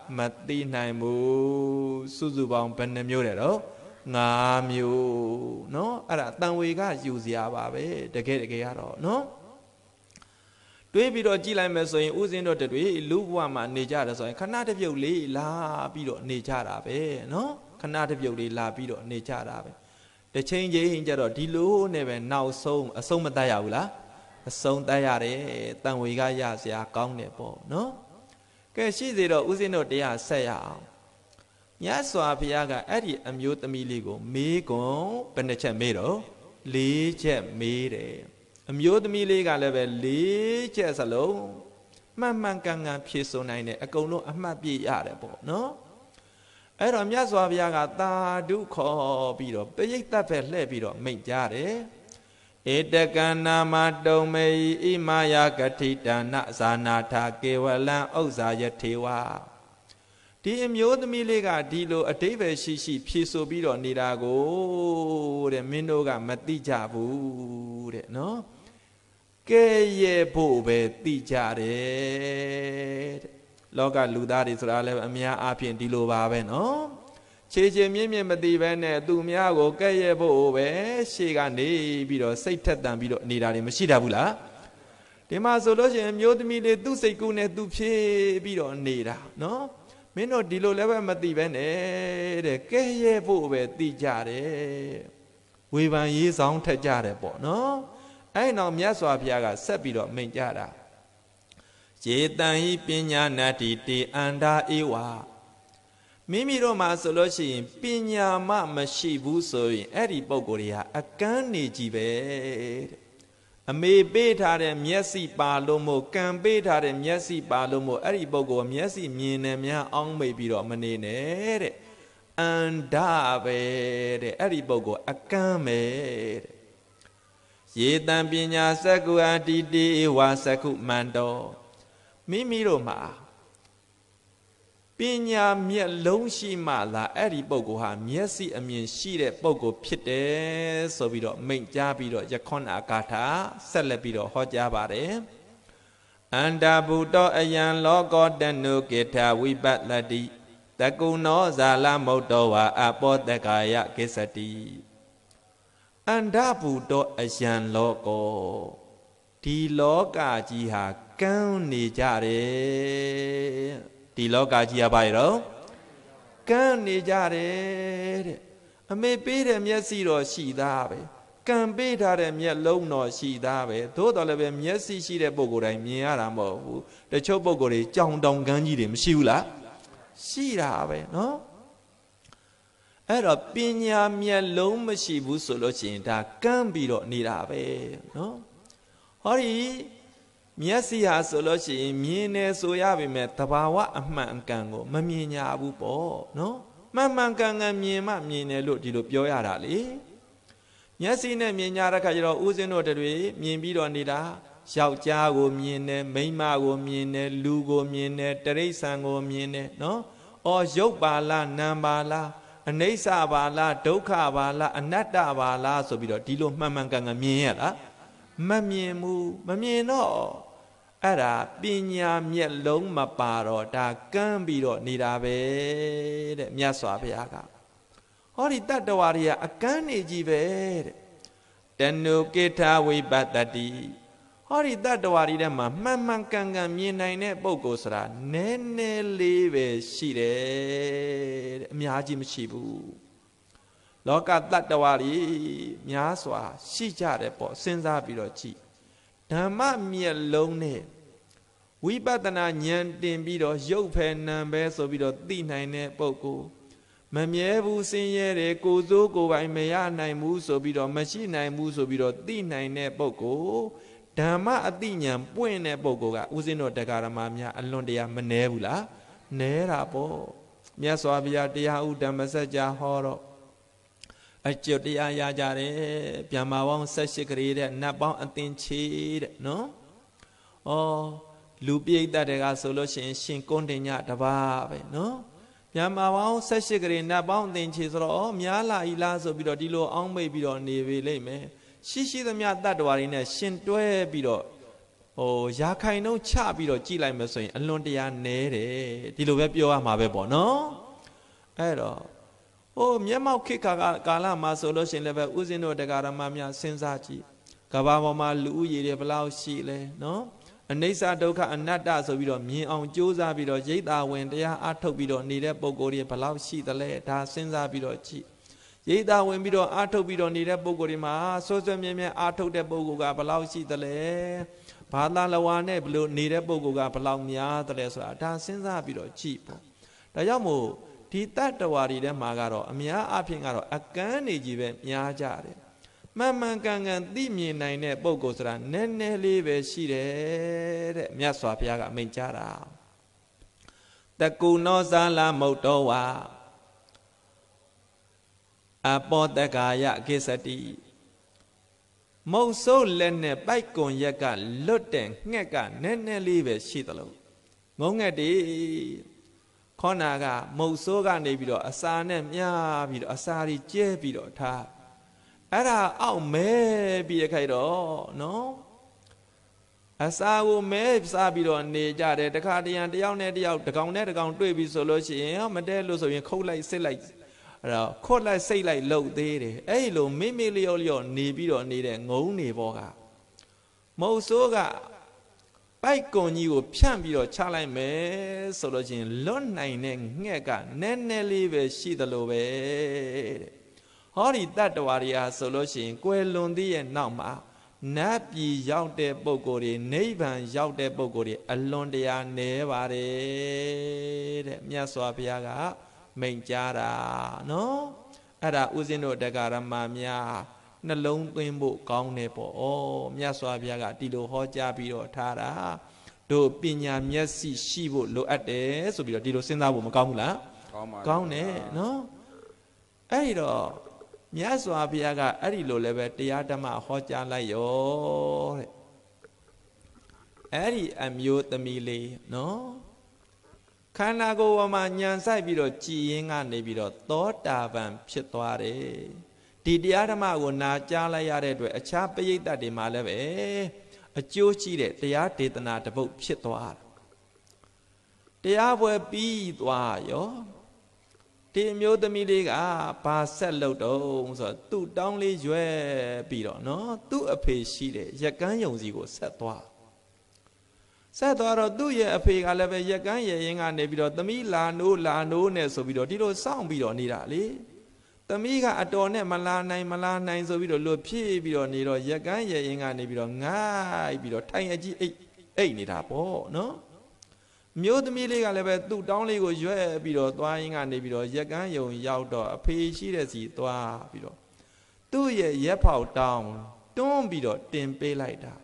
မသိနိုင်ဘူးစုစုပေါင်းဘယ်နှမျိုးလဲတော့ငါးမျိုးနော်အဲ့ဒါတန်ဝေကယူစရာပါပဲတကယ်တကယ်ကတော့နော်တွေးပြီးတော့ကြည်လိုက်မယ်ဆိုရင်ဥစဉ်တော့တွေလူဘဝမှာနေကြတယ်ဆိုရင်ခဏတစ်ပြုတ်လေးလာပြီးတော့နေကြတာပဲနော်ခဏတစ်ပြုတ်လေးလာပြီးတော့နေကြတာပဲတစ်ချိန်ချင်းကျတော့ဒီလိုနဲ့ပဲနောက်ဆုံးအဆုံးမတတ်ရဘူးလားအဆုံးတတ်ရတယ်တန်ဝေကရစရာကောင်းတယ်ပေါ့နော်ကဲရှိစေတော့ဥစဉ်တော့တရားဆက်ရအောင်မြတ်စွာဘုရားကအဲ့ဒီအမျိုးသမီးလေးကိုမေးခွန်းဘယ်နှချက်မေးတော့လေးချက်မေးတယ်အမျိုးသမီးလေးကလည်းပဲလေးချက်စလုံးမှန်မှန်ကန်ကန်ဖြေဆိုနိုင်တယ်အကုန်လုံးအမှတ်ပြည့်ရတယ်ပေါ့နော်အဲ့တော့မြတ်စွာဘုရားကသာဓုခေါ်ပြီးတော့ပရိသတ်ပဲလှည့်ပြီးတော့မိန့်ကြားတယ်ဧတကနာမတုံမေဣမာယဂတိတနာဇာနာထကေဝလံဥစ္စာယထေဝဒီအမျိုးသမီးလေးကဒီလိုအတိပ္ပယ်ရှိရှိဖြေဆိုပြီးတော့နေတာကိုတဲ့မင်းတို့ကမသိကြဘူးတဲ့နော်ကဲရဲ့ဖို့ပဲသိကြတယ်တဲ့လောကလူသားတွေဆိုတာလည်းအများအားဖြင့်ဒီလိုပါပဲနော်ခြေခြေမြင့်မြင့်မသိပဲနဲ့သူများကိုကဲရဲ့ဖို့ပဲရှေ့ကနေပြီးတော့စိတ်ထက်သန်ပြီးတော့နေတာတွေမရှိတတ်ဘူးလားဒီမှာဆိုလို့ရှိရင်မျိုးသမီးလေးသူ့စိတ်ကူးနဲ့သူဖြေပြီးတော့နေတာနော်မင်းတို့ဒီလိုလည်းပဲမသိပဲနဲ့တဲ့ကဲရဲ့ဖို့ပဲသိကြတယ်ဝေဖန်ရေးဆောင်ထက်ကြတယ်ပေါ့နော်အဲ့တော့မြတ်စွာဘုရားကဆက်ပြီးတော့မိန့်ကြတာယေတံဟိပညာနတ္တိတေအန္တာဧဝမိမိတို့မှာဆိုလို့ရှိရင်ပညာမှမရှိဘူးဆိုရင်အဲ့ဒီပုဂ္ဂိုလ်တွေဟာအကန်းနေကြီးပဲတဲ့အမေပေးထားတဲ့မျက်စိပါလို့မို့ကံပေးထားတဲ့မျက်စိပါလို့မို့အဲ့ဒီပုဂ္ဂိုလ်မျက်စိမြင်နေများအောင်းမိတ်ပြီးတော့မနေနဲ့တဲ့အန္တာပဲတဲ့အဲ့ဒီပုဂ္ဂိုလ်အကန်းပဲတဲ့ယေတံပညာစက္ကုအတိတေဝါစက္ကုမန္တောမိမိတို့မှာပညာမျက်လုံးရှိမှလာအဲ့ဒီပုဂ္ဂိုလ်ဟာမျက်စိအမြင်ရှိတဲ့ပုဂ္ဂိုလ်ဖြစ်တယ်ဆိုပြီးတော့မိန့်ကြားပြီးတော့ယခွန်အာဂါထာဆက်လက်ပြီးတော့ဟောကြားပါတယ်အန္တဗုဒ္ဓအယံလောကောတနုကေထဝိပတ္တိတကုဏောဇာလမုတ်တောဝါအပောတကာယကိစ္စတိအန္တဗုဒ္ဓအယံလောကောဒီလောကကြီးဟာကန်းနေကြတယ်ဒီလောကကြီးကဘာရောကန်းနေကြတယ်တဲ့အမေပေးတဲ့မျက်စိတော့ရှိသားပဲကံပေးထားတဲ့မျက်လုံးတော့ရှိသားပဲသို့တော်လည်းပဲမျက်စိရှိတဲ့ပုဂ္ဂိုလ်တိုင်းမြင်ရတာမဟုတ်ဘူးတချို့ပုဂ္ဂိုလ်တွေကြောင်တောင်ကန်းကြီးတွေမရှိဘူးလားရှိတာပဲနော်အဲ့တော့ပညာမျက်လုံးမရှိဘူးဆိုလို့ရှိရင်ဒါကန်းပြီးတော့နေတာပဲနော်ဟောဒီမျက်စိဟာဆိုလို့ရှိရင်မြင်နေဆိုရပေမဲ့တဘာဝအမှန်အကန်ကိုမမြင်ညာဘူးပေါ့နော်မှန်မှန်ကန်ကန်မြင်မှမြင်တယ်လို့ဒီလိုပြောရတာလေမျက်စိနဲ့မြင်ညာတဲ့ခါကျတော့ဥစဉ်တို့တွေမြင်ပြီးတော့နေတာယောက်ျားကိုမြင်တယ်မိန်းမကိုမြင်တယ်လူကိုမြင်တယ်တိရစ္ဆာန်ကိုမြင်တယ်နော်အော်ရုပ်ပါလားနာမ်ပါလားအနိစ္စပါလားဒုက္ခပါလားအနတ္တပါလားဆိုပြီးတော့ဒီလိုမှန်မှန်ကန်ကန်မြင်ရလားမမြင်ဘူးမမြင်တော့အဲ့ဒါပညာမျက်လုံးမပါတော့ဒါကန်းပြီးတော့နေတာပဲတဲ့မြတ်စွာဘုရားကဟောဒီတတ္တဝါတွေကအကန်းနေကြီးပဲတဲ့တဏုကိထဝိပတ္တိဟောဒီတတ္တဝါတွေထဲမှာမှန်မှန်ကန်ကန်မြင်နိုင်တဲ့ပုဂ္ဂိုလ်ဆိုတာနည်းနည်းလေးပဲရှိတယ်တဲ့အများကြီးမရှိဘူးလောကတတ္တဝါတွေများစွာရှိကြတယ်ပေါ့စဉ်းစားပြီးတော့ကြည့်ဓမ္မမျက်လုံးနဲ့ဝိပဿနာဉာဏ်တင်ပြီးတော့ရုပ်ဖယ်နံပဲဆိုပြီးတော့သိနိုင်တဲ့ပုဂ္ဂိုလ်မမြဲဘူးဆင်းရဲတယ်ကိုယ်စိုးကိုယ်ပိုင်မရနိုင်ဘူးဆိုပြီးတော့မရှိနိုင်ဘူးဆိုပြီးတော့သိနိုင်တဲ့ပုဂ္ဂိုလ်ဓမ္မအသိဉာဏ်ပွင့်တဲ့ပုဂ္ဂိုလ်ကဥစဉ်တော်တရားဓမ္မများအလွန်တရာမနှဲဘူးလားနဲတာပေါ့မြတ်စွာဘုရားတရားဥဓမ္မစကြာဟောတော့အကျွတ်တရားရကြတယ်ပြန်မာပေါင်း၁၈ခရီးတဲ့နတ်ပေါင်းအသင်ချေတဲ့နော်ဩလူပိဋကတွေကဆိုလို့ရှိရင်ရှင်ကုန်းတင်ညတပါးပဲနော်ပြန်မာပေါင်း၁၈ခရီးနတ်ပေါင်းအသင်ချေဆိုတော့ဩများလာဤလားဆိုပြီးတော့ဒီလိုအောင်းမိတ်ပြီးတော့နေပေလိမ့်မယ်ရှိရှိသမျှတတ္တဝါတွေနဲ့ရှင်တွဲပြီးတော့ဟဟိုရာခိုင်နှုန်းချပြီးတော့ကြည်လိုက်မယ်ဆိုရင်အလွန်တရာနည်းတယ်ဒီလိုပဲပြောရမှာပဲပေါ့နော်အဲ့တော့ဟိုမျက်မှောက်ခေတ်ကာလမှာဆိုလို့ရှိရင်လည်းပဲဥစဉ်တို့တရားဓမ္မများစဉ်းစားကြည့်ကဘာပေါ်မှာလူဦးရေတွေဘယ်လောက်ရှိလဲနော်အနိစ္စဒုက္ခအနတ္တဆိုပြီးတော့မြင်အောင်ကြိုးစားပြီးတော့ရိတ်တာဝင်တရားအထုတ်ပြီးတော့နေတဲ့ပုံကိုယ်တွေဘယ်လောက်ရှိသလဲဒါစဉ်းစားပြီးတော့ကြည့်ရိတ်တာဝင်ပြီးတော့အထုတ်ပြီးတော့နေတဲ့ပုံကိုယ်တွေမှာဆွဆွမြဲမြဲအထုတ်တဲ့ပုံကိုယ်ကဘယ်လောက်ရှိသလဲဘာသာလဝါနဲ့ဘယ်လိုနေတဲ့ပုံကိုယ်ကဘယ်လောက်များသလဲဆိုတာဒါစဉ်းစားပြီးတော့ကြည့်ပေါ့ဒါကြောင့်မို့ဒီတတ္တဝါတွေထဲမှာကတော့အများအပြားကတော့အကန်းနေကြီးပဲများကြတယ်မှန်မှန်ကန်ကန်သိမြင်နိုင်တဲ့ပုဂ္ဂိုလ်ဆိုတာနည်းနည်းလေးပဲရှိတယ်တဲ့မြတ်စွာဘုရားကအမိန့်ကြားတာတကုနောဇာလမုတ်တော်ဝါအပောတက္ကာယကိစ္စတိမုတ်ဆိုးလက်နဲ့ပိုက်ကွန်ရက်ကလွတ်တဲ့ငှက်ကနည်းနည်းလေးပဲရှိသလိုငုံငှက်တွေခေါနာကမုတ်ဆိုးကနေပြီးတော့အစာနဲ့မြားပြီးတော့အစာကြီးကျဲပြီးတော့ထားအဲ့ဒါအောက်မဲပြီးရခိုက်တော့နော်အစာကိုမဲစားပြီးတော့နေကြတယ်တခါတရံတယောက်နဲ့တယောက်တကောင်နဲ့တကောင်တွေ့ပြီးဆိုလို့ရှိရင်မတဲလို့ဆိုရင်ခုတ်လိုက်စစ်လိုက်အဲ့တော့ခွတ်လိုက်စိတ်လိုက်လှုပ်သေးတယ်အဲ့လိုမိမိလျော့လျော့နေပြီးတော့နေတဲ့ငုံနေပေါ်ကမုတ်ဆိုးကပိုက်ကွန်ကြီးကိုဖြန့်ပြီးတော့ချလိုက်မယ်ဆိုလို့ရှိရင်လွတ်နိုင်တဲ့ငှက်ကနည်းနည်းလေးပဲရှိသလိုပဲတဲ့ဟောဒီတတ္တဝါတွေဟာဆိုလို့ရှိရင်ကွယ်လွန်သည့်ရဲ့နောက်မှာနတ်ပြည်ရောက်တဲ့ပုဂ္ဂိုလ်တွေနိဗ္ဗာန်ရောက်တဲ့ပုဂ္ဂိုလ်တွေအလွန်တရာနည်းပါတယ်တဲ့မြတ်စွာဘုရားကမိန့်ကြားတာနော်အဲ့ဒါဥစဉ်တို့တရားဓမ္မများနှလုံးသွင်းဖို့ကောင်းတယ်ပေါ့ဩမြတ်စွာဘုရားကဒီလိုဟောကြားပြီးတော့ထားတာတို့ပညာမျက်စိရှိဖို့လိုအပ်တယ်ဆိုပြီးတော့ဒီလိုစဉ်းစားဖို့မကောင်းဘူးလားကောင်းပါကောင်းတယ်နော်အဲ့ဒီတော့မြတ်စွာဘုရားကအဲ့ဒီလိုလည်းပဲတရားဓမ္မဟောကြားလိုက်ရောတဲ့အဲ့ဒီအမျိုးသမီးလေးနော်ခန္ဓာကိုယ်ပေါ်မှာညံဆိုင်ပြီးတော့ကြည်ရင်ကနေပြီးတော့သောတာပန်ဖြစ်သွားတယ်ဒီတရားဓမ္မကိုနာကြားလိုက်ရတဲ့အတွက်အခြားပရိသတ်တွေမှာလည်းပဲအကျိုးရှိတဲ့တရားဒေသနာတစ်ပုဒ်ဖြစ်သွားတယ်တရားပွဲပြီးသွားရောဒီအမျိုးသမီးလေးကဘာဆက်လုပ်တော့ဆိုတော့သူ့တောင်းလေးရွယ်ပြီးတော့နော်သူ့အဖေရှိတဲ့ရက်ကန်းယုံစီကိုဆက်သွားဆက်သွားတော့သူ့ရဲ့အဖေကလည်းပဲရက်ကန်းရရင်ကနေပြီးတော့သမီးလာနိုးလာနိုးနဲ့ဆိုပြီးတော့ဒီလိုစောင့်ပြီးတော့နေတာလေသမီးကအတော်နဲ့မလာနိုင်မလာနိုင်ဆိုပြီးတော့လွတ်ဖြည့်ပြီးတော့နေတော့ရက်ကန်းရရင်ကနေပြီးတော့ငိုက်ပြီးတော့ထိုင်အကြီးအိတ်အိတ်နေတာပေါ့နော်မျိုးသမီးလေးကလည်းပဲသူ့တောင်းလေးကိုရွက်ပြီးတော့သွားရင်းကနေပြီးတော့ရက်ကန်းယုံရောက်တော့အဖေရှိတဲ့စီသွားပြီးတော့သူ့ရဲ့ရက်ဖောက်တောင်းတွန်းပြီးတော့တင်ပေးလိုက်တာ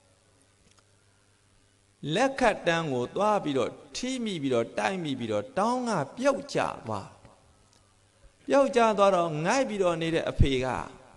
လက်ခတ်တန်းကိုသွားပြီးတော့ထိမိပြီးတော့တိုက်မိပြီးတော့တောင်းကပြုတ်ကျသွားပြုတ်ကျသွားတော့ငိုက်ပြီးတော့နေတဲ့အဖေက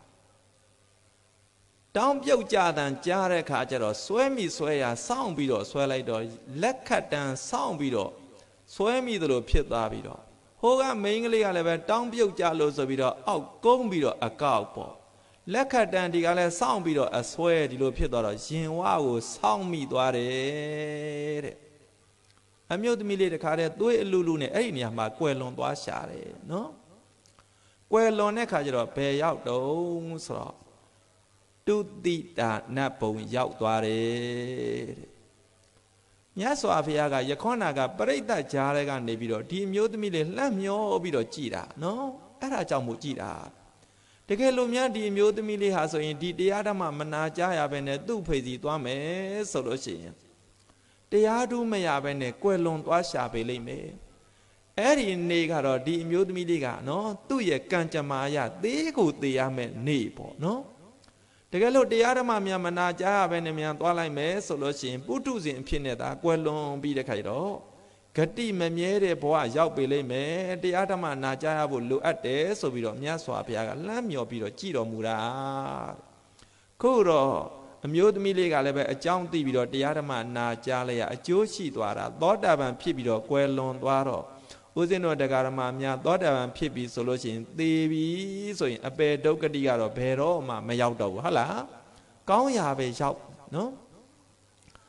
တောင်းပြုတ်ကြတန်ကြားတဲ့ခါကျတော့ဆွဲမိဆွဲရစောင့်ပြီးတော့ဆွဲလိုက်တော့လက်ခတ်တန်းစောင့်ပြီးတော့ဆွဲမိသလိုဖြစ်သွားပြီးတော့ဟိုကမိန်းကလေးကလည်းပဲတောင်းပြုတ်ကြလို့ဆိုပြီးတော့အောက်ကုန်းပြီးတော့အကောက်ပေါ့လက်ခတ်တန်းဒီကလည်းစောင့်ပြီးတော့အဆွဲဒီလိုဖြစ်သွားတော့ရင်ဝါကိုစောင့်မိသွားတယ်တဲ့အမျိုးသမီးလေးတခါတည်းသွေးအလူလူနဲ့အဲ့ဒီနေရာမှာကွယ်လွန်သွားရှာတယ်နော်ကွယ်လွန်တဲ့ခါကျတော့ဘယ်ရောက်တော့ဆိုတော့တုတိတာနတ်ဘုံရောက်သွားတယ်တဲ့မြတ်စွာဘုရားကယခေါနာကပရိသတ်ကြားထဲကနေပြီးတော့ဒီအမျိုးသမီးလေးလှမ်းမျောပြီးတော့ကြည်တာနော်အဲ့ဒါကြောင့်မို့ကြည်တာတကယ်လို့များဒီအမျိုးသမီးလေးဟာဆိုရင်ဒီတရားဓမ္မမနာကြားရဘဲနဲ့သူ့ဖေစီသွားမယ်ဆိုလို့ရှိရင်တရားဓုမရဘဲနဲ့ကွယ်လွန်သွားရှာပေလိမ့်မယ်အဲ့ဒီနေ့ကတော့ဒီအမျိုးသမီးလေးကနော်သူ့ရဲ့ကံကြမ္မာအရသေးကိုသေးရမယ်နေ့ပေါ့နော်တကယ်လို့တရားဓမ္မများမနာကြားရဘဲနဲ့များသွားလိုက်မယ်ဆိုလို့ရှိရင်ပုထုဇဉ်အဖြစ်နဲ့သာကွယ်လွန်ပြီးတဲ့ခါကျတော့ဂတိမမြဲတဲ့ဘဝရောက်ပေလိမ့်မယ်တရားဓမ္မနာကြားရဖို့လိုအပ်တယ်ဆိုပြီးတော့မြတ်စွာဘုရားကလှမ်းမြော်ပြီးတော့ကြည်တော်မူတာခုတော့အမျိုးသမီးလေးကလည်းပဲအကြောင်းသိပြီးတော့တရားဓမ္မနာကြားလိုက်ရအကျိုးရှိသွားတာသောတာပန်ဖြစ်ပြီးတော့ကွယ်လွန်သွားတော့ဦးဇင်းတို့တရားဓမ္မများသောတာပန်ဖြစ်ပြီးဆိုလို့ရှိရင်သေပြီဆိုရင်အပေဒုက္ခတိကတော့ဘယ်တော့မှမရောက်တော့ဘူးဟုတ်လားကောင်းရာပဲရောက်နော်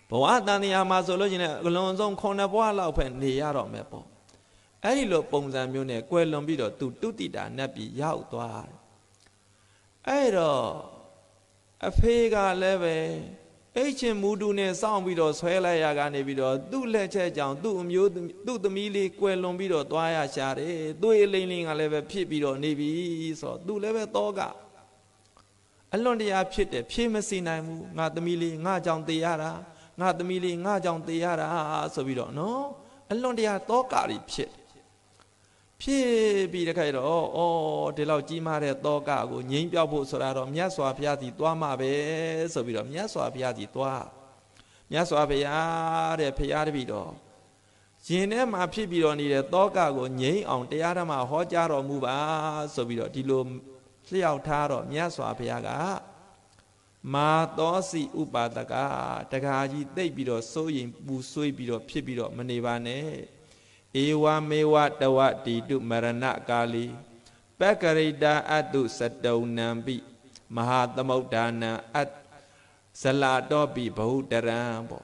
ဘဝတန်တရားမှာဆိုလို့ရှိရင်အလွန်ဆုံးခုနှစ်ဘဝလောက်ပဲနေရတော့မယ်ပေါ့အဲ့ဒီလိုပုံစံမျိုးနဲ့ကွယ်လွန်ပြီးတော့သူတုတိတာနတ်ပြည်ရောက်သွားတယ်အဲ့တော့အဖေကလည်းပဲအိတ်ချင်မူတူနဲ့စောင့်ပြီးတော့ဆွဲလိုက်ရကနေပြီးတော့သူ့လက်ချက်ကြောင့်သူ့အမျိုးသူ့သမီးလေးကွယ်လွန်ပြီးတော့သွားရရှာတယ်သူ့အလိမ့်လိမ့်ကလည်းပဲဖြစ်ပြီးတော့နေပြီဆိုတော့သူလည်းပဲတော့ကအလွန်တရာဖြစ်တယ်ဖြေမစီနိုင်ဘူးငါသမီးလေးငါကြောင့်တေးရတာငါသမီးလေးငါကြောင့်တေးရတာဆိုပြီးတော့နော်အလွန်တရာတော့ကတွေဖြစ်ဖြစ်ပြီးတခါတော့ဩဒီလောက်ကြီးမားတဲ့တော့ကကိုငြိမ်းပြောက်ဖို့ဆိုတာတော့မြတ်စွာဘုရားစီသွားမှာပဲဆိုပြီးတော့မြတ်စွာဘုရားစီသွားမြတ်စွာဘုရားတဲ့ဘုရားတပည့်တော်ရင်ထဲမှာဖြစ်ပြီးတော့နေတဲ့တော့ကကိုငြိမ်းအောင်တရားဓမ္မဟောကြားတော်မူပါဆိုပြီးတော့ဒီလိုလျှောက်ထားတော့မြတ်စွာဘုရားကမာသောစီဥပါဒကတခါကြီးသိပ်ပြီးတော့စိုးရင်ပူဆွေးပြီးတော့ဖြစ်ပြီးတော့မနေပါနဲ့ဧဝမေဝတဝတိတုမရဏကာလီပက္ကရိတာအတုစတုံနံပိမဟာသမုဋ္ဌာနံအဇလာတောပိဘဟုတရံပေါ့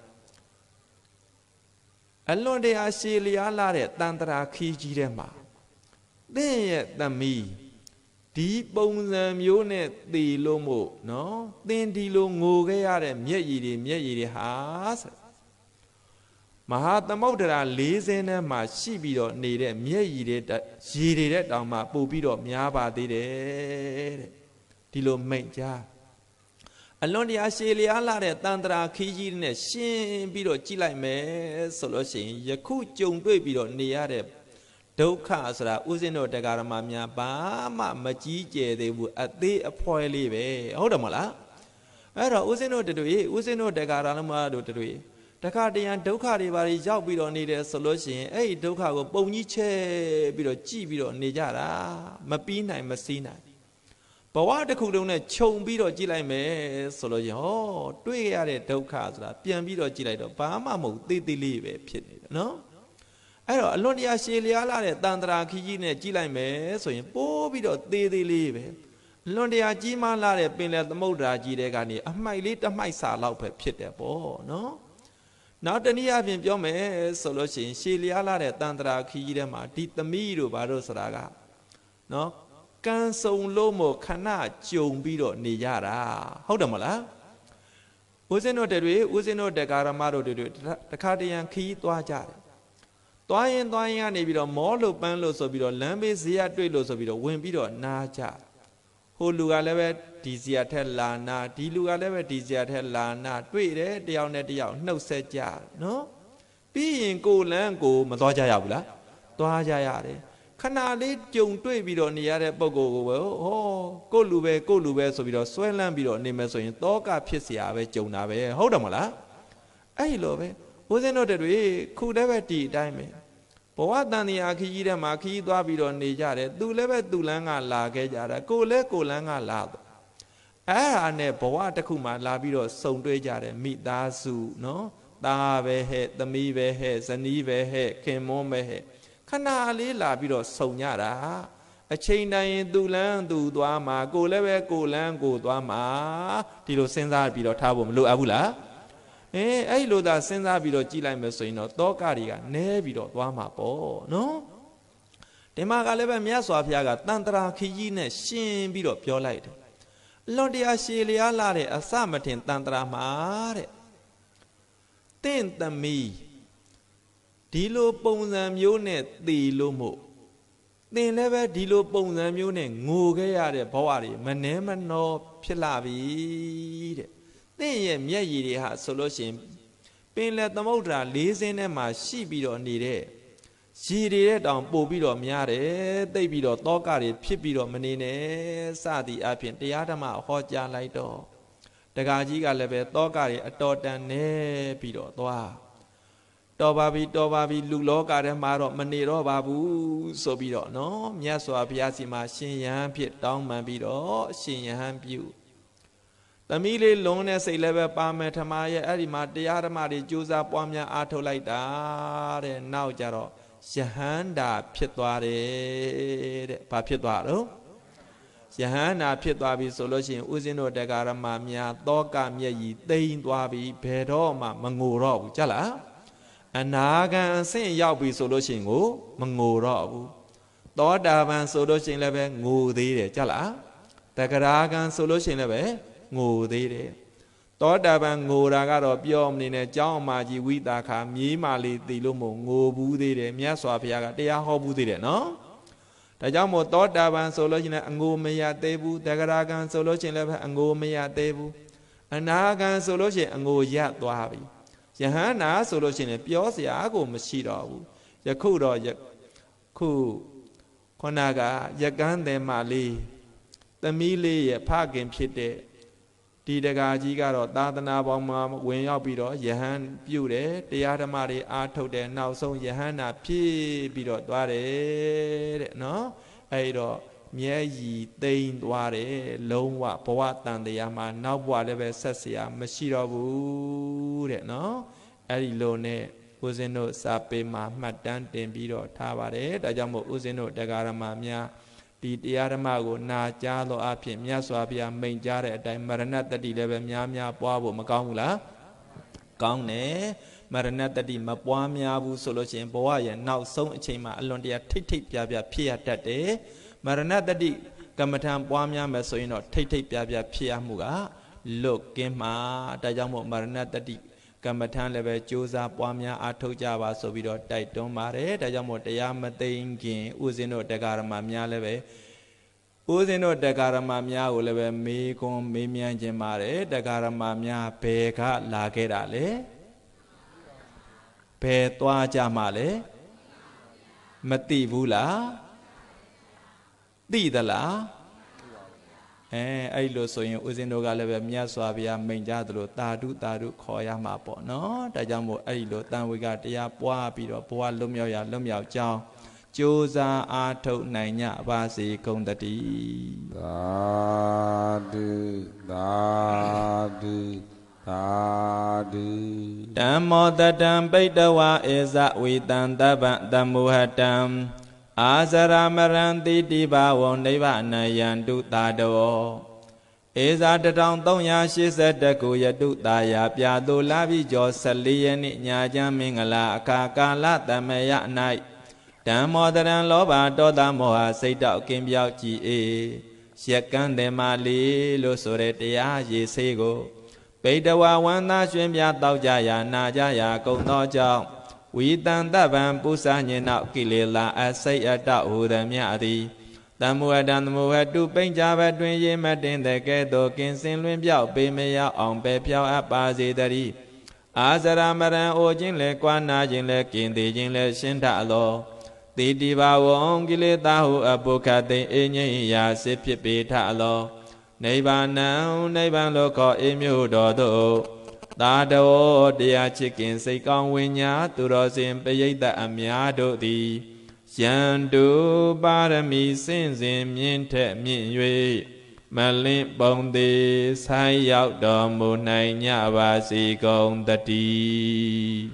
အလွန်တရာရှည်လျားလာတဲ့တန်တရာခီးကြီးထဲမှာသင်ရဲ့သမီးဒီပုံစံမျိုးနဲ့သေလို့မို့နော်သင်ဒီလိုငိုခဲ့ရတဲ့မျက်ရည်တွေမျက်ရည်တွေဟာဆိုမဟာသမုဒ္ဒရာ၄၀နဲ့မှရှိပြီးတော့နေတဲ့မျက်ရည်တွေရေတွေတဲ့တောင်မှပို့ပြီးတော့များပါသေးတယ်တဲ့ဒီလိုမိတ်ကြားအလွန်တရာရှည်လျားလာတဲ့တန်တရာခီးကြီးနဲ့ရှင်းပြီးတော့ကြည့်လိုက်မယ်ဆိုလို့ရှိရင်ယခုကြုံတွေ့ပြီးတော့နေရတဲ့ဒုက္ခဆိုတာဥစဉ်တို့တရားဓမ္မများဘာမှမကြီးကျယ်သေးဘူးအသေးအဖွဲလေးပဲဟုတ်တယ်မဟုတ်လားအဲ့တော့ဥစဉ်တို့တွေ့ဥစဉ်တို့တရားဓမ္မတို့တွေ့တခါတရံဒုက္ခတွေပါရောက်ပြီးတော့နေတယ်ဆိုလို့ရှိရင်အဲ့ဒီဒုက္ခကိုပုံကြီးချဲပြီးတော့ကြည်ပြီးတော့နေကြတာမပြီးနိုင်မစည်းနိုင်ဘဝတစ်ခုလုံးနဲ့ခြုံပြီးတော့ကြည့်လိုက်မယ်ဆိုလို့ရင်ဟောတွေ့ရတဲ့ဒုက္ခဆိုတာပြန်ပြီးတော့ကြည့်လိုက်တော့ဘာမှမဟုတ်သေးသေးလေးပဲဖြစ်နေတယ်နော်အဲ့တော့အလွန်တရာရှည်လျားလာတဲ့တန်တရာခီးကြီးနဲ့ကြည့်လိုက်မယ်ဆိုရင်ပိုးပြီးတော့သေးသေးလေးပဲအလွန်တရာကြီးမားလာတဲ့ပင်လယ်သမုဒ္ဒရာကြီးတွေကနေအမှိုက်လေးတစ်မှိုက်စာလောက်ပဲဖြစ်တယ်ပေါ့နော်နောက်တနည်းအားဖြင့်ပြောမယ်ဆိုလို့ရှိရင်ရှည်လျားလာတဲ့တန်တရာခီးကြီးထဲမှာဒီသမီးတို့ဘာလို့ဆိုတာကနော်ကံစုံလို့မို့ခဏကြုံပြီးတော့နေရတာဟုတ်တယ်မလားဦးဇင်းတို့တွေဦးဇင်းတို့တရားဓမ္မတို့တွေတခါတရံခီးသွားကြတယ်သွားရင်သွားရင်ကနေပြီးတော့မောလို့ပန်းလို့ဆိုပြီးတော့လမ်းဘေးဇေယျတွေ့လို့ဆိုပြီးတော့ဝင်ပြီးတော့နားကြဟိုလူကလည်းပဲဒီဇေယျထက်လာနာဒီလူကလည်းပဲဒီဇေယျထက်လာနာတွေ့တယ်တယောက်နဲ့တယောက်နှုတ်ဆက်ကြနော်ပြီးရင်ကိုလန်းကိုမသွားကြရဘူးလားသွားကြရတယ်ခဏလေးကြုံတွေ့ပြီးတော့နေရတဲ့ပုံကိုကိုပဲဟောကိုလူပဲကိုလူပဲဆိုပြီးတော့ဆွဲလန်းပြီးတော့နေမယ်ဆိုရင်တောကဖြစ်เสียပဲကြုံတာပဲဟုတ်တယ်မလားအဲ့လိုပဲဦးဇင်းတို့တွေခုလည်းပဲဒီအတိုင်းပဲဘဝတန်တရားခီးကြီးထဲမှာခီးသွားပြီးတော့နေကြတယ်သူလည်းပဲသူလန်းကလာခဲ့ကြတာကိုလည်းကိုလန်းကလာတော့အဲ့ဒါနဲ့ဘဝတစ်ခုမှလာပြီးတော့စုံတွေ့ကြတယ်မိသားစုနော်သားပဲဟဲ့သမီးပဲဟဲ့ဇနီးပဲဟဲ့ခင်မွန်းပဲဟဲ့ခဏလေးလာပြီးတော့စုံကြတာအချိန်တိုင်းသူလန်းသူသွားမှာကိုလည်းပဲကိုလန်းကိုသွားမှာဒီလိုစဉ်းစားပြီးတော့ထားဖို့မလိုအပ်ဘူးလားအဲအဲ့လိုသာစဉ်းစားပြီးတော့ကြည်လိုက်မယ်ဆိုရင်တော့တောကတွေကနဲပြီးတော့သွားမှာပေါ့နော်ဒီမှာကလည်းပဲမြတ်စွာဘုရားကတန်တရာခီးကြီးနဲ့ရှင်းပြီးတော့ပြောလိုက်တယ်လွန်တရားရှည်လျားလာတဲ့အစမထင်တန်တရာမှာတဲ့တင့်သမီးဒီလိုပုံစံမျိုးနဲ့သေလို့မို့သင်လည်းပဲဒီလိုပုံစံမျိုးနဲ့ငိုခဲ့ရတဲ့ဘဝတွေမနှဲမနှောဖြစ်လာပြီတဲ့သင်ရဲ့မျက်ရည်တွေဟာဆိုလို့ရှိရင်ပင်လယ်သမုဒ္ဒရာ၄စင်းထဲမှာရှိပြီးတော့နေတဲ့ရည်တွေတဲ့တောင်ပို့ပြီးတော့များတယ်သိပ်ပြီးတော့တောကတွေဖြစ်ပြီးတော့မနေနဲ့စသည်အပြင်တရားဓမ္မဟောကြားလိုက်တော့တက္ကကြီးကလည်းပဲတောကတွေအတော်တန်နေပြီးတော့သွားတော်ပါပြီတော်ပါပြီလူလောကထဲမှာတော့မနေတော့ပါဘူးဆိုပြီးတော့နော်မြတ်စွာဘုရားစီမှာရှင်ယဟန်ဖြစ်တောင်းပန်ပြီးတော့ရှင်ယဟန်ပြုသမီးလေးလုံးနဲ့စိတ်လည်းပဲပါမယ်ထမရဲ့အဲ့ဒီမှာတရားဓမ္မတွေကြိုးစားပွားများအားထုတ်လိုက်တာတဲ့နောက်ကြတော့ယဟန္တာဖြစ်သွားတယ်တဲ့ဘာဖြစ်သွားတော့ Yahana Pitwabi solution, Uzino de Garamamia, Doka Mia, Dain Dwabi, Pedoma, Manguro, Jala. And Naga say Yabi solution, oh, Manguro. Dodavan solution level, Ngoo de Jala. The Garagan solution level, Ngoo de. Dodavan Nguragaro Biom in a Jaumaji Widaka, Mimali, the Lumo, Ngoo Budi, Miaswapia, they are Hobudi, no? The Jamo Dodavan solution, Ngoo Mea Debu, the Garagan solution level, Ngoo Mea Debu, and Nagan solution, Ngoo Yat Dwabi. Yahana solution, Pios Yago Machida, Yakudo Yaku Konaga, Yagande Mali, the Mili, Parkin Pite. Didaga Jigaro, Dadana Bama, when Yabido, Yahan, Bude, the Adamari, Arto, de now so Yahana, P. Bido, Dware, no? Aido, Miayi, Dain, Dware, Longwa, Poatan, the Yama, now whatever Sassia, Machida wood, no? Alilone, Uzeno, Sapema, Madan, Bido, Tavare, Dajamo, Uzeno, Dagarama, Mia. The Adamago, Na Jalo Api, Miaswabia, Main Jare, Maranata di Leve Miamia, Boabo, Macangula, Gagne, Maranata di Mapuamia, Solution, Boya, now so chema, Alondia, Titi Piabia, Pia Tate, Maranata di Gamatan, Boamia, Messoino, Titi Piabia, Pia Muga, look, Gema, Dajamo, Maranata di Gamatan Leve, Josa, Boamia, Ato Java, so we don't die, don't mare, Dajamo, Dayamating, Uzino, Dagarama, Mia Leve. Uzino Dagaramamia will have me con Mimian Gemare, Dagaramamia, Peka, Lagerale, Petua Jamale, Mativula, Didala, eh, I lo so in Uzino Galeva Mia Swabia, Menjadro, Tadu, Tadu, Koya Mapo, no, Dajamo, I lo, then we got Ya Poa, Pido, Poa Lumia, Lumia Chow. Josa Ato Nanya Basi Kondati Dadu Dadu Dadu Damo Dadam Bedawa Eza Widan Daba Damuhatam Azara Marandi Diba Woneva Nayandu Dado Eza Dadam Tonya she said the Kuyadu Daya Piado Lavi Josalian Nyaja Mingala Kakala Damaya Night Damodaran Loba Doda Moha Saita Kimbia G. Shakan de Mali, Lusoretia, Ye Sego. Bedawa Wanda Shimia Daujaya, Najaya, Konoja. We done the Van Pusanya Kilila, as say a dog who the Miadi. Damuadan Muha do Benjava Twin Yemadin the Gado, Kinsin Limbia, Bemea on Pepia Abazidari. Azaramaran O Jinle, Quana Jinle, Kindi Jinle, Shintalo. The diva wong giletahu abukate enye ya sepipita lo. Neighbor now, neighbor loco emudodo. Dado dia chicken say con winya to rosin payeta amiado di. Yandu barami sins in miente minue. Malin bondi sai out domo nanya vasi con the tea.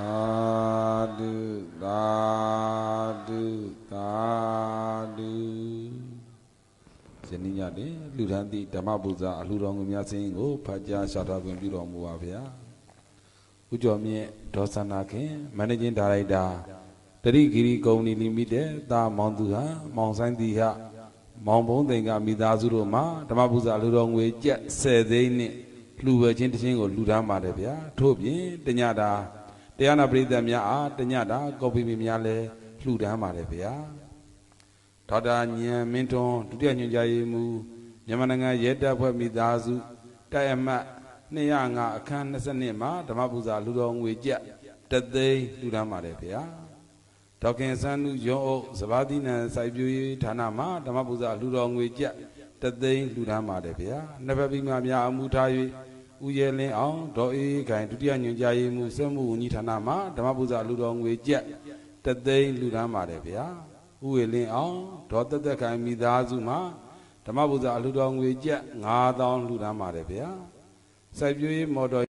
Dadu Dadu Dadu Zeninya de Ludanti Damabuza Alurong Yasingo Paja Shata Bureau Muavia Ujomi Dosanake Managing Director Terigiri Goni Limited Da Monduha Monsandia Mombon Denga Midazuroma Damabuza Lurong we jet said they Luwa Jinting or Ludama Devia Tobi Denyada Diana Brida Mia, Denyada, Gobi Miale, Fludama Revia. Tada Nya Minton, Tudian Jaimu, Yamananga Yeda Midazu, Diama, Nianga, Kan Sanema, Damabuza, Ludong with Jet, that they Ludama Revia. Talking Sanu Jo, Sabadina, Saibu, Tanama, Damabuza, Ludong with Jet, that they Ludama Revia. Never be Mamia Mutai. Uyele on doi kind to the onion jay musemu nitanama, Damabuza Ludong with jet, that they Ludama Revia. Uyele on, daughter the kind Midazuma, Damabuza Ludong with jet, Nadon Ludama Revia. Sabu Modo.